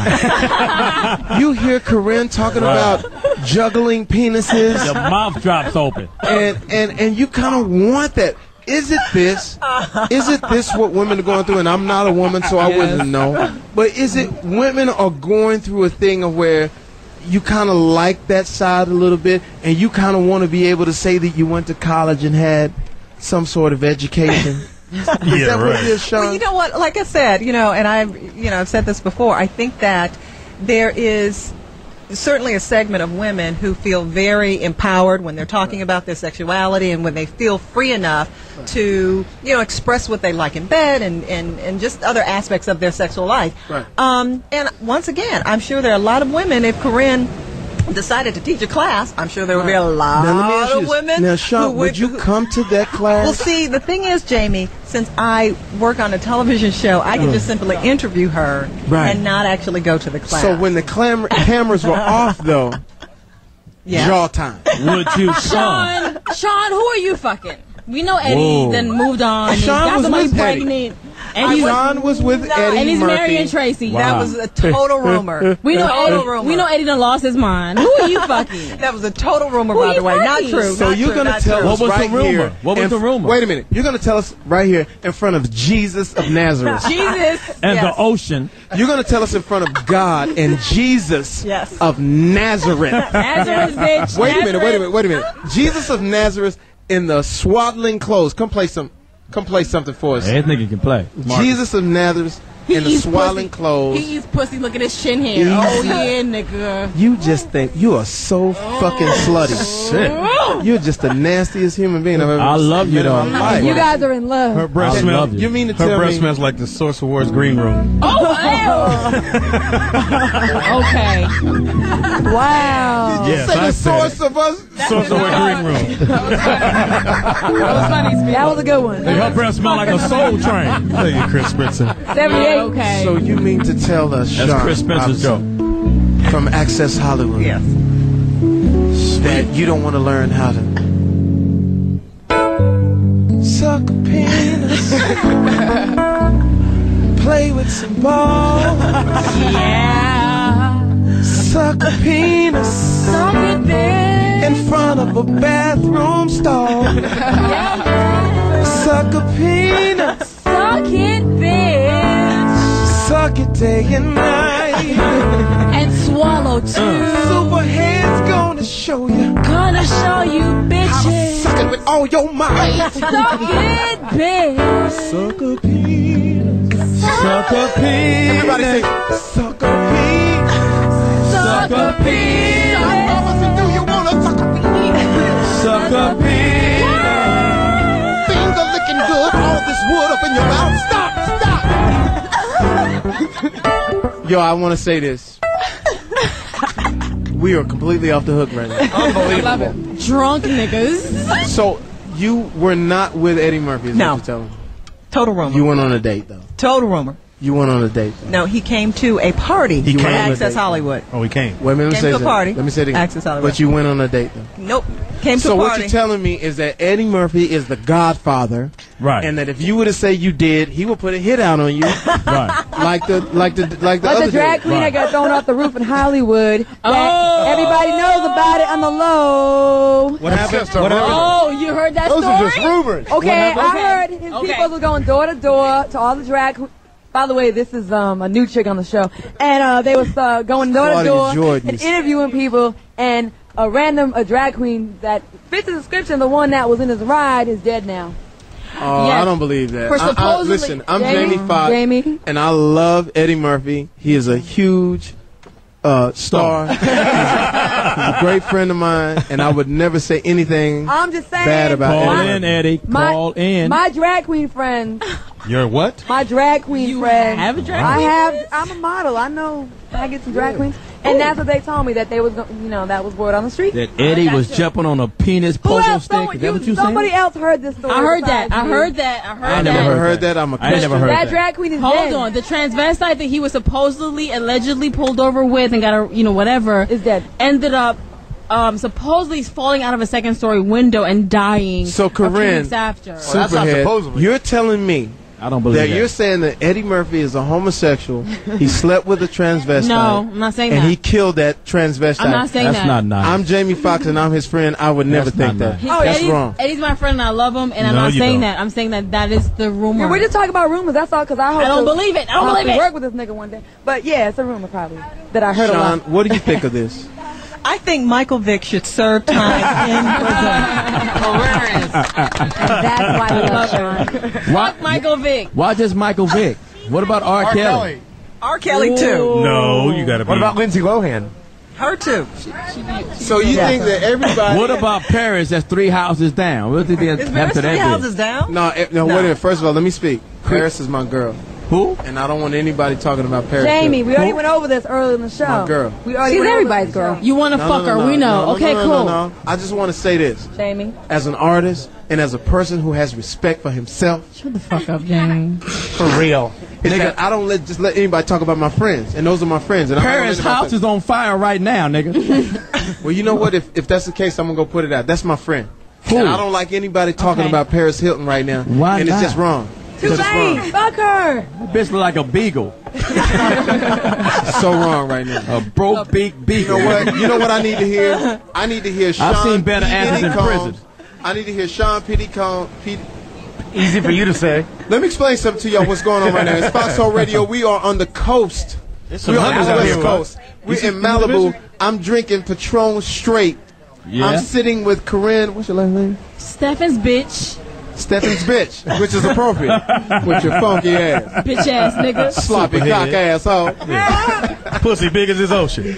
[SPEAKER 2] side. You hear Corinne talking about juggling penises.
[SPEAKER 3] Your mouth drops open.
[SPEAKER 2] And you kind of want that. Is it this what women are going through? And I'm not a woman, so I wouldn't know. But is it women are going through a thing of where you kind of like that side a little bit, and you kind of want to be able to say that you went to college and had some sort of education? Is that what it is, Sean?
[SPEAKER 5] Well, you know what? Like I said, and I've said this before. I think that there is certainly a segment of women who feel very empowered when they're talking about their sexuality and when they feel free enough to, express what they like in bed and just other aspects of their sexual life.
[SPEAKER 2] Right.
[SPEAKER 5] And once again, I'm sure there are a lot of women, if Corinne decided to teach a class, I'm sure there would be a lot of women.
[SPEAKER 2] Now, Sean, would you come to that class?
[SPEAKER 5] Well, see, the thing is, Jamie, since I work on a television show, I can just simply interview her and not actually go to the class.
[SPEAKER 2] So when the cameras were off, though, jaw time.
[SPEAKER 3] Would you
[SPEAKER 1] Sean, who are you fucking? We know Eddie then moved on. And
[SPEAKER 2] Sean
[SPEAKER 1] got
[SPEAKER 2] was
[SPEAKER 1] somebody
[SPEAKER 2] with Eddie.
[SPEAKER 1] pregnant.
[SPEAKER 2] Sean was with Eddie
[SPEAKER 1] and he's
[SPEAKER 2] Murphy.
[SPEAKER 1] marrying Tracy.
[SPEAKER 5] Wow. That was a total rumor.
[SPEAKER 1] We know Eddie done lost his mind. Who are you fucking?
[SPEAKER 5] That was a total rumor, by the way. Not true.
[SPEAKER 2] So you're going to tell us right here.
[SPEAKER 3] What was the rumor?
[SPEAKER 2] Wait a minute. You're going to tell us right here in front of Jesus of Nazareth.
[SPEAKER 1] Jesus.
[SPEAKER 3] And the ocean.
[SPEAKER 2] You're going to tell us in front of God and Jesus of Nazareth.
[SPEAKER 1] Nazareth, bitch.
[SPEAKER 2] Wait a minute. Jesus of Nazareth in the swaddling clothes. Come play something for us.
[SPEAKER 3] Hey, this nigga can play.
[SPEAKER 2] Jesus of Nazareth in the swaddling clothes.
[SPEAKER 1] He eats pussy. Look at his chin hair. Oh, yeah, nigga.
[SPEAKER 2] You just think you are so fucking slutty.
[SPEAKER 3] Shit.
[SPEAKER 2] You're just the nastiest human being I've ever
[SPEAKER 3] I love you, though.
[SPEAKER 4] You guys are in love.
[SPEAKER 12] Her breath smells.
[SPEAKER 2] You mean to tell me?
[SPEAKER 12] Her breath smells like the Source Awards green room.
[SPEAKER 1] Oh, okay.
[SPEAKER 4] Wow.
[SPEAKER 12] Yes,
[SPEAKER 2] Say
[SPEAKER 12] I
[SPEAKER 2] the
[SPEAKER 12] said
[SPEAKER 2] source of us.
[SPEAKER 12] Source Awards green room.
[SPEAKER 4] That was a good one.
[SPEAKER 3] Her breath smell like a soul train.
[SPEAKER 12] Thank you, Chris Spencer.
[SPEAKER 4] 78.
[SPEAKER 1] Okay.
[SPEAKER 2] So you mean to tell us,
[SPEAKER 3] That's
[SPEAKER 2] Sean
[SPEAKER 3] Chris Spencer's joke.
[SPEAKER 2] from Access Hollywood, that you don't want to learn how to suck a penis, play with some balls, suck a penis,
[SPEAKER 1] Suck it, bitch.
[SPEAKER 2] in front of a bathroom stall, suck a penis,
[SPEAKER 1] Suck it, bitch.
[SPEAKER 2] suck it
[SPEAKER 10] day and night.
[SPEAKER 1] And swallow too.
[SPEAKER 10] Superhead's gonna show you.
[SPEAKER 1] Gonna show you, bitches.
[SPEAKER 10] Suck it with all your might.
[SPEAKER 1] Suck it, bitch.
[SPEAKER 10] Suck a penis.
[SPEAKER 3] Suck a penis.
[SPEAKER 10] Everybody say, suck a penis.
[SPEAKER 3] Suck a penis.
[SPEAKER 10] Do you wanna suck a penis?
[SPEAKER 3] Suck a penis.
[SPEAKER 10] Things are looking good. All this wood up in your mouth. Stop.
[SPEAKER 2] Yo, I want to say this. We are completely off the hook right now.
[SPEAKER 10] Unbelievable.
[SPEAKER 1] Drunk niggas.
[SPEAKER 2] So, you were not with Eddie Murphy, is
[SPEAKER 5] No.
[SPEAKER 2] what you're telling me?
[SPEAKER 5] Total rumor.
[SPEAKER 2] You went on a date, though.
[SPEAKER 5] Total rumor.
[SPEAKER 2] You went on a date.
[SPEAKER 5] No, he came to a party
[SPEAKER 12] He
[SPEAKER 5] at
[SPEAKER 12] came.
[SPEAKER 5] Access Hollywood.
[SPEAKER 12] Oh, he came.
[SPEAKER 2] Wait a minute, let me
[SPEAKER 5] Came
[SPEAKER 2] say
[SPEAKER 5] to a
[SPEAKER 2] this.
[SPEAKER 5] party.
[SPEAKER 2] Let me say it again.
[SPEAKER 5] Access Hollywood.
[SPEAKER 2] But you went on a date, though.
[SPEAKER 5] Nope. Came to
[SPEAKER 2] So
[SPEAKER 5] a
[SPEAKER 2] what
[SPEAKER 5] party.
[SPEAKER 2] you're telling me is that Eddie Murphy is the Godfather,
[SPEAKER 12] Right.
[SPEAKER 2] and that if you were to say you did, he would put a hit out on you,
[SPEAKER 12] Right.
[SPEAKER 2] like the
[SPEAKER 4] Like
[SPEAKER 2] other
[SPEAKER 4] the drag
[SPEAKER 2] dude.
[SPEAKER 4] queen that got thrown off the roof in Hollywood.
[SPEAKER 1] Oh.
[SPEAKER 4] That everybody knows about it on the low.
[SPEAKER 12] What happened?
[SPEAKER 2] What happened?
[SPEAKER 1] Oh, you heard that
[SPEAKER 2] Those
[SPEAKER 1] story?
[SPEAKER 2] are just rumors.
[SPEAKER 4] Okay,
[SPEAKER 1] What
[SPEAKER 4] I
[SPEAKER 1] happened?
[SPEAKER 4] heard his people was going door to door to all the drag queens. By the way, this is a new chick on the show. And they was going door to
[SPEAKER 2] Claudia
[SPEAKER 4] door
[SPEAKER 2] Jordans.
[SPEAKER 4] and interviewing people. And a drag queen that fits the description, the one that was in his ride, is dead now.
[SPEAKER 2] Oh,
[SPEAKER 1] Yes.
[SPEAKER 2] I don't believe that.
[SPEAKER 1] For supposedly-
[SPEAKER 2] Listen, I'm
[SPEAKER 4] Jamie
[SPEAKER 2] Jamie Foxx,
[SPEAKER 4] Jamie.
[SPEAKER 2] and I love Eddie Murphy. He is a huge star. He's a great friend of mine, and I would never say anything
[SPEAKER 4] I'm just saying.
[SPEAKER 2] bad about
[SPEAKER 3] Call
[SPEAKER 2] Eddie
[SPEAKER 3] in,
[SPEAKER 2] Murphy.
[SPEAKER 3] Eddie. Call in.
[SPEAKER 4] My drag queen friends.
[SPEAKER 12] You're what?
[SPEAKER 4] My drag queen
[SPEAKER 1] You
[SPEAKER 4] friends.
[SPEAKER 1] have a drag
[SPEAKER 4] I
[SPEAKER 1] queen
[SPEAKER 4] have.
[SPEAKER 1] friends?
[SPEAKER 4] I'm a model. I know. I get some drag queens, and that's what they told me that they was. That was word on the street.
[SPEAKER 3] That Eddie was jumping on a penis
[SPEAKER 4] Who
[SPEAKER 3] pogo
[SPEAKER 4] else?
[SPEAKER 3] stick. Is that what you
[SPEAKER 4] Somebody
[SPEAKER 3] saying?
[SPEAKER 4] else heard this story.
[SPEAKER 1] I heard that.
[SPEAKER 4] besides
[SPEAKER 1] I
[SPEAKER 4] me.
[SPEAKER 1] heard that. I
[SPEAKER 3] I
[SPEAKER 1] heard
[SPEAKER 3] never
[SPEAKER 1] that.
[SPEAKER 2] Heard that? I'm a
[SPEAKER 3] I ain't never heard
[SPEAKER 4] That
[SPEAKER 3] that.
[SPEAKER 4] drag queen is
[SPEAKER 1] Hold
[SPEAKER 4] dead.
[SPEAKER 1] on. The transvestite that he was supposedly, allegedly pulled over with and got a, whatever,
[SPEAKER 4] Is dead.
[SPEAKER 1] ended up supposedly falling out of a second-story window and dying.
[SPEAKER 2] So,
[SPEAKER 1] a few
[SPEAKER 2] Corinne,
[SPEAKER 1] weeks after.
[SPEAKER 6] that's not
[SPEAKER 2] Superhead,
[SPEAKER 6] supposedly.
[SPEAKER 2] you're telling me
[SPEAKER 3] I don't believe
[SPEAKER 2] that
[SPEAKER 3] that.
[SPEAKER 2] you're saying that Eddie Murphy is a homosexual. He slept with a transvestite.
[SPEAKER 1] No, I'm not saying
[SPEAKER 2] and
[SPEAKER 1] that.
[SPEAKER 2] he killed that transvestite.
[SPEAKER 1] I'm not saying
[SPEAKER 3] That's
[SPEAKER 1] that.
[SPEAKER 3] not nice.
[SPEAKER 2] I'm Jamie Foxx and I'm his friend. I would never
[SPEAKER 3] That's
[SPEAKER 2] think
[SPEAKER 3] not
[SPEAKER 2] that.
[SPEAKER 3] nice.
[SPEAKER 2] That's
[SPEAKER 1] Eddie's,
[SPEAKER 2] wrong.
[SPEAKER 1] Eddie's my friend and I love him, and I'm
[SPEAKER 12] No,
[SPEAKER 1] not
[SPEAKER 12] you
[SPEAKER 1] saying
[SPEAKER 12] don't.
[SPEAKER 1] that. I'm saying that is the rumor.
[SPEAKER 4] Yeah, we're just talking about rumors. That's all. Because I hope
[SPEAKER 1] I don't
[SPEAKER 4] to-
[SPEAKER 1] believe it. I don't
[SPEAKER 4] I'll have
[SPEAKER 1] believe
[SPEAKER 4] to
[SPEAKER 1] it.
[SPEAKER 4] work with this nigga one day. But yeah, it's a rumor probably that I heard a
[SPEAKER 2] Sean,
[SPEAKER 4] lot.
[SPEAKER 2] what do you think of this?
[SPEAKER 5] I think Michael Vick should serve time in prison.
[SPEAKER 4] That's why I love Sean.
[SPEAKER 1] Fuck Michael Vick.
[SPEAKER 3] Why just Michael Vick? What about R. Kelly?
[SPEAKER 5] R. Kelly too.
[SPEAKER 12] No, you gotta be.
[SPEAKER 6] What about Lindsay Lohan?
[SPEAKER 5] Her too.
[SPEAKER 2] So you think that everybody?
[SPEAKER 3] What about Paris that's 3 houses down? What did they
[SPEAKER 5] Is
[SPEAKER 3] have
[SPEAKER 5] Paris
[SPEAKER 3] to
[SPEAKER 5] 3
[SPEAKER 3] that
[SPEAKER 5] houses
[SPEAKER 3] bit?
[SPEAKER 5] down?
[SPEAKER 2] No, wait a minute. First of all, let me speak. Paris is my girl,
[SPEAKER 3] Who?
[SPEAKER 2] and I don't want anybody talking about Paris.
[SPEAKER 4] Jamie, we already
[SPEAKER 2] Who?
[SPEAKER 4] went over this earlier in the show.
[SPEAKER 2] My girl.
[SPEAKER 4] We already
[SPEAKER 1] She's
[SPEAKER 4] went over
[SPEAKER 1] everybody's
[SPEAKER 4] this in the
[SPEAKER 1] girl.
[SPEAKER 4] show.
[SPEAKER 1] You want to
[SPEAKER 2] No,
[SPEAKER 1] fuck
[SPEAKER 2] no,
[SPEAKER 1] her?
[SPEAKER 2] no,
[SPEAKER 1] We know.
[SPEAKER 2] no,
[SPEAKER 1] Okay,
[SPEAKER 2] no,
[SPEAKER 1] cool.
[SPEAKER 2] No. I just want to say this.
[SPEAKER 4] Jamie.
[SPEAKER 2] As an artist and as a person who has respect for himself,
[SPEAKER 1] Shut the fuck up, Jamie.
[SPEAKER 6] For real.
[SPEAKER 2] is that I don't just let anybody talk about my friends, and those are my friends. And
[SPEAKER 3] Paris' house is on fire right now, nigga.
[SPEAKER 2] Well, you know what? If that's the case, I'm gonna go put it out. That's my friend.
[SPEAKER 3] Who?
[SPEAKER 2] And I don't like anybody talking
[SPEAKER 1] Okay.
[SPEAKER 2] about Paris Hilton right now.
[SPEAKER 3] Why
[SPEAKER 2] and
[SPEAKER 3] not?
[SPEAKER 2] it's just wrong.
[SPEAKER 4] Too
[SPEAKER 2] It's just
[SPEAKER 4] late.
[SPEAKER 2] wrong.
[SPEAKER 4] Fuck her.
[SPEAKER 3] That bitch look like a beagle.
[SPEAKER 2] It's so wrong right now.
[SPEAKER 3] A broke beak
[SPEAKER 2] You
[SPEAKER 3] beagle.
[SPEAKER 2] know what? You know what I need to hear? I need to hear Sean.
[SPEAKER 3] I've seen better answers in
[SPEAKER 2] Combs.
[SPEAKER 3] prison.
[SPEAKER 2] I need to hear Sean Petitcomb.
[SPEAKER 6] Easy for you to say.
[SPEAKER 2] Let me explain something to y'all. What's going on right now? It's Foxhole Radio. We are on the coast.
[SPEAKER 12] some
[SPEAKER 2] We're on
[SPEAKER 12] hunters
[SPEAKER 2] the
[SPEAKER 12] out
[SPEAKER 2] West
[SPEAKER 12] here, bro.
[SPEAKER 2] Coast. We're in Malibu. I'm drinking Patron straight.
[SPEAKER 3] Yeah.
[SPEAKER 2] I'm sitting with Corinne. What's your last name?
[SPEAKER 1] Stefan's bitch.
[SPEAKER 2] Stephanie's bitch, which is appropriate with your funky ass,
[SPEAKER 1] Bitch ass nigga.
[SPEAKER 2] sloppy cock asshole.
[SPEAKER 12] Pussy big as this ocean.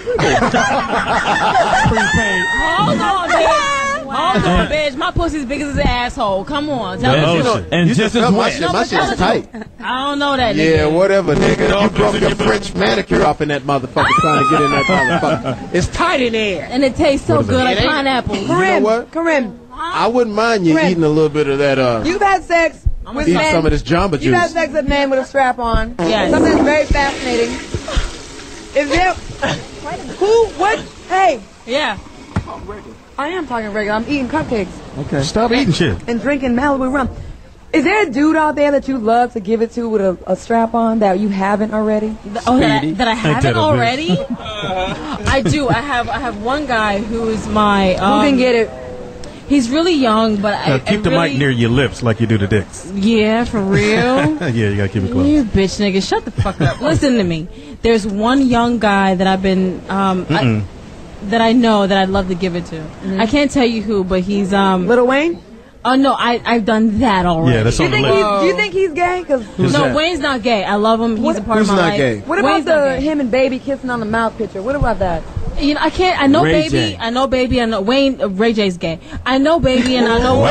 [SPEAKER 1] Hold on, bitch. Hold on, bitch. My pussy's big as his asshole. Come on. Tell
[SPEAKER 12] Yeah,
[SPEAKER 1] me.
[SPEAKER 12] ocean.
[SPEAKER 3] And
[SPEAKER 2] You
[SPEAKER 3] just as
[SPEAKER 2] felt my
[SPEAKER 3] wet.
[SPEAKER 2] shit. My shit's tight.
[SPEAKER 1] I don't know that
[SPEAKER 2] Yeah,
[SPEAKER 1] nigga.
[SPEAKER 2] whatever, nigga.
[SPEAKER 12] Dog
[SPEAKER 2] You broke
[SPEAKER 12] pussy
[SPEAKER 2] your French manicure off in that motherfucker trying to get in that motherfucker. It's tight in there.
[SPEAKER 1] And it tastes so good like
[SPEAKER 2] It ain't-
[SPEAKER 1] pineapple.
[SPEAKER 2] You know what?
[SPEAKER 4] Corinne,
[SPEAKER 2] I wouldn't mind you
[SPEAKER 4] Corinne.
[SPEAKER 2] eating a little bit of that.
[SPEAKER 4] you've had sex with
[SPEAKER 2] Eat
[SPEAKER 4] men.
[SPEAKER 2] some of this Jamba
[SPEAKER 4] You've had
[SPEAKER 2] Juice.
[SPEAKER 4] sex with men with a strap on.
[SPEAKER 1] Yes.
[SPEAKER 4] Something that's very fascinating. Is there what? Hey,
[SPEAKER 1] Yeah.
[SPEAKER 4] I am talking regular. I'm eating cupcakes
[SPEAKER 2] Okay.
[SPEAKER 12] Stop eating shit.
[SPEAKER 4] and drinking Malibu rum. Is there a dude out there that you love to give it to with a strap on that you haven't already?
[SPEAKER 1] Oh, that I haven't
[SPEAKER 12] that a bitch?
[SPEAKER 1] already? I do. I have one guy who is my.
[SPEAKER 4] Who can get it?
[SPEAKER 1] He's really young, but
[SPEAKER 12] keep the mic near your lips like you do the dicks.
[SPEAKER 1] Yeah, for real.
[SPEAKER 12] Yeah, you gotta keep it close.
[SPEAKER 1] You bitch nigga, shut the fuck up. Listen to me. There's one young guy that I've been that I know that I'd love to give it to. I can't tell you who, but he's
[SPEAKER 4] Lil Wayne.
[SPEAKER 1] Oh no, I've done that already.
[SPEAKER 12] Yeah, that's on the list.
[SPEAKER 4] Do you think he's gay?
[SPEAKER 1] No, Wayne's not gay. I love him. He's a part of my life.
[SPEAKER 2] Gay?
[SPEAKER 4] What about him and Baby kissing on the mouth picture? What about that?
[SPEAKER 1] You know, I can't. I know
[SPEAKER 3] Ray
[SPEAKER 1] Baby.
[SPEAKER 3] J.
[SPEAKER 1] I know Baby. I know Wayne. Ray J's gay. I know Baby, and I know
[SPEAKER 12] Wait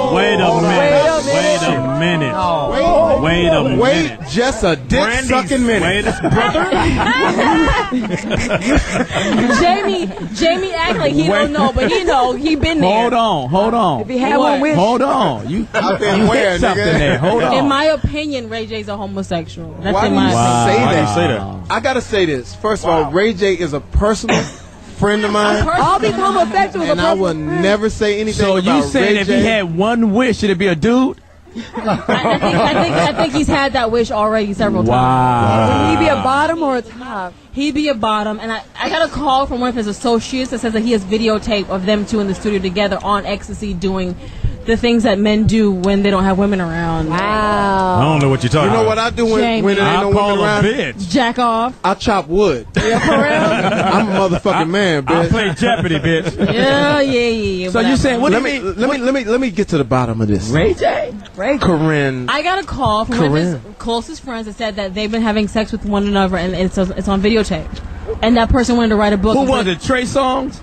[SPEAKER 12] a minute.
[SPEAKER 2] Wait just a dick sucking minute.
[SPEAKER 1] Jamie act like he don't know, but he know. He been there.
[SPEAKER 3] Hold on.
[SPEAKER 4] If he had one wish.
[SPEAKER 3] Hold on. You hit something there. Hold on.
[SPEAKER 1] In my opinion, Ray J's a homosexual. That's
[SPEAKER 2] Why
[SPEAKER 1] in
[SPEAKER 2] do you
[SPEAKER 1] my opinion.
[SPEAKER 2] say
[SPEAKER 12] Why do you
[SPEAKER 2] that? I gotta say this. First of all, Ray J is a personal friend of mine.
[SPEAKER 4] All these homosexuals
[SPEAKER 2] and
[SPEAKER 4] are
[SPEAKER 2] I will never say anything
[SPEAKER 3] So
[SPEAKER 2] about
[SPEAKER 3] you saying
[SPEAKER 2] Ray
[SPEAKER 3] if
[SPEAKER 2] J.
[SPEAKER 3] he had one wish, it'd be a dude?
[SPEAKER 1] I think he's had that wish already several times.
[SPEAKER 4] Would he be a bottom or a top?
[SPEAKER 1] He'd be a bottom, and I got a call from one of his associates that says that he has videotape of them two in the studio together on ecstasy doing the things that men do when they don't have women around.
[SPEAKER 4] Wow.
[SPEAKER 12] I don't know what you're talking about.
[SPEAKER 2] You know what I do when there ain't no
[SPEAKER 12] I'll
[SPEAKER 2] women
[SPEAKER 12] call
[SPEAKER 2] around?
[SPEAKER 12] a bitch.
[SPEAKER 1] Jack off.
[SPEAKER 2] I chop wood.
[SPEAKER 1] Yeah, for real?
[SPEAKER 2] I'm a motherfucking man, bitch.
[SPEAKER 12] I play Jeopardy, bitch.
[SPEAKER 1] Yeah.
[SPEAKER 3] So you saying what do you mean?
[SPEAKER 2] Let me get to the bottom of this.
[SPEAKER 3] Ray J?
[SPEAKER 2] Corinne.
[SPEAKER 1] I got a call from one of his closest friends that said that they've been having sex with one another, and it's on videotape. And that person wanted to write a book.
[SPEAKER 3] Who was it? Trey Songz?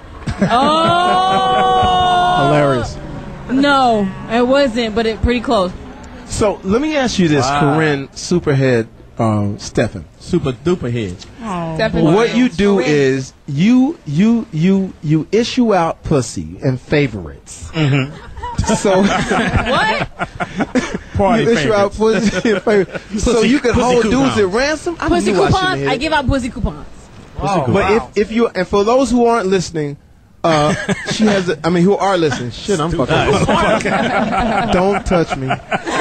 [SPEAKER 1] Oh!
[SPEAKER 2] Hilarious.
[SPEAKER 1] No, it wasn't, but it pretty close.
[SPEAKER 2] So let me ask you this,
[SPEAKER 3] Wow.
[SPEAKER 2] Corinne Superhead Stephan.
[SPEAKER 3] Super duper head.
[SPEAKER 2] What you do is you issue out pussy and favorites. So
[SPEAKER 1] What?
[SPEAKER 12] Party
[SPEAKER 2] you issue out pussy and favorites. So you can hold dudes at ransom. I
[SPEAKER 1] Pussy
[SPEAKER 2] knew I shouldn't
[SPEAKER 1] coupons?
[SPEAKER 2] hit
[SPEAKER 1] I
[SPEAKER 2] it.
[SPEAKER 1] give out pussy coupons.
[SPEAKER 2] But if you, and for those who aren't listening, she has, who are listening, shit, I'm fucking. Don't touch me.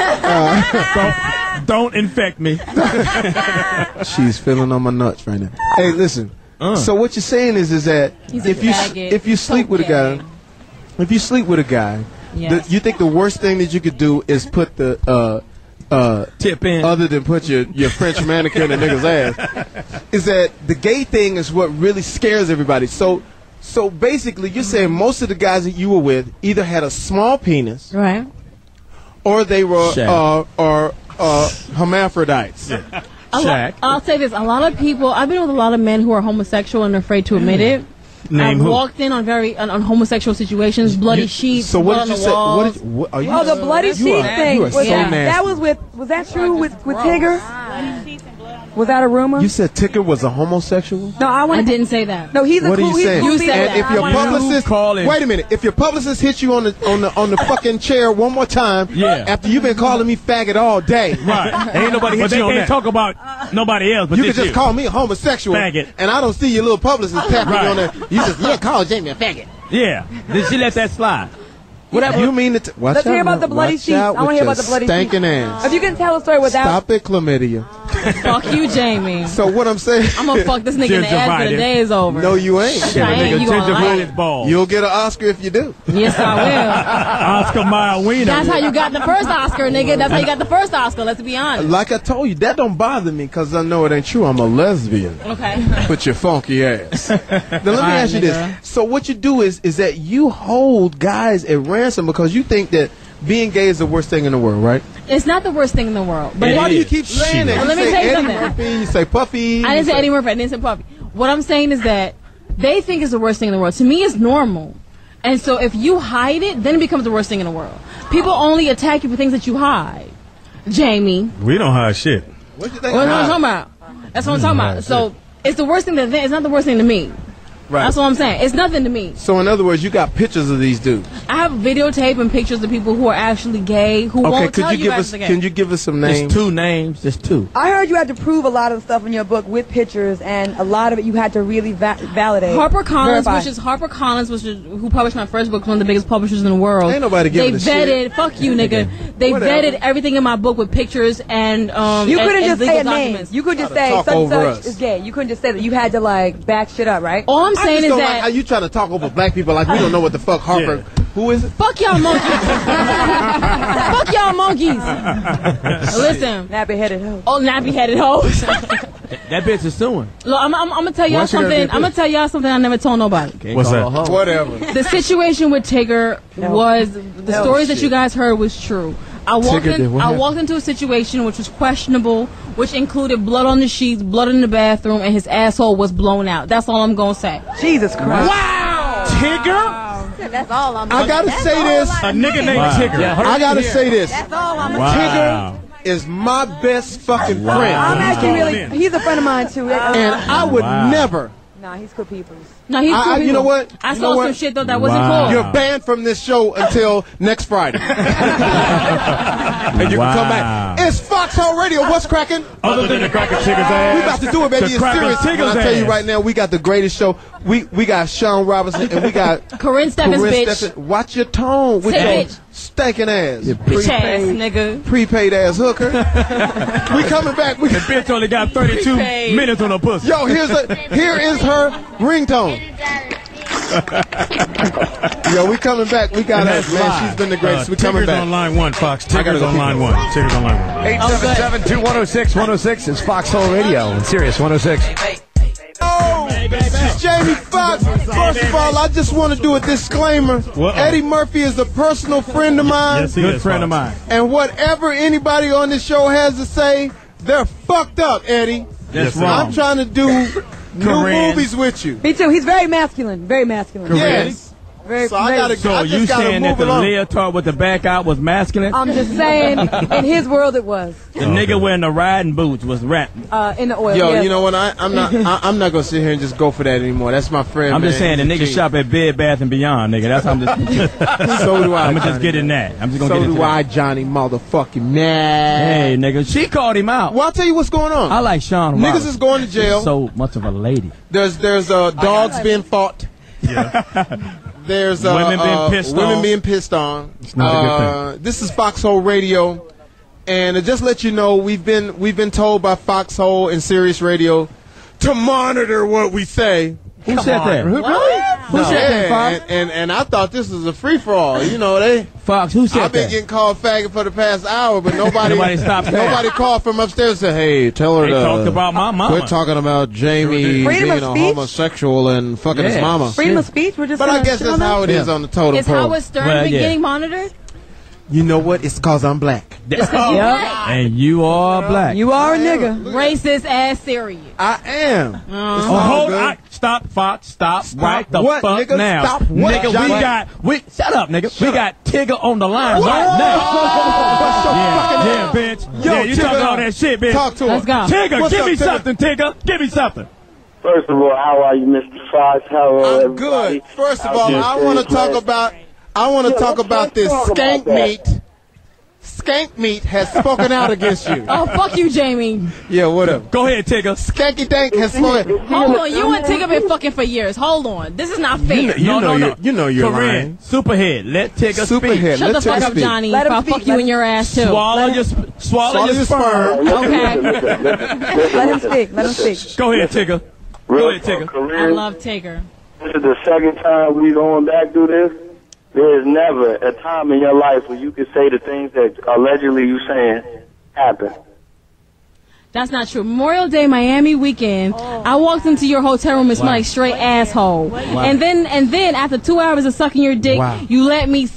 [SPEAKER 12] Don't infect me.
[SPEAKER 2] She's feeling on my nuts right now. Hey, listen. So what you're saying is that if you sleep with a guy,
[SPEAKER 1] Yes.
[SPEAKER 2] you think the worst thing that you could do is put the
[SPEAKER 3] tip in,
[SPEAKER 2] other than put your French mannequin in a nigga's ass, is that the gay thing is what really scares everybody. So basically, you're saying most of the guys that you were with either had a small penis,
[SPEAKER 1] right,
[SPEAKER 2] or they were hermaphrodites.
[SPEAKER 1] I'll say this: a lot of people. I've been with a lot of men who are homosexual and are afraid to admit it.
[SPEAKER 12] Name
[SPEAKER 1] I've
[SPEAKER 12] who?
[SPEAKER 1] walked in on homosexual situations, bloody sheets.
[SPEAKER 2] So what
[SPEAKER 1] blood
[SPEAKER 2] did
[SPEAKER 1] on
[SPEAKER 2] you
[SPEAKER 1] the
[SPEAKER 2] say?
[SPEAKER 1] walls.
[SPEAKER 2] What are you?
[SPEAKER 4] Oh, the bloody sheet thing.
[SPEAKER 2] You are so nasty.
[SPEAKER 4] That was that true with Tigger? Was that a rumor?
[SPEAKER 2] You said Tigger was a homosexual?
[SPEAKER 4] No, I
[SPEAKER 1] didn't say that.
[SPEAKER 4] No, he's a
[SPEAKER 2] What are
[SPEAKER 4] cool.
[SPEAKER 2] you
[SPEAKER 4] he's
[SPEAKER 2] saying?
[SPEAKER 4] cool
[SPEAKER 1] You
[SPEAKER 4] people.
[SPEAKER 1] said
[SPEAKER 2] And if your publicist, wait a minute, if your publicist hits you on the fucking chair one more time, after you've been calling me faggot all day,
[SPEAKER 12] Right. Ain't nobody
[SPEAKER 2] hit
[SPEAKER 12] hit
[SPEAKER 2] you on
[SPEAKER 12] can't
[SPEAKER 2] that.
[SPEAKER 12] talk about nobody else but
[SPEAKER 2] you
[SPEAKER 12] this
[SPEAKER 2] can just call me a homosexual,
[SPEAKER 12] Faggot.
[SPEAKER 2] and I don't see your little publicist tapping
[SPEAKER 12] Right.
[SPEAKER 2] you on there. You just call Jamie a faggot.
[SPEAKER 12] Yeah.
[SPEAKER 3] Did she let that slide?
[SPEAKER 2] Whatever you mean it. Watch
[SPEAKER 4] Let's
[SPEAKER 2] out,
[SPEAKER 4] hear about the bloody
[SPEAKER 2] watch
[SPEAKER 4] sheets.
[SPEAKER 2] out
[SPEAKER 4] I want to
[SPEAKER 2] with
[SPEAKER 4] hear
[SPEAKER 2] your
[SPEAKER 4] about the bloody sheets.
[SPEAKER 2] stinking ass.
[SPEAKER 4] If you can tell a story without.
[SPEAKER 2] Stop it, chlamydia.
[SPEAKER 1] Fuck you, Jamie.
[SPEAKER 2] So what I'm saying,
[SPEAKER 1] I'm gonna fuck this nigga in the ass when the day is over.
[SPEAKER 2] No, you ain't.
[SPEAKER 1] I ain't. You gonna like it.
[SPEAKER 2] You'll get an Oscar if you do.
[SPEAKER 1] Yes, I will.
[SPEAKER 12] Oscar Mayer Wiener.
[SPEAKER 1] That's how you got the first Oscar, nigga. That's how you got the first Oscar. Let's be honest.
[SPEAKER 2] Like I told you, that don't bother me because I know it ain't true. I'm a lesbian.
[SPEAKER 1] Okay.
[SPEAKER 2] Put your funky ass. Now let me
[SPEAKER 1] Alright,
[SPEAKER 2] ask you
[SPEAKER 1] nigga.
[SPEAKER 2] this. So what you do is that you hold guys at ransom because you think that being gay is the worst thing in the world, right?
[SPEAKER 1] It's not the worst thing in the world. But
[SPEAKER 2] Why do you keep saying that?
[SPEAKER 1] Well,
[SPEAKER 2] You
[SPEAKER 1] let me
[SPEAKER 2] say
[SPEAKER 1] tell you
[SPEAKER 2] Eddie
[SPEAKER 1] something.
[SPEAKER 2] Murphy, you say Puffy.
[SPEAKER 1] I didn't
[SPEAKER 2] you
[SPEAKER 1] say Eddie Murphy. I didn't say Puffy. What I'm saying is that they think it's the worst thing in the world. To me, it's normal. And so if you hide it, then it becomes the worst thing in the world. People only attack you for things that you hide. Jamie.
[SPEAKER 12] We don't hide shit.
[SPEAKER 2] What you
[SPEAKER 1] What am I talking about? That's what I'm talking about. So it's the worst thing to them. It's not the worst thing to me.
[SPEAKER 2] Right.
[SPEAKER 1] That's what I'm saying. It's nothing to me.
[SPEAKER 2] So in other words, you got pictures of these dudes.
[SPEAKER 1] I have videotape and pictures of people who are actually gay who won't tell you guys they're gay.
[SPEAKER 2] Can you give us some names?
[SPEAKER 3] There's two names. There's two.
[SPEAKER 4] I heard you had to prove a lot of stuff in your book with pictures, and a lot of it you had to really validate.
[SPEAKER 1] HarperCollins,
[SPEAKER 4] verify.
[SPEAKER 1] who published my first book, one of the biggest publishers in the world.
[SPEAKER 2] Ain't nobody giving a shit.
[SPEAKER 1] They vetted, fuck you, nigga. They
[SPEAKER 2] Whatever.
[SPEAKER 1] vetted everything in my book with pictures and
[SPEAKER 4] You couldn't
[SPEAKER 1] and
[SPEAKER 4] just
[SPEAKER 1] legal
[SPEAKER 4] say a name.
[SPEAKER 1] documents.
[SPEAKER 4] You could just
[SPEAKER 2] Try to
[SPEAKER 4] say
[SPEAKER 2] talk
[SPEAKER 4] such and
[SPEAKER 2] over
[SPEAKER 4] such
[SPEAKER 2] us.
[SPEAKER 4] is gay. You couldn't just say that. You had to like back shit up, right?
[SPEAKER 1] All I'm
[SPEAKER 2] I
[SPEAKER 1] saying
[SPEAKER 2] just
[SPEAKER 1] is
[SPEAKER 2] don't
[SPEAKER 1] that
[SPEAKER 2] like how you trying to talk over black people like we don't know what the fuck
[SPEAKER 10] Who is it?
[SPEAKER 1] Fuck y'all monkeys. Fuck y'all monkeys. Listen.
[SPEAKER 4] Nappy-headed hoe.
[SPEAKER 1] Oh, nappy-headed hoes.
[SPEAKER 3] That bitch is suing.
[SPEAKER 1] Look, I'm gonna tell y'all something. I'm gonna tell y'all something I never told nobody.
[SPEAKER 12] Okay, what's that?
[SPEAKER 10] Whatever.
[SPEAKER 1] The situation with Tigger was the stories that you guys heard was true. I walked into a situation which was questionable, which included blood on the sheets, blood in the bathroom, and his asshole was blown out. That's all I'm gonna say.
[SPEAKER 4] Jesus Christ!
[SPEAKER 12] Wow, Tigger.
[SPEAKER 11] That's all I'm.
[SPEAKER 10] I gotta say this.
[SPEAKER 12] A nigga named Tigger.
[SPEAKER 10] Yeah, I gotta say this.
[SPEAKER 11] That's all I'm.
[SPEAKER 10] Tigger is my best fucking friend.
[SPEAKER 4] I'm actually really. He's a friend of mine too.
[SPEAKER 10] And I would never.
[SPEAKER 4] Nah, he's cool people.
[SPEAKER 1] No, he's cool.
[SPEAKER 10] You know what?
[SPEAKER 1] I saw some shit though that wasn't cool.
[SPEAKER 10] You're banned from this show until next Friday. And you can come back. It's Foxhole Radio. What's cracking?
[SPEAKER 12] Other than the cracker Tigger's ass.
[SPEAKER 10] We about to do it, baby. It's serious. When I tell you right now, we got the greatest show. We got Sean Robinson and we got
[SPEAKER 1] Corinne Stephens, bitch.
[SPEAKER 10] Watch your tone with your stinking ass.
[SPEAKER 1] Bitch ass, nigga.
[SPEAKER 10] Prepaid ass hooker. We coming back.
[SPEAKER 12] The bitch only got 32 minutes on her pussy.
[SPEAKER 10] Yo, here is her ringtone. Yo, we coming back. We got her, man. She's been the greatest. We coming back.
[SPEAKER 12] Tigger's on line 1, Fox. Tigger's on line 1. Tigger's on line 1.
[SPEAKER 6] 877-2106-106 is Foxhole Radio and Sirius 106.
[SPEAKER 10] Oh, this is Jamie Foxx. First of all, I just want to do a disclaimer. Eddie Murphy is a personal friend of mine.
[SPEAKER 12] Yes, he is, friend of mine.
[SPEAKER 10] And whatever anybody on this show has to say, they're fucked up, Eddie.
[SPEAKER 3] That's wrong.
[SPEAKER 10] I'm trying to do new movies with you.
[SPEAKER 4] Me too. He's very masculine. Very masculine.
[SPEAKER 10] Yes.
[SPEAKER 4] Very,
[SPEAKER 10] So I
[SPEAKER 3] you saying that the leotard with the back out was masculine?
[SPEAKER 4] I'm just saying, in his world it was.
[SPEAKER 3] The nigga wearing the riding boots was rapping.
[SPEAKER 4] In the oil.
[SPEAKER 10] Yo,
[SPEAKER 4] yes.
[SPEAKER 10] you know what? I'm not gonna sit here and just go for that anymore. That's my friend.
[SPEAKER 3] I'm just saying the
[SPEAKER 10] He's a
[SPEAKER 3] nigga shop at Bed Bath and Beyond, nigga. That's how I'm just.
[SPEAKER 10] So do I.
[SPEAKER 3] I'm gonna just get in that. I'm just gonna
[SPEAKER 10] So
[SPEAKER 3] get into
[SPEAKER 10] do I,
[SPEAKER 3] that.
[SPEAKER 10] Johnny motherfucking man.
[SPEAKER 3] Hey, nigga, she called him out.
[SPEAKER 10] Well, I'll tell you what's going on.
[SPEAKER 3] I like Sean.
[SPEAKER 10] Niggas is going to jail.
[SPEAKER 3] She's so much of a lady.
[SPEAKER 10] There's dogs being fought.
[SPEAKER 12] Yeah.
[SPEAKER 10] There's
[SPEAKER 3] women being pissed on.
[SPEAKER 10] It's
[SPEAKER 3] not a good thing.
[SPEAKER 10] This is Foxhole Radio, and to just let you know, we've been told by Foxhole and Sirius Radio to monitor what we say.
[SPEAKER 3] Who said that?
[SPEAKER 10] Really?
[SPEAKER 3] Who said that, Fox?
[SPEAKER 10] And I thought this was a free for all. You know
[SPEAKER 3] Fox. Who said
[SPEAKER 10] I've been
[SPEAKER 3] that?
[SPEAKER 10] getting called faggot for the past hour, but nobody
[SPEAKER 3] stopped.
[SPEAKER 10] Nobody called from upstairs and said, "Hey, tell her
[SPEAKER 3] They
[SPEAKER 10] to
[SPEAKER 3] talked about my mama.
[SPEAKER 10] quit talking about Jamie
[SPEAKER 4] Freedom
[SPEAKER 10] being
[SPEAKER 4] of
[SPEAKER 10] a
[SPEAKER 4] speech?
[SPEAKER 10] homosexual and fucking his mama."
[SPEAKER 4] Freedom of speech. We're just.
[SPEAKER 10] But I
[SPEAKER 4] gonna
[SPEAKER 10] guess
[SPEAKER 4] sit
[SPEAKER 10] that's
[SPEAKER 4] on
[SPEAKER 10] how
[SPEAKER 4] that?
[SPEAKER 10] it is on the totem
[SPEAKER 1] Is
[SPEAKER 10] pole.
[SPEAKER 1] Howard Stern getting monitored?
[SPEAKER 10] You know what? It's because I'm black.
[SPEAKER 3] And you are black.
[SPEAKER 4] You are a nigga.
[SPEAKER 1] Racist ass serious.
[SPEAKER 10] I am.
[SPEAKER 3] Hold on. Stop, Fox. Stop right the
[SPEAKER 10] what,
[SPEAKER 3] fuck
[SPEAKER 10] nigga?
[SPEAKER 3] now.
[SPEAKER 10] Stop what,
[SPEAKER 3] Nigga,
[SPEAKER 10] Johnny?
[SPEAKER 3] shut up, nigga. We got Tigger on the line
[SPEAKER 10] What?
[SPEAKER 3] right now.
[SPEAKER 10] What's your fucking
[SPEAKER 3] Yeah,
[SPEAKER 10] name?
[SPEAKER 3] bitch.
[SPEAKER 10] Yo,
[SPEAKER 3] Yeah, you
[SPEAKER 10] Tigger,
[SPEAKER 3] talking all that shit, bitch.
[SPEAKER 10] Talk to him.
[SPEAKER 1] Let's go.
[SPEAKER 3] Tigger,
[SPEAKER 10] What's
[SPEAKER 3] give
[SPEAKER 10] up,
[SPEAKER 3] me
[SPEAKER 10] Tigger?
[SPEAKER 3] something, Tigger. Give me something.
[SPEAKER 13] First of all, how are you, Mr. Fox? How are
[SPEAKER 10] I'm
[SPEAKER 13] everybody?
[SPEAKER 10] good. First of
[SPEAKER 13] How's
[SPEAKER 10] all,
[SPEAKER 13] your
[SPEAKER 10] I want to
[SPEAKER 13] Thursday?
[SPEAKER 10] talk about this
[SPEAKER 13] let's talk
[SPEAKER 10] skank
[SPEAKER 13] about that.
[SPEAKER 10] meat. Skank meat has spoken out against you.
[SPEAKER 1] Oh, fuck you, Jamie.
[SPEAKER 10] Yeah, whatever.
[SPEAKER 3] Go ahead, Tigger.
[SPEAKER 10] Skanky Dank has spoken.
[SPEAKER 1] Hold on. You and Tigger been fucking for years. Hold on. This is not fair.
[SPEAKER 10] You know you're
[SPEAKER 3] Corinne,
[SPEAKER 10] lying.
[SPEAKER 3] Superhead, let Tigger
[SPEAKER 10] Superhead.
[SPEAKER 3] speak.
[SPEAKER 1] Shut the
[SPEAKER 10] Let's
[SPEAKER 1] fuck
[SPEAKER 10] Tigger
[SPEAKER 1] up,
[SPEAKER 10] speak.
[SPEAKER 1] Johnny.
[SPEAKER 4] Let him
[SPEAKER 1] I'll
[SPEAKER 4] speak.
[SPEAKER 1] fuck you in your ass, too.
[SPEAKER 3] Swallow your sperm.
[SPEAKER 1] Okay.
[SPEAKER 4] Let him speak. Let him speak.
[SPEAKER 3] Go ahead, Tigger. Go ahead, Tigger.
[SPEAKER 1] I love Tigger.
[SPEAKER 13] This is the second time we going back through this. There is never a time in your life where you can say the things that allegedly you saying happen.
[SPEAKER 1] That's not true. Memorial Day, Miami weekend. I walked into your hotel room and smelled like straight asshole. And then after 2 hours of sucking your dick, you let me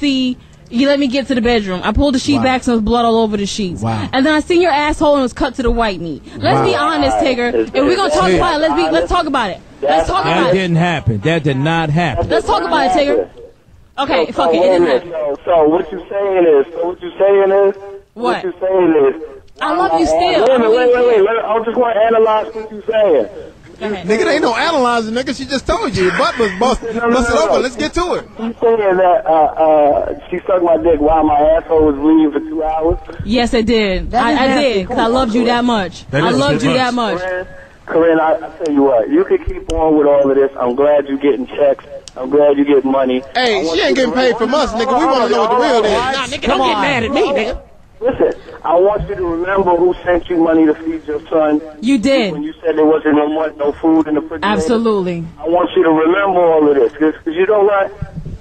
[SPEAKER 1] get to the bedroom. I pulled the sheet back so there was blood all over the sheets. And then I seen your asshole and it was cut to the white meat. Let's be honest, Tigger. If we're gonna talk about it, let's talk about it. Let's talk about
[SPEAKER 3] That
[SPEAKER 1] it.
[SPEAKER 3] didn't happen. That did not happen.
[SPEAKER 1] Let's talk about it, Tigger. Okay, fuck it. It didn't happen.
[SPEAKER 13] So what you saying is,
[SPEAKER 1] What?
[SPEAKER 13] you saying is,
[SPEAKER 1] I love you still.
[SPEAKER 13] Wait. I just want to analyze what you saying.
[SPEAKER 10] Nigga, there ain't no analyzing, nigga. She just told you. Your butt was busted open. Let's get to it.
[SPEAKER 13] You saying that she sucked my dick while my asshole was bleeding for 2 hours?
[SPEAKER 1] Yes, I did. I did, because I loved you that much. I loved you that much.
[SPEAKER 13] Corinne, I tell you what, you can keep on with all of this. I'm glad you're getting checks. I'm glad you get money.
[SPEAKER 10] Hey, she ain't getting paid from us, nigga. We want to know what the real is.
[SPEAKER 1] Nah, nigga, don't get mad at me, nigga.
[SPEAKER 13] Listen, I want you to remember who sent you money to feed your son.
[SPEAKER 1] You did.
[SPEAKER 13] When you said there wasn't no food in the refrigerator.
[SPEAKER 1] Absolutely.
[SPEAKER 13] I want you to remember all of this, because you know what?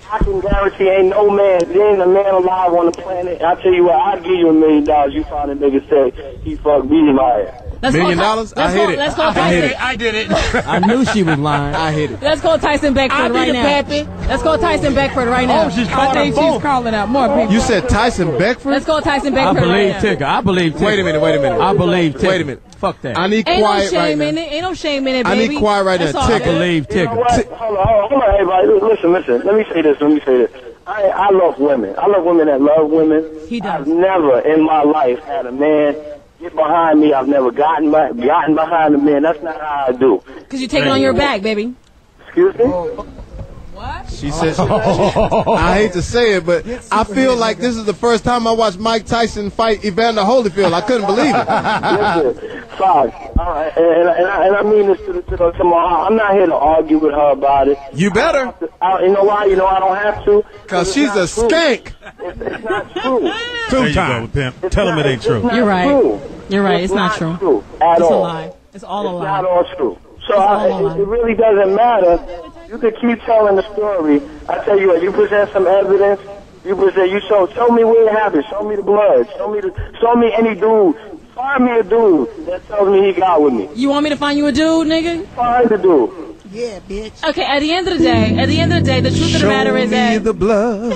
[SPEAKER 13] I can guarantee ain't no man, there ain't a man alive on the planet. I tell you what, I'll give you $1 million. You find a nigga say he fucked me in my ass.
[SPEAKER 2] $1 million? I hit it.
[SPEAKER 1] Let's call Tyson.
[SPEAKER 12] I did it.
[SPEAKER 3] I knew she was lying.
[SPEAKER 2] I hit it.
[SPEAKER 1] Let's call Tyson Beckford right now. Let's call Tyson Beckford right now.
[SPEAKER 12] Oh, she's
[SPEAKER 7] I think she's calling out more people.
[SPEAKER 2] You said Tyson Beckford?
[SPEAKER 1] Let's call Tyson
[SPEAKER 3] I
[SPEAKER 1] Beckford
[SPEAKER 3] believe
[SPEAKER 1] right now.
[SPEAKER 3] Tigger. I believe Tigger.
[SPEAKER 2] Wait a minute.
[SPEAKER 3] I believe Tigger.
[SPEAKER 2] Wait a minute.
[SPEAKER 3] Fuck that.
[SPEAKER 2] I need
[SPEAKER 1] Ain't no
[SPEAKER 2] quiet right
[SPEAKER 1] shame
[SPEAKER 2] now.
[SPEAKER 1] in it. Ain't no shame in it,
[SPEAKER 2] I
[SPEAKER 1] baby.
[SPEAKER 2] need quiet right
[SPEAKER 1] That's
[SPEAKER 2] now.
[SPEAKER 1] all
[SPEAKER 2] Tigger.
[SPEAKER 1] good.
[SPEAKER 3] Believe
[SPEAKER 13] You know
[SPEAKER 3] Tigger.
[SPEAKER 13] what? Hold on, everybody. Listen. Let me say this. I love women. I love women that love women.
[SPEAKER 1] He does.
[SPEAKER 13] I've never in my life had a man get behind me. I've never gotten behind a man. That's not how I do.
[SPEAKER 1] Because you take it on your back, baby.
[SPEAKER 13] Excuse me?
[SPEAKER 2] She said, I hate to say it, but I feel like this is the first time I watched Mike Tyson fight Evander Holyfield. I couldn't believe it.
[SPEAKER 13] Listen, Fox, all right, and I mean this to my heart. I'm not here to argue with her about it.
[SPEAKER 2] You better.
[SPEAKER 13] You know why? You know I don't have to.
[SPEAKER 2] Because she's a skank.
[SPEAKER 13] It's not true.
[SPEAKER 12] Two times, pimp. Tell him it ain't true.
[SPEAKER 1] You're right.
[SPEAKER 13] True.
[SPEAKER 1] You're right. It's not true.
[SPEAKER 13] At
[SPEAKER 1] It's a
[SPEAKER 13] all.
[SPEAKER 1] lie. It's all a
[SPEAKER 13] It's
[SPEAKER 1] lie.
[SPEAKER 13] not all true. So
[SPEAKER 1] all a lie.
[SPEAKER 13] it really doesn't matter. You could keep telling the story. I tell you what, you present some evidence. Show me where it happened. Show me the blood. Show me any dude. Find me a dude that tells me he got with me.
[SPEAKER 1] You want me to find you a dude, nigga?
[SPEAKER 13] Find the dude.
[SPEAKER 14] Yeah, bitch.
[SPEAKER 1] Okay, at the end of the day, the truth of the matter is that
[SPEAKER 2] the blood.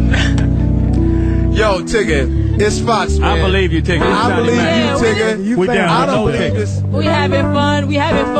[SPEAKER 2] Yo, Tigger, it's Fox, man.
[SPEAKER 3] I believe you, Tigger.
[SPEAKER 2] I believe you, Tigger.
[SPEAKER 12] We down.
[SPEAKER 2] I don't
[SPEAKER 12] know
[SPEAKER 2] believe
[SPEAKER 12] that.
[SPEAKER 2] this.
[SPEAKER 1] we having fun.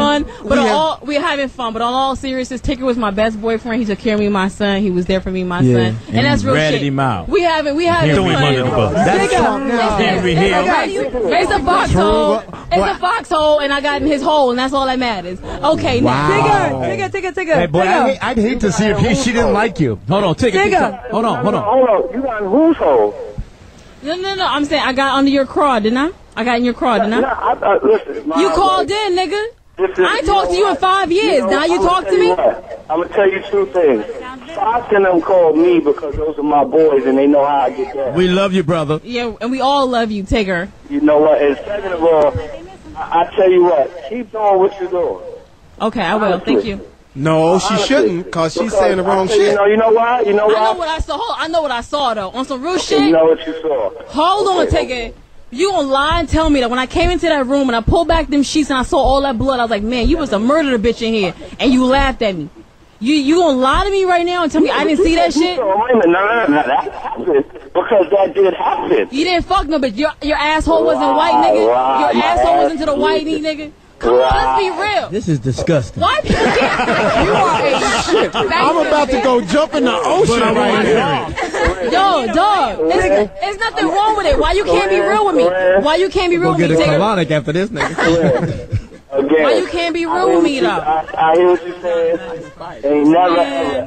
[SPEAKER 1] We're having fun. But on all seriousness, Tigger was my best boyfriend. He took care of me and my son. He was there for me and my son. And that's real
[SPEAKER 3] ratted
[SPEAKER 1] shit.
[SPEAKER 3] him out.
[SPEAKER 1] We having
[SPEAKER 12] Threw him under the
[SPEAKER 1] fun.
[SPEAKER 12] bus.
[SPEAKER 3] That's Henry Hill.
[SPEAKER 1] It's a foxhole. It's a foxhole, and I got in his hole, and that's all that matters. Okay, now.
[SPEAKER 4] Tigger.
[SPEAKER 6] Hey, boy, I'd hate to see if she didn't like you.
[SPEAKER 3] Hold on, Tigger.
[SPEAKER 4] Tigger.
[SPEAKER 3] Hold on.
[SPEAKER 13] Hold on. You got in whose hole?
[SPEAKER 1] No. I'm saying I got under your craw, didn't I? I got in your craw, didn't I?
[SPEAKER 13] Listen.
[SPEAKER 1] You called in, nigga. I ain't talked to you in 5 years. Now you talk to me?
[SPEAKER 13] I'm going to tell you two things. Fox and them called me because those are my boys and they know how I get down.
[SPEAKER 3] We love you, brother.
[SPEAKER 1] Yeah, and we all love you, Tigger.
[SPEAKER 13] You know what? And second of all, I tell you what, keep doing what you're doing.
[SPEAKER 1] Okay, I will. Thank you.
[SPEAKER 2] No, she shouldn't, because she's saying the wrong shit.
[SPEAKER 13] You know why?
[SPEAKER 1] I know what I saw. I know what I saw, though. On some real shit.
[SPEAKER 13] You know what you saw.
[SPEAKER 1] Hold on, Tigger. You gonna lie and tell me that when I came into that room and I pulled back them sheets and I saw all that blood, I was like, man, you was a murderer bitch in here, and you laughed at me. You gonna lie to me right now and tell me I didn't see that shit?
[SPEAKER 13] Wait a minute, no, that happened because that did happen.
[SPEAKER 1] You didn't fuck no bitch. Your asshole wasn't white, nigga. Your asshole wasn't to the white knee, nigga. Come on, let's be real.
[SPEAKER 3] This is disgusting.
[SPEAKER 1] Why people can't? You are a shit.
[SPEAKER 2] I'm about to go jump in the ocean right now.
[SPEAKER 1] Yo, dog, there's nothing wrong with it. Why you can't be real with me? Why you can't be real with me,
[SPEAKER 3] Get a
[SPEAKER 1] Tigger?
[SPEAKER 3] colonic after this nigga.
[SPEAKER 13] Again,
[SPEAKER 1] Why you can't be real with me, though?
[SPEAKER 13] I hear what you're saying. Ain't never,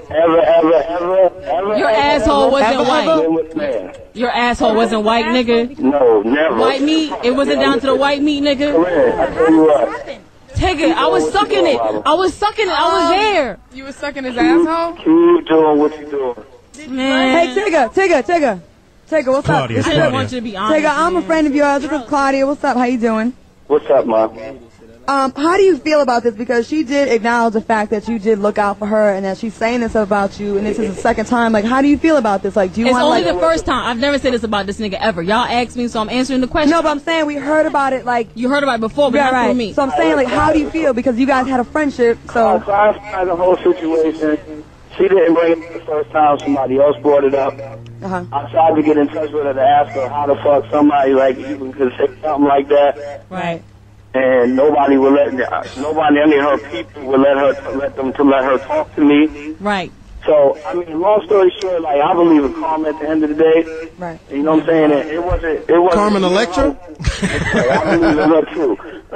[SPEAKER 13] ever.
[SPEAKER 1] Your asshole wasn't white.
[SPEAKER 13] With man.
[SPEAKER 1] Your asshole wasn't white, nigga.
[SPEAKER 13] No, never.
[SPEAKER 1] White meat? It wasn't down to the white meat, nigga.
[SPEAKER 13] I tell you what.
[SPEAKER 1] Tigger, I was sucking it. I was there.
[SPEAKER 7] You was sucking his asshole?
[SPEAKER 13] Keep doing what you're doing.
[SPEAKER 1] Man.
[SPEAKER 4] Hey, Tigger, what's
[SPEAKER 12] Claudia,
[SPEAKER 4] up?
[SPEAKER 1] I didn't want you to be honest.
[SPEAKER 4] Tigger, I'm a friend of yours. This is Claudia. What's up? How you doing?
[SPEAKER 13] What's up, Mom?
[SPEAKER 4] How do you feel about this? Because she did acknowledge the fact that you did look out for her and that she's saying this about you, and this is the second time. Like, how do you feel about this? Like, do you
[SPEAKER 1] It's
[SPEAKER 4] want
[SPEAKER 1] only
[SPEAKER 4] like
[SPEAKER 1] the first time. I've never said this about this nigga ever. Y'all asked me, so I'm answering the question.
[SPEAKER 4] No, but I'm saying we heard about it. Like,
[SPEAKER 1] you heard about it before, but
[SPEAKER 4] yeah,
[SPEAKER 1] not
[SPEAKER 4] right.
[SPEAKER 1] through me.
[SPEAKER 4] So I'm saying, like, how do you feel? Because you guys had a friendship. So
[SPEAKER 13] Clarify the whole situation. She didn't bring it the first time. Somebody else brought it up. I tried to get in touch with her to ask her how the fuck somebody like even could say something like that.
[SPEAKER 1] Right.
[SPEAKER 13] And nobody would any of her people would let her talk to me.
[SPEAKER 1] Right.
[SPEAKER 13] So, I mean, long story short, like, I believe in karma at the end of the day.
[SPEAKER 4] Right.
[SPEAKER 13] You know what I'm saying? It wasn't
[SPEAKER 2] Carmen Electra?
[SPEAKER 13] I believe in her too.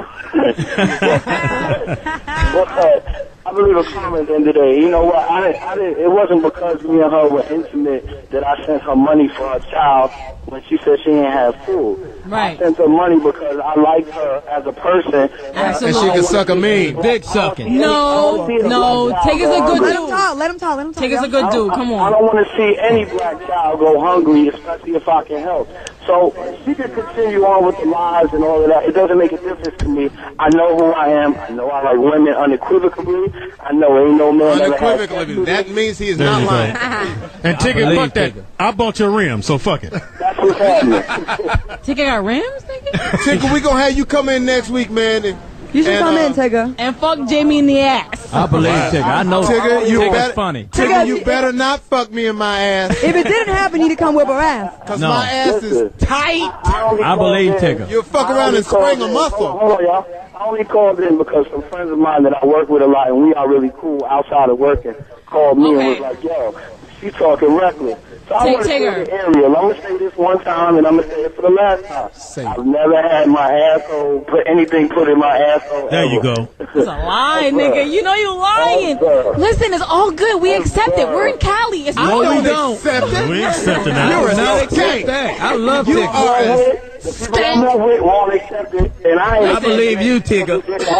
[SPEAKER 13] I believe in karma at the end of the day. You know what? It wasn't because me and her were intimate that I sent her money for her child when she said she didn't have food.
[SPEAKER 1] Right.
[SPEAKER 13] I sent her money because I liked her as a person.
[SPEAKER 1] Absolutely.
[SPEAKER 2] And she can suck a mean.
[SPEAKER 3] Dick sucking.
[SPEAKER 1] No. Tigger's a good dude.
[SPEAKER 4] let him talk.
[SPEAKER 1] Tigger's a good dude. Come
[SPEAKER 13] I
[SPEAKER 1] on.
[SPEAKER 13] don't want to see any black child go hungry, especially if I can help. So she can continue on with the lies and all of that. It doesn't make a difference to me. I know who I am. I know I like women unequivocally. I know ain't no man ever had
[SPEAKER 2] Unequivocally, that means he is not lying.
[SPEAKER 12] And Tigger, fuck that. I bought your rims, so fuck it.
[SPEAKER 13] That's what's happening.
[SPEAKER 1] Tigger got rims, nigga?
[SPEAKER 2] Tigger, we gonna have you come in next week, man.
[SPEAKER 4] You should come in, Tigger.
[SPEAKER 1] And fuck Jamie in the ass.
[SPEAKER 3] I believe Tigger. I know
[SPEAKER 2] Tigger, you better,
[SPEAKER 3] funny.
[SPEAKER 2] Tigger, you better not fuck me in my ass.
[SPEAKER 4] If it didn't happen, you need to come whip her ass.
[SPEAKER 2] Cause my ass is tight.
[SPEAKER 3] I believe Tigger.
[SPEAKER 2] You'll fuck around and spring a muscle.
[SPEAKER 13] Hold on, y'all. I only called in because some friends of mine that I work with a lot, and we are really cool outside of working, called me and was like, yo, she talking reckless. So I want to say the area. I'm going to say this one time, and I'm going to say it for the last time. I've never had my asshole put in my asshole.
[SPEAKER 12] There you go.
[SPEAKER 1] It's a lie, nigga. You know you lying. Listen, it's all good. We accept it. We're in Cali. It's
[SPEAKER 2] no,
[SPEAKER 1] we
[SPEAKER 2] don't accept it.
[SPEAKER 12] We accept it now.
[SPEAKER 2] You're
[SPEAKER 3] No,
[SPEAKER 2] a
[SPEAKER 3] accept that. I love
[SPEAKER 2] You
[SPEAKER 3] Tigger.
[SPEAKER 2] are a
[SPEAKER 13] won't accept it, and
[SPEAKER 3] I believe you, Tigger.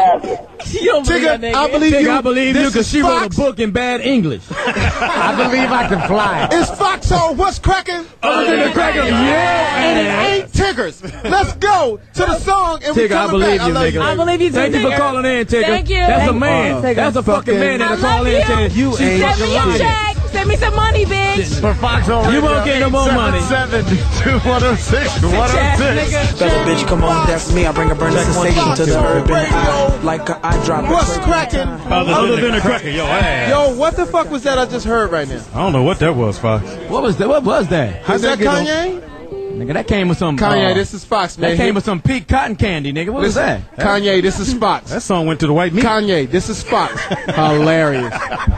[SPEAKER 2] Tigger, I believe you.
[SPEAKER 3] I believe you because she wrote a book in bad English.
[SPEAKER 6] I believe I can fly.
[SPEAKER 2] It's Foxhole. What's cracking?
[SPEAKER 3] Other than cracking. Yeah.
[SPEAKER 2] And it ain't Tiggers. Let's go to the song and we
[SPEAKER 3] Tigger, I
[SPEAKER 2] coming
[SPEAKER 3] believe
[SPEAKER 2] back.
[SPEAKER 3] you, nigga.
[SPEAKER 1] I believe you too,
[SPEAKER 3] Thank you for
[SPEAKER 1] Tigger.
[SPEAKER 3] calling in, Tigger.
[SPEAKER 1] Thank you.
[SPEAKER 3] That's a
[SPEAKER 1] Thank
[SPEAKER 3] man.
[SPEAKER 4] you.
[SPEAKER 3] That's a fucking man
[SPEAKER 1] I
[SPEAKER 3] that'll call
[SPEAKER 1] love
[SPEAKER 3] in and say,
[SPEAKER 1] you.
[SPEAKER 3] you
[SPEAKER 1] Send me your check. Send me some money, bitch.
[SPEAKER 6] For Foxhole
[SPEAKER 3] You won't get no more money.
[SPEAKER 6] 7-2-106.
[SPEAKER 14] Bella bitch, come on, that's me. I bring a burning sensation to the urban eye. Like I drop.
[SPEAKER 2] What's cracking?
[SPEAKER 12] Other than the cracker, yo, ass.
[SPEAKER 2] Yo, what the fuck was that I just heard right now?
[SPEAKER 12] I don't know what that was, Fox.
[SPEAKER 3] What was that? What was that?
[SPEAKER 2] Is that Kanye?
[SPEAKER 3] Nigga, that came with some...
[SPEAKER 2] Kanye, this is Fox, man.
[SPEAKER 3] That came with some peak cotton candy, nigga. What was that?
[SPEAKER 2] Kanye, this is Fox.
[SPEAKER 12] That song went to the white meat.
[SPEAKER 2] Kanye, this is Fox. Hilarious.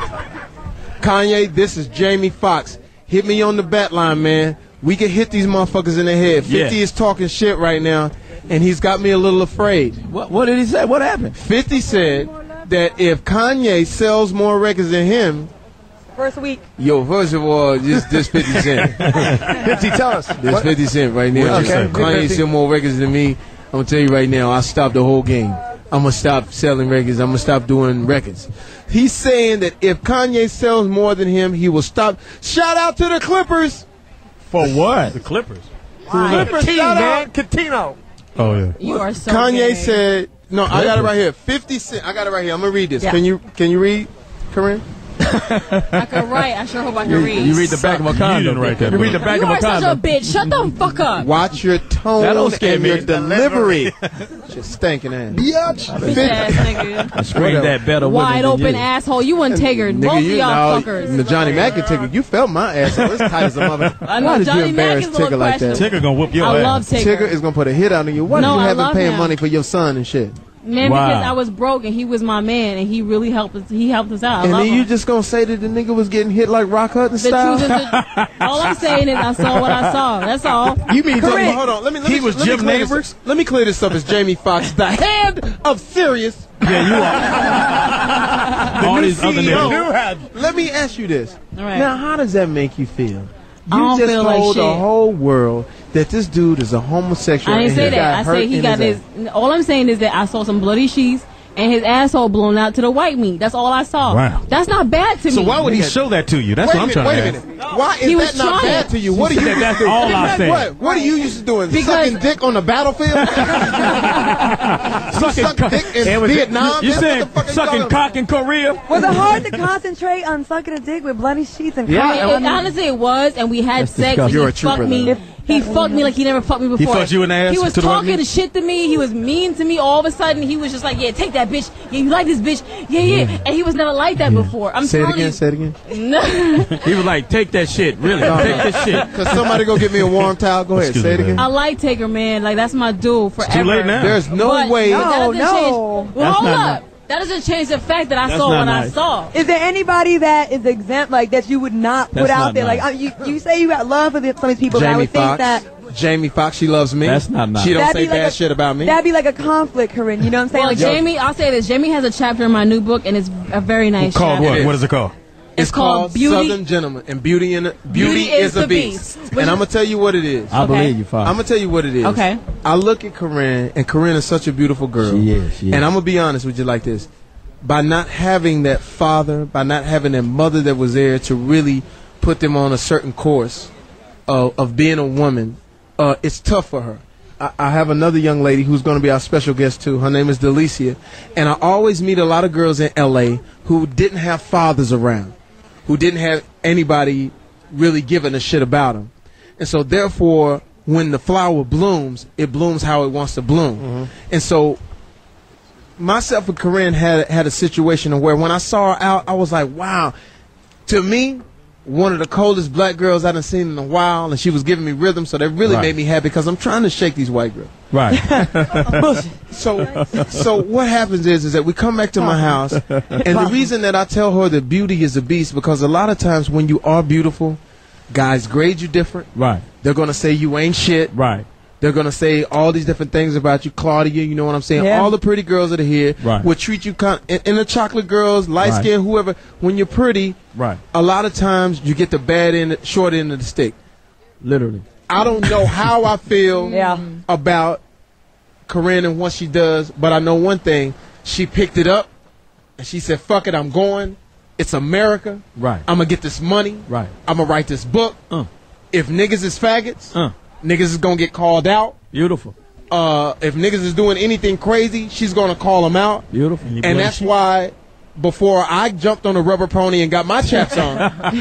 [SPEAKER 2] Kanye, this is Jamie Foxx. Hit me on the bat line, man. We can hit these motherfuckers in the head. 50 is talking shit right now, and he's got me a little afraid.
[SPEAKER 3] What did he say? What happened?
[SPEAKER 2] 50 said that if Kanye sells more records than him...
[SPEAKER 4] First week.
[SPEAKER 2] Yo, first of all, this 50 Cent.
[SPEAKER 6] 50, tell us.
[SPEAKER 2] This 50 Cent right now.
[SPEAKER 6] Okay.
[SPEAKER 2] Kanye sell more records than me. I'm going to tell you right now, I'll stop the whole game. I'm going to stop selling records. I'm going to stop doing records. He's saying that if Kanye sells more than him, he will stop. Shout out to the Clippers.
[SPEAKER 12] For what? The Clippers.
[SPEAKER 2] Clippers, shout out.
[SPEAKER 6] Catino.
[SPEAKER 12] Oh, yeah.
[SPEAKER 1] You are so
[SPEAKER 2] Kanye
[SPEAKER 1] gay.
[SPEAKER 2] said, no, I got it right here. 50 Cent. I got it right here. I'm going to read this.
[SPEAKER 1] Yeah.
[SPEAKER 2] Can you read, Corinne?
[SPEAKER 1] I can write. I sure hope I can read.
[SPEAKER 3] You read the back of a condom.
[SPEAKER 12] You didn't write that
[SPEAKER 3] You read the
[SPEAKER 12] book.
[SPEAKER 3] back
[SPEAKER 1] You
[SPEAKER 3] of a
[SPEAKER 1] are such a
[SPEAKER 3] condom.
[SPEAKER 1] bitch. Shut the fuck up.
[SPEAKER 2] Watch your tone
[SPEAKER 3] That don't scare
[SPEAKER 2] and
[SPEAKER 3] me.
[SPEAKER 2] your delivery. Just stinking ass.
[SPEAKER 1] Bitch ass nigga.
[SPEAKER 3] Scream that better
[SPEAKER 1] Wide
[SPEAKER 3] women than
[SPEAKER 1] open
[SPEAKER 3] you.
[SPEAKER 1] asshole. You and Tigger. Both of y'all fuckers.
[SPEAKER 2] The Johnny Mack and Tigger, you felt my ass. It's tight as a mother.
[SPEAKER 1] I know,
[SPEAKER 2] Why did
[SPEAKER 1] Johnny
[SPEAKER 2] you embarrass
[SPEAKER 1] Mack is a little
[SPEAKER 2] Tigger like that?
[SPEAKER 12] Tigger gonna whoop your
[SPEAKER 1] I
[SPEAKER 12] ass.
[SPEAKER 1] love Tigger.
[SPEAKER 2] Tigger is gonna put a hit out on you. Why
[SPEAKER 1] No,
[SPEAKER 2] did you
[SPEAKER 1] I
[SPEAKER 2] have him
[SPEAKER 1] love
[SPEAKER 2] paying
[SPEAKER 1] him.
[SPEAKER 2] money for your son and shit?
[SPEAKER 1] Man,
[SPEAKER 3] Wow.
[SPEAKER 1] because I was broke and he was my man and he really helped us. He helped us out. I
[SPEAKER 2] And
[SPEAKER 1] love
[SPEAKER 2] then you
[SPEAKER 1] him.
[SPEAKER 2] just gonna say that the nigga was getting hit like Rock Hudson
[SPEAKER 1] The
[SPEAKER 2] style?
[SPEAKER 1] truth is, all I'm saying is I saw what I saw. That's all.
[SPEAKER 3] You mean
[SPEAKER 2] Correct. Hold on. Let me
[SPEAKER 3] He was
[SPEAKER 2] let me
[SPEAKER 3] Jim
[SPEAKER 2] clear this
[SPEAKER 3] Neighbors?
[SPEAKER 2] up. Let me clear this up as Jamie Foxx, the head of Sirius.
[SPEAKER 3] Yeah, you are. All these other niggas.
[SPEAKER 2] Let me ask you this.
[SPEAKER 1] All right.
[SPEAKER 2] Now, how does that make you feel?
[SPEAKER 1] I
[SPEAKER 2] You
[SPEAKER 1] don't
[SPEAKER 2] just
[SPEAKER 1] feel like
[SPEAKER 2] told the
[SPEAKER 1] shit.
[SPEAKER 2] whole world that this dude is a homosexual.
[SPEAKER 1] I didn't
[SPEAKER 2] and
[SPEAKER 1] say
[SPEAKER 2] he
[SPEAKER 1] that. I
[SPEAKER 2] got hurt
[SPEAKER 1] say he
[SPEAKER 2] in
[SPEAKER 1] got
[SPEAKER 2] his
[SPEAKER 1] his. All I'm saying is that I saw some bloody sheets and his asshole blown out to the white meat. That's all I saw.
[SPEAKER 12] Wow.
[SPEAKER 1] That's not bad to me.
[SPEAKER 12] So why would he show that to you? That's what I'm trying to
[SPEAKER 2] Wait a
[SPEAKER 12] ask.
[SPEAKER 2] minute. Why
[SPEAKER 1] He
[SPEAKER 2] is
[SPEAKER 1] was
[SPEAKER 2] that not
[SPEAKER 1] trying.
[SPEAKER 2] bad to you? What are you?
[SPEAKER 3] That's all I said.
[SPEAKER 2] What are you used to doing?
[SPEAKER 1] Because-
[SPEAKER 2] Sucking dick on the battlefield? Suck dick in Vietnam?
[SPEAKER 3] You
[SPEAKER 2] That's
[SPEAKER 3] said
[SPEAKER 2] what the fuck are you
[SPEAKER 3] sucking
[SPEAKER 2] talking
[SPEAKER 3] cock in Korea?
[SPEAKER 4] Was it hard to concentrate on sucking a dick with bloody sheets and
[SPEAKER 3] Yeah.
[SPEAKER 4] crying?
[SPEAKER 1] Honestly, it was, and we had
[SPEAKER 3] That's
[SPEAKER 1] sex. And
[SPEAKER 3] disgusting.
[SPEAKER 2] You're
[SPEAKER 1] he
[SPEAKER 2] a trooper,
[SPEAKER 1] fucked me.
[SPEAKER 2] though.
[SPEAKER 1] He fucked me like he never fucked me before.
[SPEAKER 12] fucked you in the ass
[SPEAKER 1] He was
[SPEAKER 12] to the white
[SPEAKER 1] talking
[SPEAKER 12] meat?
[SPEAKER 1] shit to me. He was mean to me. All of a sudden, he was just like, "Yeah, take that bitch. Yeah, you like this bitch. Yeah, yeah." And he was never like that before. I'm
[SPEAKER 2] Say it
[SPEAKER 1] telling
[SPEAKER 2] again.
[SPEAKER 1] you.
[SPEAKER 2] Say it again.
[SPEAKER 1] No.
[SPEAKER 3] He was like, take that shit. Really, take that shit.
[SPEAKER 2] Cause somebody go get me a warm towel. Go ahead.
[SPEAKER 12] Excuse
[SPEAKER 2] Say it
[SPEAKER 12] me,
[SPEAKER 2] again.
[SPEAKER 1] I like Taker, man. Like that's my dude forever.
[SPEAKER 12] Too late now.
[SPEAKER 2] There's no
[SPEAKER 1] But
[SPEAKER 2] way.
[SPEAKER 1] that doesn't
[SPEAKER 4] No,
[SPEAKER 1] change.
[SPEAKER 4] no.
[SPEAKER 1] Well,
[SPEAKER 3] That's
[SPEAKER 1] hold
[SPEAKER 3] not
[SPEAKER 1] up. That doesn't change the fact that I
[SPEAKER 3] That's
[SPEAKER 1] saw
[SPEAKER 3] not
[SPEAKER 1] what I
[SPEAKER 3] nice.
[SPEAKER 1] saw.
[SPEAKER 4] Is there anybody that is exempt, like that you would not put
[SPEAKER 3] That's
[SPEAKER 4] out
[SPEAKER 3] not
[SPEAKER 4] there?
[SPEAKER 3] nice.
[SPEAKER 4] Like you say you got love for some of these people, but I
[SPEAKER 2] Jamie
[SPEAKER 4] would think
[SPEAKER 2] Foxx.
[SPEAKER 4] that
[SPEAKER 2] Jamie Foxx, she loves me.
[SPEAKER 3] That's not nice.
[SPEAKER 2] She don't
[SPEAKER 4] That'd
[SPEAKER 2] say
[SPEAKER 4] be like
[SPEAKER 2] bad
[SPEAKER 4] a-
[SPEAKER 2] shit about me.
[SPEAKER 4] that'd be like a conflict, Corinne. You know what I'm saying?
[SPEAKER 1] Well,
[SPEAKER 4] Like,
[SPEAKER 1] Jamie, I'll say this. Jamie has a chapter in my new book, and it's a very nice
[SPEAKER 12] Called
[SPEAKER 1] chapter.
[SPEAKER 12] what? What is it called?
[SPEAKER 2] It's
[SPEAKER 1] called
[SPEAKER 2] Southern
[SPEAKER 1] Beauty.
[SPEAKER 2] Gentleman and Beauty is the Beast.
[SPEAKER 1] Which
[SPEAKER 2] And
[SPEAKER 1] is-
[SPEAKER 2] I'm gonna tell you what it is.
[SPEAKER 3] I
[SPEAKER 1] Okay.
[SPEAKER 3] believe you, Fox.
[SPEAKER 2] I'm gonna tell you what it is.
[SPEAKER 1] Okay.
[SPEAKER 2] I look at Corinne, and Corinne is such a beautiful girl.
[SPEAKER 3] She is.
[SPEAKER 2] And I'm gonna be honest with you like this: by not having that father, by not having that mother that was there to really put them on a certain course of being a woman, it's tough for her. I have another young lady who's going to be our special guest too. Her name is Delicia, and I always meet a lot of girls in L.A. who didn't have fathers around, who didn't have anybody really giving a shit about them, and so therefore, when the flower blooms, it blooms how it wants to bloom, and so. Myself and Corinne had a situation where when I saw her out, I was like, wow. To me, one of the coldest black girls I done seen in a while, and she was giving me rhythm, so that really made me happy because I'm trying to shake these white girls.
[SPEAKER 3] Right.
[SPEAKER 2] So what happens is that we come back to my house, and the reason that I tell her that beauty is a beast, because a lot of times when you are beautiful, guys grade you different.
[SPEAKER 3] Right.
[SPEAKER 2] They're going to say you ain't shit.
[SPEAKER 3] Right.
[SPEAKER 2] They're going to say all these different things about you, Claudia, you know what I'm saying?
[SPEAKER 4] Yeah.
[SPEAKER 2] All the pretty girls that are here will treat you and the chocolate girls, light skin, whoever, when you're pretty, a lot of times you get the bad end, short end of the stick.
[SPEAKER 3] Literally.
[SPEAKER 2] I don't know how I feel about Corinne and what she does, but I know one thing. She picked it up and she said, fuck it, I'm going. It's America.
[SPEAKER 3] Right.
[SPEAKER 2] I'm going to get this money.
[SPEAKER 3] Right.
[SPEAKER 2] I'm going to write this book. If niggas is faggots, niggas is gonna get called out.
[SPEAKER 3] Beautiful.
[SPEAKER 2] If niggas is doing anything crazy, she's gonna call them out.
[SPEAKER 3] Beautiful.
[SPEAKER 2] And that's why before I jumped on a rubber pony and got my chaps on,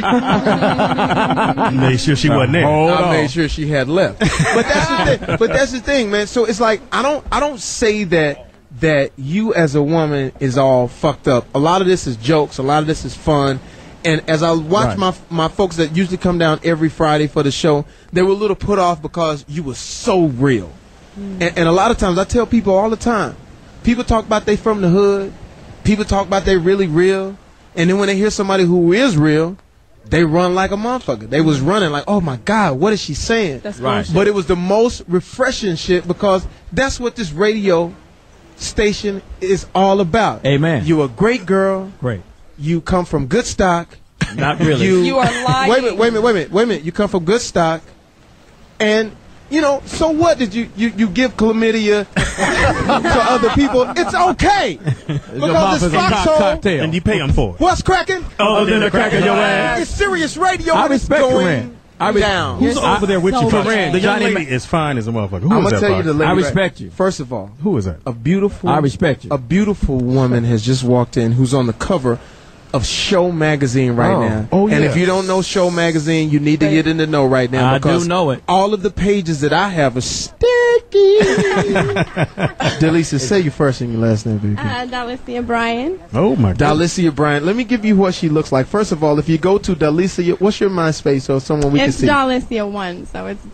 [SPEAKER 12] made sure she wasn't there.
[SPEAKER 2] I made sure she had left. But that's the thing, man. So it's like I don't say that you as a woman is all fucked up. A lot of this is jokes. A lot of this is fun. And as I watch my folks that usually come down every Friday for the show, they were a little put off because you were so real. And a lot of times I tell people all the time, people talk about they from the hood, people talk about they really real, and then when they hear somebody who is real, they run like a motherfucker. They was running like, oh my God, what is she saying?
[SPEAKER 1] That's right.
[SPEAKER 2] But it was the most refreshing shit because that's what this radio station is all about.
[SPEAKER 3] Amen.
[SPEAKER 2] You're a great girl.
[SPEAKER 3] Great.
[SPEAKER 2] You come from good stock.
[SPEAKER 3] Not really.
[SPEAKER 7] You are lying.
[SPEAKER 2] Wait a minute. You come from good stock, and you know. So what did you give chlamydia to other people? It's okay because it's foxhole,
[SPEAKER 12] and you pay them for it.
[SPEAKER 2] What's cracking?
[SPEAKER 12] Oh, then the crack of your ass.
[SPEAKER 2] It's serious radio.
[SPEAKER 3] I
[SPEAKER 2] when it's
[SPEAKER 3] respect
[SPEAKER 2] going
[SPEAKER 3] Corinne.
[SPEAKER 2] down.
[SPEAKER 12] Who's over there with you?
[SPEAKER 3] Corinne.
[SPEAKER 12] The young lady is fine as a motherfucker. Who
[SPEAKER 2] I'm
[SPEAKER 12] is
[SPEAKER 2] gonna
[SPEAKER 12] that?
[SPEAKER 2] tell you the lady.
[SPEAKER 3] I respect you.
[SPEAKER 2] First of all,
[SPEAKER 12] who is that?
[SPEAKER 2] A beautiful.
[SPEAKER 3] I respect you.
[SPEAKER 2] A beautiful woman has just walked in, who's on the cover of Show Magazine right now.
[SPEAKER 12] Oh,
[SPEAKER 2] and
[SPEAKER 12] yeah.
[SPEAKER 2] if you don't know Show Magazine, you need to get in the know right now.
[SPEAKER 3] I
[SPEAKER 2] because
[SPEAKER 3] do know it.
[SPEAKER 2] All of the pages that I have are sticky. Delicia, say your first and your last name, baby.
[SPEAKER 15] Dalicia Bryan.
[SPEAKER 12] Oh, my God.
[SPEAKER 2] Dalicia Bryan. Let me give you what she looks like. First of all, if you go to Dalicia, what's your MySpace so someone we can
[SPEAKER 15] It's
[SPEAKER 2] see?
[SPEAKER 15] Dalicia 1, so it's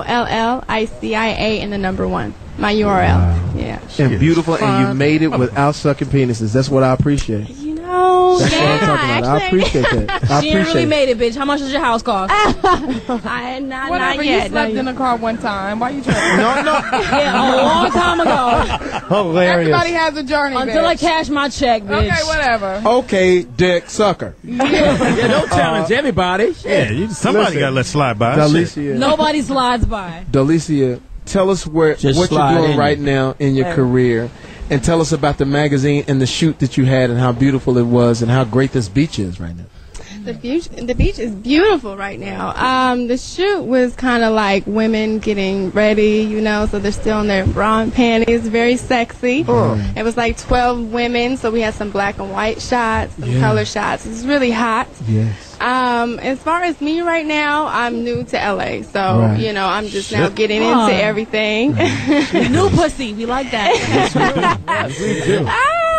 [SPEAKER 15] DOLLICIA and the number 1. My URL.
[SPEAKER 2] Wow.
[SPEAKER 15] Yeah.
[SPEAKER 2] And beautiful, and you made it without sucking penises. That's what I appreciate.
[SPEAKER 15] You know,
[SPEAKER 2] That's what I'm talking about. I appreciate that. I
[SPEAKER 1] She ain't really
[SPEAKER 2] appreciate
[SPEAKER 1] made it, bitch. How much does your house cost?
[SPEAKER 15] I not
[SPEAKER 7] Whatever,
[SPEAKER 15] yet.
[SPEAKER 7] you slept in a car one time. Why you trying?
[SPEAKER 2] No.
[SPEAKER 1] Yeah, a long time ago.
[SPEAKER 6] Hilarious.
[SPEAKER 7] Everybody has a journey,
[SPEAKER 1] Until
[SPEAKER 7] bitch.
[SPEAKER 1] I cash my check, bitch.
[SPEAKER 7] Okay, whatever.
[SPEAKER 2] Okay, dick sucker.
[SPEAKER 3] Yeah, don't challenge everybody.
[SPEAKER 12] Yeah, somebody got to let slide by.
[SPEAKER 2] Dalicia.
[SPEAKER 1] Nobody slides by.
[SPEAKER 2] Dalicia, tell us what you're doing right now in your career, and tell us about the magazine and the shoot that you had and how beautiful it was and how great this beach is right now.
[SPEAKER 15] The beach is beautiful right now. The shoot was kind of like women getting ready, you know, so they're still in their bra and panties, very sexy. It was like 12 women, so we had some black and white shots, some color shots. It was really hot.
[SPEAKER 2] Yes.
[SPEAKER 15] As far as me right now, I'm new to LA, so you know, I'm just now getting into everything.
[SPEAKER 1] New pussy, we like that.
[SPEAKER 3] Yes, we do.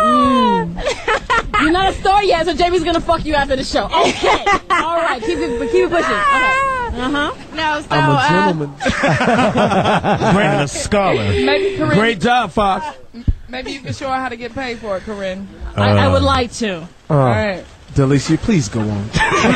[SPEAKER 1] You're not a star yet, so Jamie's gonna fuck you after the show. Okay, all right, keep it pushing. Okay.
[SPEAKER 15] No, so
[SPEAKER 2] I'm a gentleman.
[SPEAKER 12] Brandon, a scholar.
[SPEAKER 7] Maybe Corinne.
[SPEAKER 3] Great job, Fox.
[SPEAKER 7] Maybe you can show her how to get paid for it, Corinne.
[SPEAKER 1] I would like to.
[SPEAKER 7] All right.
[SPEAKER 2] Delicia, please go on.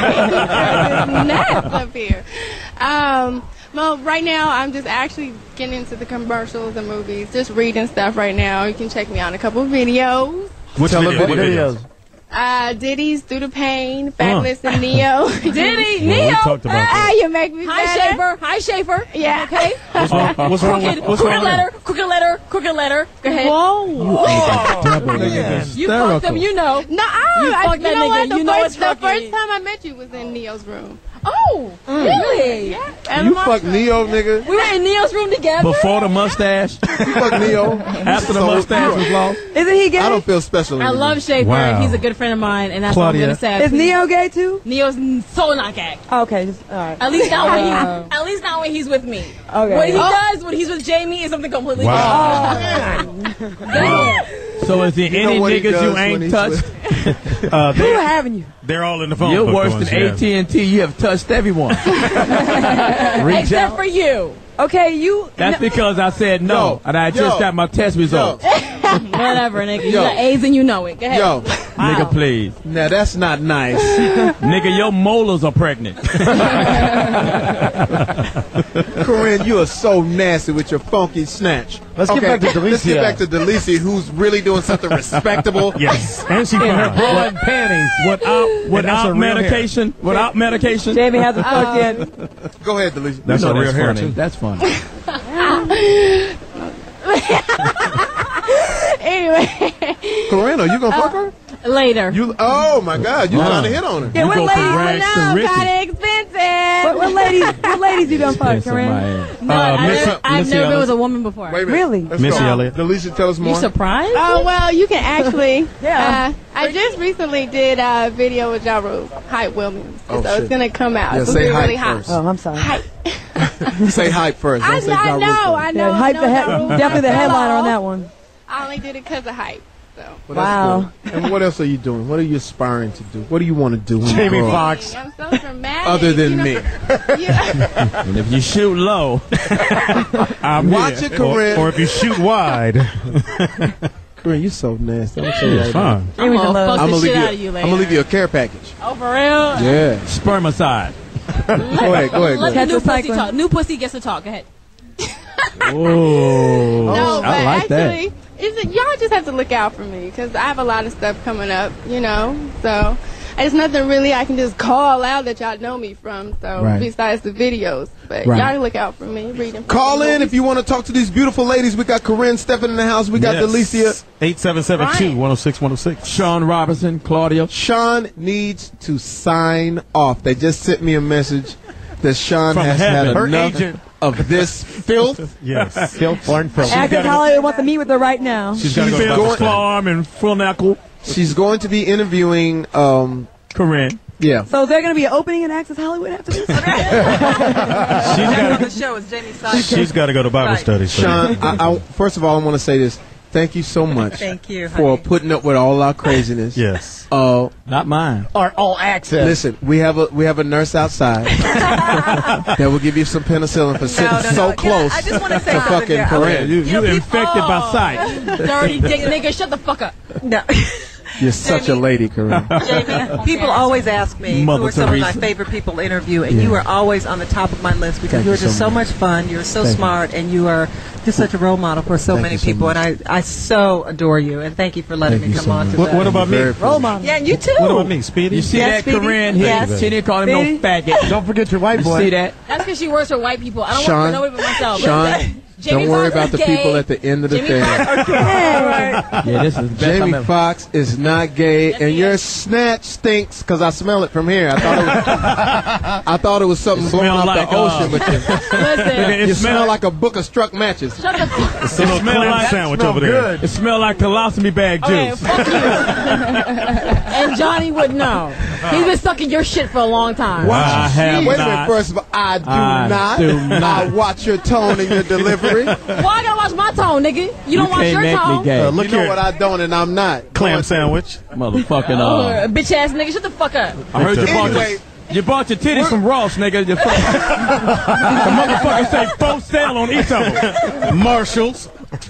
[SPEAKER 15] Nuts up here. Well, right now I'm just actually getting into the commercials and movies, just reading stuff right now. You can check me out in a couple videos.
[SPEAKER 12] What's videos?
[SPEAKER 15] Diddy's Through the Pain, Fabulous and Neo.
[SPEAKER 1] Diddy,
[SPEAKER 12] Yeah,
[SPEAKER 1] Neo.
[SPEAKER 12] we talked about that.
[SPEAKER 15] You make me better.
[SPEAKER 1] Hi, Schaefer.
[SPEAKER 15] Yeah.
[SPEAKER 1] Okay.
[SPEAKER 12] What's wrong with
[SPEAKER 1] Crooked letter. Go ahead.
[SPEAKER 15] Whoa.
[SPEAKER 1] You fucked him, you know.
[SPEAKER 15] No,
[SPEAKER 1] You fucked that
[SPEAKER 15] you know
[SPEAKER 1] nigga.
[SPEAKER 15] what?
[SPEAKER 1] You know it's
[SPEAKER 15] The
[SPEAKER 1] crooked.
[SPEAKER 15] first time I met you was in Neo's room.
[SPEAKER 1] Oh, really?
[SPEAKER 7] Yeah.
[SPEAKER 2] You fuck Neo, nigga.
[SPEAKER 1] We were in Neo's room together.
[SPEAKER 3] Before the mustache.
[SPEAKER 2] You fuck Neo.
[SPEAKER 3] After the mustache was lost.
[SPEAKER 4] Isn't he gay?
[SPEAKER 2] I don't feel special
[SPEAKER 1] I
[SPEAKER 2] anymore.
[SPEAKER 1] love Shay
[SPEAKER 12] Wow.
[SPEAKER 1] Bird. He's a good friend of mine, and that's
[SPEAKER 12] Claudia.
[SPEAKER 1] all I'm gonna say.
[SPEAKER 4] Is Neo gay too?
[SPEAKER 1] Neo's so not gay.
[SPEAKER 4] Okay, just all right.
[SPEAKER 1] At least not when he's with me.
[SPEAKER 4] Okay.
[SPEAKER 1] What he does when he's with Jamie is something completely different.
[SPEAKER 3] So is there
[SPEAKER 2] You know
[SPEAKER 3] any
[SPEAKER 2] what he
[SPEAKER 3] niggas
[SPEAKER 2] does
[SPEAKER 3] you
[SPEAKER 2] when
[SPEAKER 3] ain't
[SPEAKER 2] he's
[SPEAKER 3] touched?
[SPEAKER 4] Who having you?
[SPEAKER 12] They're all in the phone.
[SPEAKER 3] You're
[SPEAKER 12] book
[SPEAKER 3] worse
[SPEAKER 12] ones,
[SPEAKER 3] than
[SPEAKER 12] yeah.
[SPEAKER 3] AT&T. You have touched everyone. Reach
[SPEAKER 1] Except
[SPEAKER 3] out.
[SPEAKER 1] for you.
[SPEAKER 4] Okay, you.
[SPEAKER 3] That's because I said no, and I just got my test results.
[SPEAKER 1] Whatever, nigga. You
[SPEAKER 2] Yo.
[SPEAKER 1] got AIDS and you know it. Go ahead.
[SPEAKER 2] Yo,
[SPEAKER 3] Nigga, please.
[SPEAKER 2] now that's not nice.
[SPEAKER 3] Nigga, your molars are pregnant.
[SPEAKER 2] Corinne, you are so nasty with your funky snatch.
[SPEAKER 6] Let's get back to Delicia.
[SPEAKER 2] Let's get back to Delicia, who's really doing something respectable.
[SPEAKER 12] Yes, and she
[SPEAKER 3] In her
[SPEAKER 12] fine.
[SPEAKER 3] bra and panties. Without medication. Without medication.
[SPEAKER 4] Jamie hasn't fucked yet.
[SPEAKER 2] Go ahead, Delicia.
[SPEAKER 12] That's
[SPEAKER 3] You know
[SPEAKER 12] a real hair
[SPEAKER 3] funny.
[SPEAKER 12] too.
[SPEAKER 3] That's funny.
[SPEAKER 15] Anyway,
[SPEAKER 2] Corinne, are you gonna fuck her?
[SPEAKER 1] Later.
[SPEAKER 2] You? Oh my God, you trying to hit on her?
[SPEAKER 4] Yeah, what
[SPEAKER 3] go from
[SPEAKER 4] ladies?
[SPEAKER 3] rags to
[SPEAKER 15] no,
[SPEAKER 3] riches.
[SPEAKER 15] got expensive.
[SPEAKER 4] What ladies? What ladies you done fuck,
[SPEAKER 3] Piss on
[SPEAKER 4] Corinne?
[SPEAKER 3] my ass.
[SPEAKER 1] No, I've
[SPEAKER 12] Missy
[SPEAKER 1] never been
[SPEAKER 12] Ellis.
[SPEAKER 1] with a woman before.
[SPEAKER 2] Wait a minute.
[SPEAKER 4] Really?
[SPEAKER 2] Let's
[SPEAKER 12] Missy
[SPEAKER 2] go.
[SPEAKER 12] Elliott.
[SPEAKER 2] Delicia, tell us
[SPEAKER 1] You
[SPEAKER 2] more.
[SPEAKER 1] surprised?
[SPEAKER 15] Oh, well, you can actually.
[SPEAKER 4] Yeah.
[SPEAKER 15] I just recently did a video with Ja Rule, Hype Williams.
[SPEAKER 2] Oh,
[SPEAKER 15] so
[SPEAKER 2] shit.
[SPEAKER 15] it's going to come out.
[SPEAKER 2] Yeah,
[SPEAKER 15] It's
[SPEAKER 2] say
[SPEAKER 15] going to be
[SPEAKER 2] hype
[SPEAKER 15] really hot.
[SPEAKER 2] first.
[SPEAKER 4] Oh, I'm sorry.
[SPEAKER 15] Hype.
[SPEAKER 2] Say hype first. Don't say Ja Rule
[SPEAKER 15] know,
[SPEAKER 2] first.
[SPEAKER 15] I know.
[SPEAKER 4] Yeah, hype
[SPEAKER 15] I
[SPEAKER 4] the
[SPEAKER 15] know
[SPEAKER 4] head,
[SPEAKER 15] Ja Rule.
[SPEAKER 4] definitely the headliner on
[SPEAKER 15] Hello.
[SPEAKER 4] that one.
[SPEAKER 15] I only did it because of hype. So.
[SPEAKER 2] Well,
[SPEAKER 4] Wow.
[SPEAKER 2] that's good. And what else are you doing? What are you aspiring to do? What do you want to do when you
[SPEAKER 6] Jamie
[SPEAKER 2] grow up?
[SPEAKER 6] Foxx.
[SPEAKER 15] I'm so dramatic.
[SPEAKER 2] Other than
[SPEAKER 15] you know,
[SPEAKER 2] me.
[SPEAKER 15] Yeah.
[SPEAKER 3] And if you shoot low, I'm
[SPEAKER 2] Watch
[SPEAKER 3] here.
[SPEAKER 2] it, Corinne.
[SPEAKER 12] Or if you shoot wide,
[SPEAKER 2] Corinne, you so nasty. I'm gonna tell you
[SPEAKER 12] it's
[SPEAKER 2] right
[SPEAKER 12] fine.
[SPEAKER 1] I'm gonna fuck
[SPEAKER 2] now.
[SPEAKER 1] the
[SPEAKER 2] I'm
[SPEAKER 1] shit out of you
[SPEAKER 2] I'm
[SPEAKER 1] later.
[SPEAKER 2] gonna leave you a care package.
[SPEAKER 1] Oh, for real?
[SPEAKER 2] Yeah.
[SPEAKER 3] Spermicide.
[SPEAKER 2] Go ahead. Go ahead.
[SPEAKER 1] Let
[SPEAKER 2] Go
[SPEAKER 1] the
[SPEAKER 2] ahead.
[SPEAKER 1] new pussy
[SPEAKER 4] cycling.
[SPEAKER 1] talk. New pussy gets to talk. Go ahead.
[SPEAKER 3] Oh,
[SPEAKER 15] No, but
[SPEAKER 3] I like that.
[SPEAKER 15] actually, y'all just have to look out for me because I have a lot of stuff coming up, you know. So there's nothing really I can just call out that y'all know me from. So
[SPEAKER 2] Right.
[SPEAKER 15] besides the videos, but
[SPEAKER 2] Right.
[SPEAKER 15] y'all look out for me. Reading.
[SPEAKER 2] Call in if you want to talk to these beautiful ladies. We got Corinne Steffen in the house. We got Delicia.
[SPEAKER 12] 8772-106-106.
[SPEAKER 3] Sean Robinson, Claudia.
[SPEAKER 2] Sean needs to sign off. They just sent me a message that Sean
[SPEAKER 12] From
[SPEAKER 2] has
[SPEAKER 12] heaven.
[SPEAKER 2] had
[SPEAKER 12] Her
[SPEAKER 2] enough
[SPEAKER 6] agent.
[SPEAKER 2] of this filth.
[SPEAKER 12] Yes.
[SPEAKER 6] Foreign film.
[SPEAKER 4] Actors Hollywood wants to meet with her right now.
[SPEAKER 12] She's got to go to
[SPEAKER 3] Bill
[SPEAKER 12] Bible study.
[SPEAKER 3] Farm and Phil Knuckle.
[SPEAKER 2] She's going to be interviewing.
[SPEAKER 3] Corinne.
[SPEAKER 2] Yeah.
[SPEAKER 4] So is there going to be an opening in Access Hollywood after this?
[SPEAKER 12] The
[SPEAKER 5] show is Jamie
[SPEAKER 12] She's got to go to Bible study. So.
[SPEAKER 2] Sean, first of all, I want to say this. Thank you so much.
[SPEAKER 5] Thank you,
[SPEAKER 2] for
[SPEAKER 5] honey.
[SPEAKER 2] putting up with all our craziness.
[SPEAKER 12] Yes.
[SPEAKER 3] Not mine.
[SPEAKER 6] Or all access.
[SPEAKER 2] Listen, we have a nurse outside that will give you some penicillin for sitting so close
[SPEAKER 5] I just want to say
[SPEAKER 2] to
[SPEAKER 5] something
[SPEAKER 2] fucking
[SPEAKER 5] here.
[SPEAKER 2] Corinne.
[SPEAKER 3] You infected by sight.
[SPEAKER 1] Dirty dick nigga, shut the fuck up.
[SPEAKER 5] No.
[SPEAKER 2] You're such a lady, Corinne.
[SPEAKER 5] Jamie, people always ask me
[SPEAKER 3] Mother
[SPEAKER 5] who are some of my
[SPEAKER 3] Teresa.
[SPEAKER 5] favorite people to interview, and
[SPEAKER 2] Yeah.
[SPEAKER 5] you are always on the top of my list because
[SPEAKER 2] Thank
[SPEAKER 5] you are
[SPEAKER 2] you
[SPEAKER 5] just
[SPEAKER 2] so
[SPEAKER 5] so
[SPEAKER 2] much.
[SPEAKER 5] much fun. You're so
[SPEAKER 2] Thank you.
[SPEAKER 5] smart, and you are just such a role model for so
[SPEAKER 2] Thank
[SPEAKER 5] many
[SPEAKER 2] you so
[SPEAKER 5] people.
[SPEAKER 2] much.
[SPEAKER 5] And I so adore you, and thank you for letting
[SPEAKER 2] Thank
[SPEAKER 5] me
[SPEAKER 2] you
[SPEAKER 5] come
[SPEAKER 2] so
[SPEAKER 5] on
[SPEAKER 2] much.
[SPEAKER 5] to
[SPEAKER 12] What,
[SPEAKER 5] that.
[SPEAKER 12] what about me?
[SPEAKER 2] Very
[SPEAKER 4] Role model.
[SPEAKER 5] Yeah, and you too.
[SPEAKER 12] What about me, Speedy?
[SPEAKER 3] You see
[SPEAKER 5] Yes,
[SPEAKER 3] that,
[SPEAKER 5] Speedy?
[SPEAKER 3] Corinne?
[SPEAKER 5] Yes.
[SPEAKER 3] She didn't call him no
[SPEAKER 4] Speedy?
[SPEAKER 3] faggot.
[SPEAKER 6] Don't forget your white
[SPEAKER 3] You
[SPEAKER 6] boy.
[SPEAKER 3] see that?
[SPEAKER 1] That's because she works for white people. I don't
[SPEAKER 2] Sean,
[SPEAKER 1] work for nobody but myself.
[SPEAKER 2] Sean,
[SPEAKER 1] Jamie
[SPEAKER 2] don't worry
[SPEAKER 1] Foxx
[SPEAKER 2] about
[SPEAKER 1] is
[SPEAKER 2] the
[SPEAKER 1] gay.
[SPEAKER 2] people at the end of the
[SPEAKER 1] Jamie
[SPEAKER 2] thing.
[SPEAKER 1] Foxx-
[SPEAKER 3] Yeah, this is the best time
[SPEAKER 2] Jamie
[SPEAKER 3] ever.
[SPEAKER 2] Foxx is not gay,
[SPEAKER 1] Yes,
[SPEAKER 2] and
[SPEAKER 1] he
[SPEAKER 2] your
[SPEAKER 1] is.
[SPEAKER 2] snatch stinks because I smell it from here. I thought it was something
[SPEAKER 3] It
[SPEAKER 2] blowing
[SPEAKER 3] smell
[SPEAKER 2] off
[SPEAKER 3] like,
[SPEAKER 2] the ocean, but
[SPEAKER 1] Listen,
[SPEAKER 2] you smell like a book of struck matches.
[SPEAKER 1] shut the fuck up.
[SPEAKER 12] It's a little
[SPEAKER 3] smell
[SPEAKER 12] clam
[SPEAKER 3] like-
[SPEAKER 12] sandwich
[SPEAKER 6] smell
[SPEAKER 12] over there.
[SPEAKER 6] good.
[SPEAKER 3] It smelled like colostomy bag
[SPEAKER 1] Okay,
[SPEAKER 3] juice.
[SPEAKER 1] fuck you. And Johnny would know. He's been sucking your shit for a long time.
[SPEAKER 3] I have
[SPEAKER 2] Wait a
[SPEAKER 3] not.
[SPEAKER 2] minute. First of all, I do
[SPEAKER 3] I
[SPEAKER 2] not.
[SPEAKER 3] do not.
[SPEAKER 2] I watch your tone and your delivery.
[SPEAKER 1] Why I gotta watch my tone, nigga? You don't watch
[SPEAKER 3] can't
[SPEAKER 1] your
[SPEAKER 3] make me
[SPEAKER 1] tone.
[SPEAKER 3] gay.
[SPEAKER 12] Look
[SPEAKER 2] You know
[SPEAKER 12] here.
[SPEAKER 2] what I don't and I'm not.
[SPEAKER 12] Clam sandwich.
[SPEAKER 3] Motherfucking
[SPEAKER 1] Bitch ass nigga, shut the fuck up.
[SPEAKER 3] I heard
[SPEAKER 2] Anyway,
[SPEAKER 3] you bought your titties from Ross, nigga. The motherfucker say full sale on each of them.
[SPEAKER 12] Marshalls.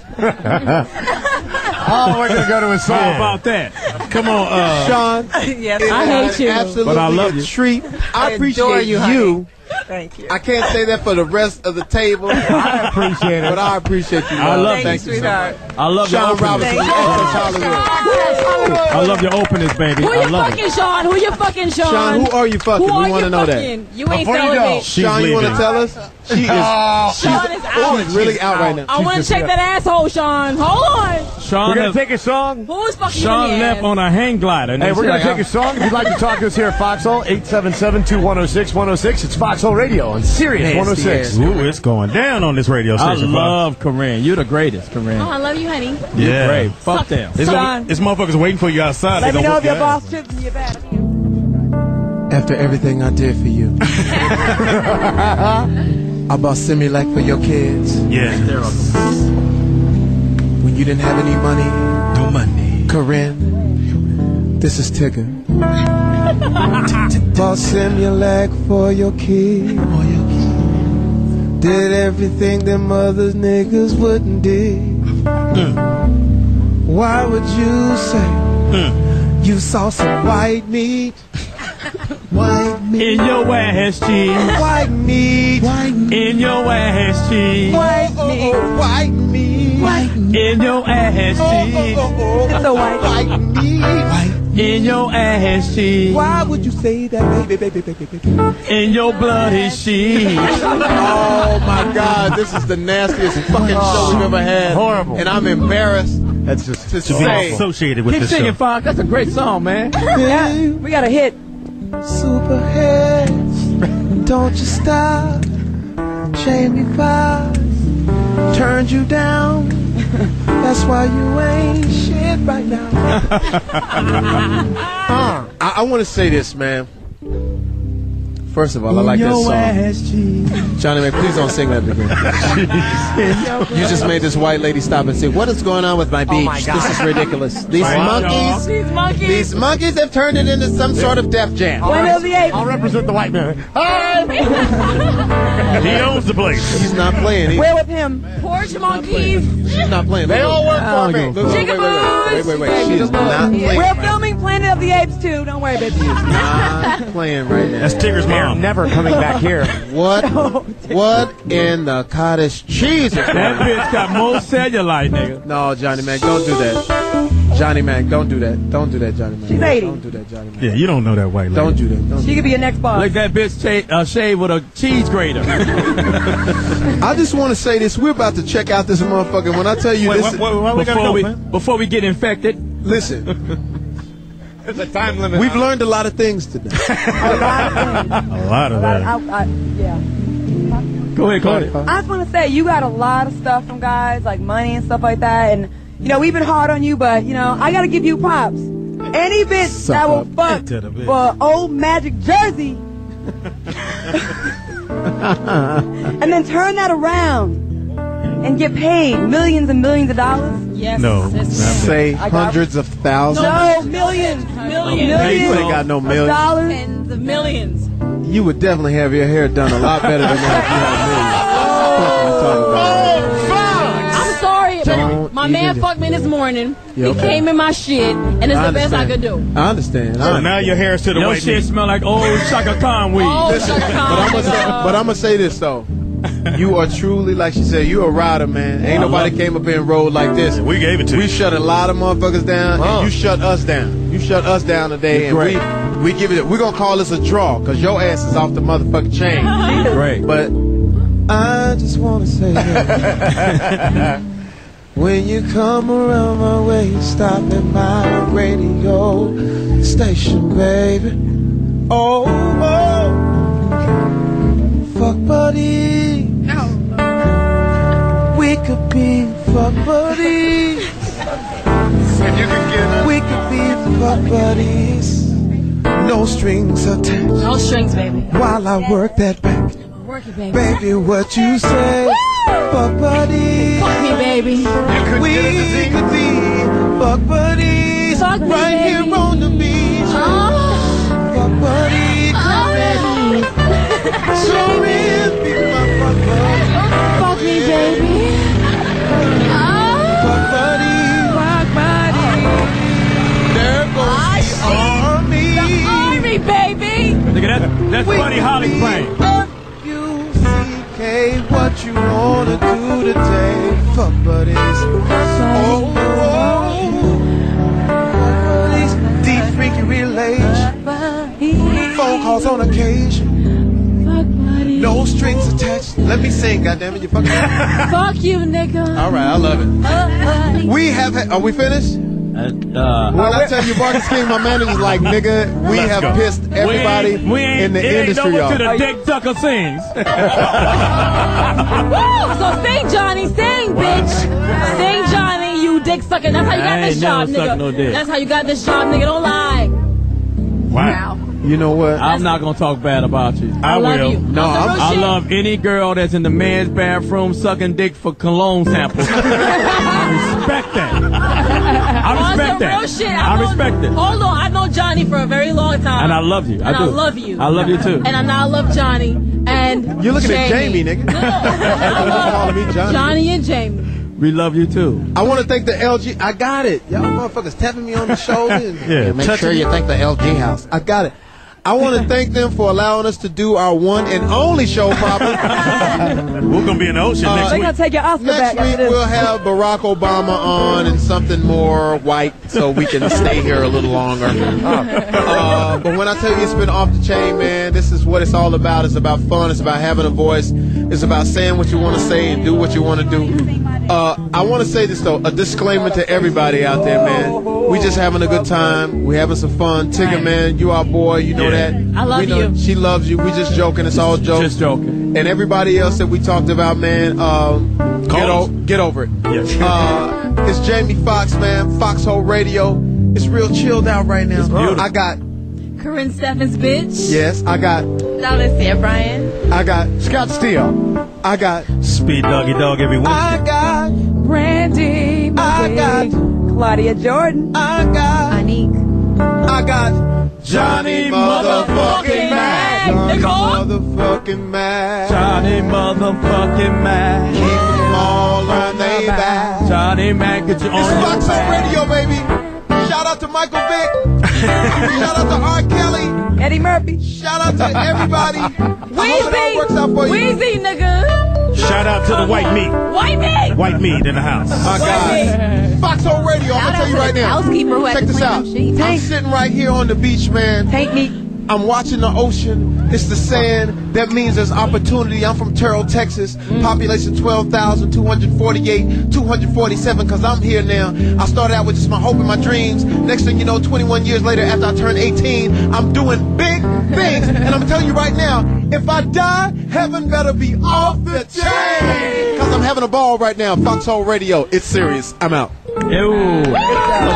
[SPEAKER 6] Oh, we're going to go to a song.
[SPEAKER 3] How about that?
[SPEAKER 12] Come on.
[SPEAKER 2] Sean,
[SPEAKER 5] Yes,
[SPEAKER 2] it
[SPEAKER 1] I
[SPEAKER 2] is
[SPEAKER 1] hate you.
[SPEAKER 2] absolutely
[SPEAKER 3] But I love
[SPEAKER 2] a
[SPEAKER 3] you.
[SPEAKER 2] treat. I
[SPEAKER 5] I adore
[SPEAKER 2] appreciate
[SPEAKER 5] you, honey.
[SPEAKER 2] you
[SPEAKER 4] Thank you.
[SPEAKER 2] I can't say that for the rest of the table.
[SPEAKER 6] I appreciate it.
[SPEAKER 2] But I appreciate you.
[SPEAKER 3] I love
[SPEAKER 2] Thank you,
[SPEAKER 4] sweetheart.
[SPEAKER 3] I love your
[SPEAKER 2] Sean
[SPEAKER 3] openness.
[SPEAKER 2] Robinson, Hollywood.
[SPEAKER 3] I love your openness, baby.
[SPEAKER 1] Who
[SPEAKER 3] I
[SPEAKER 1] you
[SPEAKER 3] love
[SPEAKER 1] fucking,
[SPEAKER 3] it.
[SPEAKER 1] Sean? Who you fucking, Sean?
[SPEAKER 2] Sean, who are you fucking?
[SPEAKER 1] Who
[SPEAKER 2] We
[SPEAKER 1] are
[SPEAKER 2] want to
[SPEAKER 1] you
[SPEAKER 2] know
[SPEAKER 1] fucking?
[SPEAKER 2] that.
[SPEAKER 1] You ain't
[SPEAKER 6] Before you
[SPEAKER 1] telling
[SPEAKER 6] go,
[SPEAKER 1] me.
[SPEAKER 2] Sean, you want to
[SPEAKER 12] leaving.
[SPEAKER 2] tell us? She is.
[SPEAKER 1] Sean is out.
[SPEAKER 2] She's really out right now.
[SPEAKER 1] I want to check that asshole, Sean. Hold on.
[SPEAKER 3] Sean
[SPEAKER 6] We're going
[SPEAKER 3] left,
[SPEAKER 6] to take a song.
[SPEAKER 1] Who's fucking
[SPEAKER 3] Sean
[SPEAKER 1] in the
[SPEAKER 3] left
[SPEAKER 1] ass?
[SPEAKER 3] on a hang glider.
[SPEAKER 6] Hey, we're going to take a song. If you'd like to talk to us here at Foxhole, 877-2106-106. It's Foxhole Radio on Sirius 106.
[SPEAKER 12] Ooh, it's going down on this radio
[SPEAKER 3] I
[SPEAKER 12] station.
[SPEAKER 3] love Corinne. You're the greatest, Corinne.
[SPEAKER 1] Oh, I love you, honey.
[SPEAKER 12] Yeah.
[SPEAKER 3] Great. Fuck them.
[SPEAKER 12] This
[SPEAKER 4] Sean.
[SPEAKER 12] motherfucker's waiting for you outside.
[SPEAKER 4] Let
[SPEAKER 12] They
[SPEAKER 4] me
[SPEAKER 12] gonna
[SPEAKER 4] know if
[SPEAKER 12] whoop
[SPEAKER 4] your
[SPEAKER 12] your
[SPEAKER 4] boss
[SPEAKER 12] ass.
[SPEAKER 4] trips in your back.
[SPEAKER 10] After everything I did for you, I bought Similac for your kids.
[SPEAKER 12] Yeah.
[SPEAKER 10] When you didn't have any money, no money. Corinne, this is Tigger. Bought Similac for your kids. Did everything them other niggas wouldn't do. Why would you say you saw some white meat? White meat.
[SPEAKER 3] In your ass cheese.
[SPEAKER 10] White meat.
[SPEAKER 3] In your ass cheese.
[SPEAKER 10] White meat. White meat.
[SPEAKER 3] In your ass cheese.
[SPEAKER 4] It's a white
[SPEAKER 10] meat.
[SPEAKER 3] In your ass cheese.
[SPEAKER 10] Why would you say that, baby?
[SPEAKER 3] In your bloody cheese.
[SPEAKER 2] Oh my God, this is the nastiest fucking show we've ever had.
[SPEAKER 6] Horrible.
[SPEAKER 2] And I'm embarrassed
[SPEAKER 6] That's just
[SPEAKER 2] to
[SPEAKER 12] To be
[SPEAKER 2] say.
[SPEAKER 12] associated with
[SPEAKER 3] Keep
[SPEAKER 12] this
[SPEAKER 3] singing,
[SPEAKER 12] show.
[SPEAKER 3] Fox. That's a great song, man.
[SPEAKER 4] Yeah, we got a hit.
[SPEAKER 10] Superheads, don't you stop. Jamie Foxx turned you down. That's why you ain't shit right now.
[SPEAKER 2] I want to say this, man. First of all, I like that song. Johnny, man, please don't sing that again. You just made this white lady stop and say, "What is going on with my beach? This is ridiculous. These monkeys, these monkeys have turned it into some sort of Def Jam."
[SPEAKER 4] Planet of the Apes.
[SPEAKER 6] I'll represent the white man.
[SPEAKER 12] He owns the place.
[SPEAKER 2] He's not playing.
[SPEAKER 4] We're with him.
[SPEAKER 1] Porch monkeys.
[SPEAKER 2] She's not playing.
[SPEAKER 6] They all work for me.
[SPEAKER 2] Wait. She's not playing.
[SPEAKER 4] We're filming Planet of the Apes too. Don't worry, baby.
[SPEAKER 2] Not playing right now.
[SPEAKER 12] That's Tigger's
[SPEAKER 6] They're
[SPEAKER 12] mom.
[SPEAKER 6] never coming back here.
[SPEAKER 2] What in the cottage cheese?
[SPEAKER 3] That bitch got more cellulite, nigga.
[SPEAKER 2] No, Johnny man, don't do that. Johnny man, don't do that. Don't do that, Johnny man.
[SPEAKER 4] She's 80.
[SPEAKER 2] Don't do that, Johnny man.
[SPEAKER 12] Yeah, you don't know that white lady.
[SPEAKER 2] Don't do that. Don't
[SPEAKER 4] She could be your next boss.
[SPEAKER 3] Look, that bitch shave with a cheese grater.
[SPEAKER 2] I just want to say this. We're about to check out this motherfucker. When I tell you this,
[SPEAKER 12] Why we gotta go, man?
[SPEAKER 3] Before we get infected,
[SPEAKER 2] listen.
[SPEAKER 6] There's a time limit.
[SPEAKER 2] We've learned a lot of things today.
[SPEAKER 4] A lot of things.
[SPEAKER 12] A lot of that.
[SPEAKER 4] Yeah.
[SPEAKER 3] go ahead.
[SPEAKER 4] I just want to say you got a lot of stuff from guys, like money and stuff like that. And, you know, we've been hard on you, but, you know, I got to give you props. Any bitch that will fuck
[SPEAKER 12] Into the bitch.
[SPEAKER 4] for old Magic Jersey and then turn that around and get paid millions and millions of dollars.
[SPEAKER 1] Yes.
[SPEAKER 12] No.
[SPEAKER 2] Say hundreds of thousands.
[SPEAKER 4] No, millions. Millions.
[SPEAKER 2] You ain't got no
[SPEAKER 4] of
[SPEAKER 2] millions.
[SPEAKER 4] dollars.
[SPEAKER 1] Tens of millions.
[SPEAKER 2] You would definitely have your hair done a lot better than that
[SPEAKER 1] I'm sorry,
[SPEAKER 2] Don't
[SPEAKER 1] but my man
[SPEAKER 2] even-
[SPEAKER 1] fucked me this morning.
[SPEAKER 2] Yeah,
[SPEAKER 1] He
[SPEAKER 2] okay.
[SPEAKER 1] came in my shit, and it's
[SPEAKER 2] I
[SPEAKER 1] the best I
[SPEAKER 2] understand.
[SPEAKER 1] could do.
[SPEAKER 2] if you had a million. I understand.
[SPEAKER 12] So now your hair is to the
[SPEAKER 3] Your
[SPEAKER 12] white
[SPEAKER 3] shit
[SPEAKER 12] meat.
[SPEAKER 3] smell like old Shaka Khan weed.
[SPEAKER 1] Oh,
[SPEAKER 2] Listen,
[SPEAKER 1] Shaka
[SPEAKER 2] but
[SPEAKER 1] Khan,
[SPEAKER 2] I'm
[SPEAKER 1] nigga.
[SPEAKER 2] gonna say this though. You are truly, like she said, you a rider, man. Ain't nobody came up here and rode like this.
[SPEAKER 12] We gave it to
[SPEAKER 2] We
[SPEAKER 12] you.
[SPEAKER 2] shut a lot of motherfuckers down, and you shut us down. You shut us down today,
[SPEAKER 3] You're
[SPEAKER 2] and we give it. We're gonna call this a draw because your ass is off the motherfucking chain.
[SPEAKER 3] Great.
[SPEAKER 2] But I just wanna say that when you come around my way, stop at my radio station, baby. Oh, fuck buddy.
[SPEAKER 7] No.
[SPEAKER 10] We could be fuck buddies. We could be fuck buddies. No strings attached.
[SPEAKER 1] No strings, baby.
[SPEAKER 10] While I work that back.
[SPEAKER 1] Work it, baby.
[SPEAKER 10] Baby, what you say? Fuck buddies.
[SPEAKER 1] Fuck me, baby.
[SPEAKER 10] We could be fuck buddies.
[SPEAKER 1] Fuck me,
[SPEAKER 10] right
[SPEAKER 1] baby.
[SPEAKER 10] here on the beach. Fuck buddies. Show me if you my fuck buddy.
[SPEAKER 1] Fuck me, baby.
[SPEAKER 10] Fuck buddy.
[SPEAKER 1] Fuck buddy.
[SPEAKER 10] There goes the army.
[SPEAKER 1] The army, baby.
[SPEAKER 3] Nigga, that's Buddy Holly playing.
[SPEAKER 10] occasion.
[SPEAKER 1] Fuck buddy.
[SPEAKER 10] No strings attached. Let me sing, goddammit, you fucking.
[SPEAKER 1] Fuck you, nigga.
[SPEAKER 10] All right, I love it.
[SPEAKER 1] Buddy.
[SPEAKER 10] We have. Are we finished? When I tell you Marcus King, my manager's like, nigga, we have pissed everybody in the industry off.
[SPEAKER 3] To the dick sucker sings.
[SPEAKER 1] Woo! So sing, Johnny, sing, bitch. Sing, Johnny, you dick sucker. That's how you got this job, nigga.
[SPEAKER 3] No dick.
[SPEAKER 1] That's how you got this job, nigga. Don't lie.
[SPEAKER 3] Wow.
[SPEAKER 10] You know what?
[SPEAKER 3] I'm not gonna talk bad about you.
[SPEAKER 1] I love
[SPEAKER 3] will.
[SPEAKER 1] you.
[SPEAKER 3] No, I love any girl that's in the men's bathroom sucking dick for cologne samples. I respect that. I respect that.
[SPEAKER 1] Real shit.
[SPEAKER 3] I respect it.
[SPEAKER 1] Hold on, I've known Johnny for a very long time.
[SPEAKER 3] And I love you.
[SPEAKER 1] And
[SPEAKER 3] I do.
[SPEAKER 1] I love you.
[SPEAKER 3] I love you too.
[SPEAKER 1] And I now love Johnny and
[SPEAKER 10] You're looking at Jamie, nigga.
[SPEAKER 1] I love
[SPEAKER 10] me Johnny.
[SPEAKER 1] Johnny and Jamie.
[SPEAKER 3] We love you too.
[SPEAKER 10] I want to thank the LG. I got it. Y'all motherfuckers tapping me on the shoulder. And
[SPEAKER 2] Make sure you thank the LG house.
[SPEAKER 10] I got it. I want to thank them for allowing us to do our one and only show, probably.
[SPEAKER 12] We're going to be in the ocean next
[SPEAKER 4] They're
[SPEAKER 12] week.
[SPEAKER 4] going to take your Oscar
[SPEAKER 10] Next
[SPEAKER 4] back
[SPEAKER 10] week
[SPEAKER 4] after this.
[SPEAKER 10] we'll have Barack Obama on and something more white so we can stay here a little longer. But when I tell you it's been off the chain, man, this is what it's all about. It's about fun. It's about having a voice. It's about saying what you want to say and do what you want to do. I want to say this, though, a disclaimer to everybody out there, man. We just having a good time. We having some fun. Tigger, man, you our boy. You know that.
[SPEAKER 1] I love
[SPEAKER 10] we know
[SPEAKER 1] you.
[SPEAKER 10] She loves you. We just joking. It's all jokes.
[SPEAKER 3] Just joking.
[SPEAKER 10] And everybody else that we talked about, man, get over it.
[SPEAKER 12] Yes.
[SPEAKER 10] It's Jamie Foxx, man. Foxhole Radio. It's real chilled out right now. I got.
[SPEAKER 1] Corinne Steffens, bitch.
[SPEAKER 10] Yes, I got.
[SPEAKER 15] Alicia Bryan.
[SPEAKER 10] I got Scott Steele. I got
[SPEAKER 12] Speed Doggy Dog every week.
[SPEAKER 10] I got
[SPEAKER 4] Brandy.
[SPEAKER 10] I got
[SPEAKER 4] Claudia Jordan.
[SPEAKER 10] I got
[SPEAKER 15] Anique.
[SPEAKER 10] I got Johnny motherfucking Mac. Johnny motherfucking Mac.
[SPEAKER 3] Johnny motherfucking Mac.
[SPEAKER 10] Keep them all on their back.
[SPEAKER 3] Johnny Mac, get you on
[SPEAKER 10] It's
[SPEAKER 3] your
[SPEAKER 10] Foxhole
[SPEAKER 3] back.
[SPEAKER 10] Radio, baby. Shout out to Michael Vick. Shout out to R. Kelly.
[SPEAKER 4] Eddie Murphy.
[SPEAKER 10] Shout out to everybody. I hope it all works out for you.
[SPEAKER 1] Weezy, nigga.
[SPEAKER 12] Shout out to the white meat.
[SPEAKER 1] White meat.
[SPEAKER 12] White meat in the house.
[SPEAKER 10] My God. Foxhole Radio, I'm going to tell you right now.
[SPEAKER 15] Housekeeper who had
[SPEAKER 10] Check
[SPEAKER 15] to
[SPEAKER 10] this
[SPEAKER 15] clean
[SPEAKER 10] out.
[SPEAKER 15] them sheets.
[SPEAKER 10] I'm sitting right here on the beach, man.
[SPEAKER 4] Tank meat.
[SPEAKER 10] I'm watching the ocean. It's the sand. That means there's opportunity. I'm from Terrell, Texas. Population 12,248, 247, because I'm here now. I started out with just my hope and my dreams. Next thing you know, 21 years later, after I turned 18, I'm doing big things. And I'm telling you right now, if I die, heaven better be off the chain. Because I'm having a ball right now. Foxhole Radio. It's serious. I'm out.
[SPEAKER 3] Ew.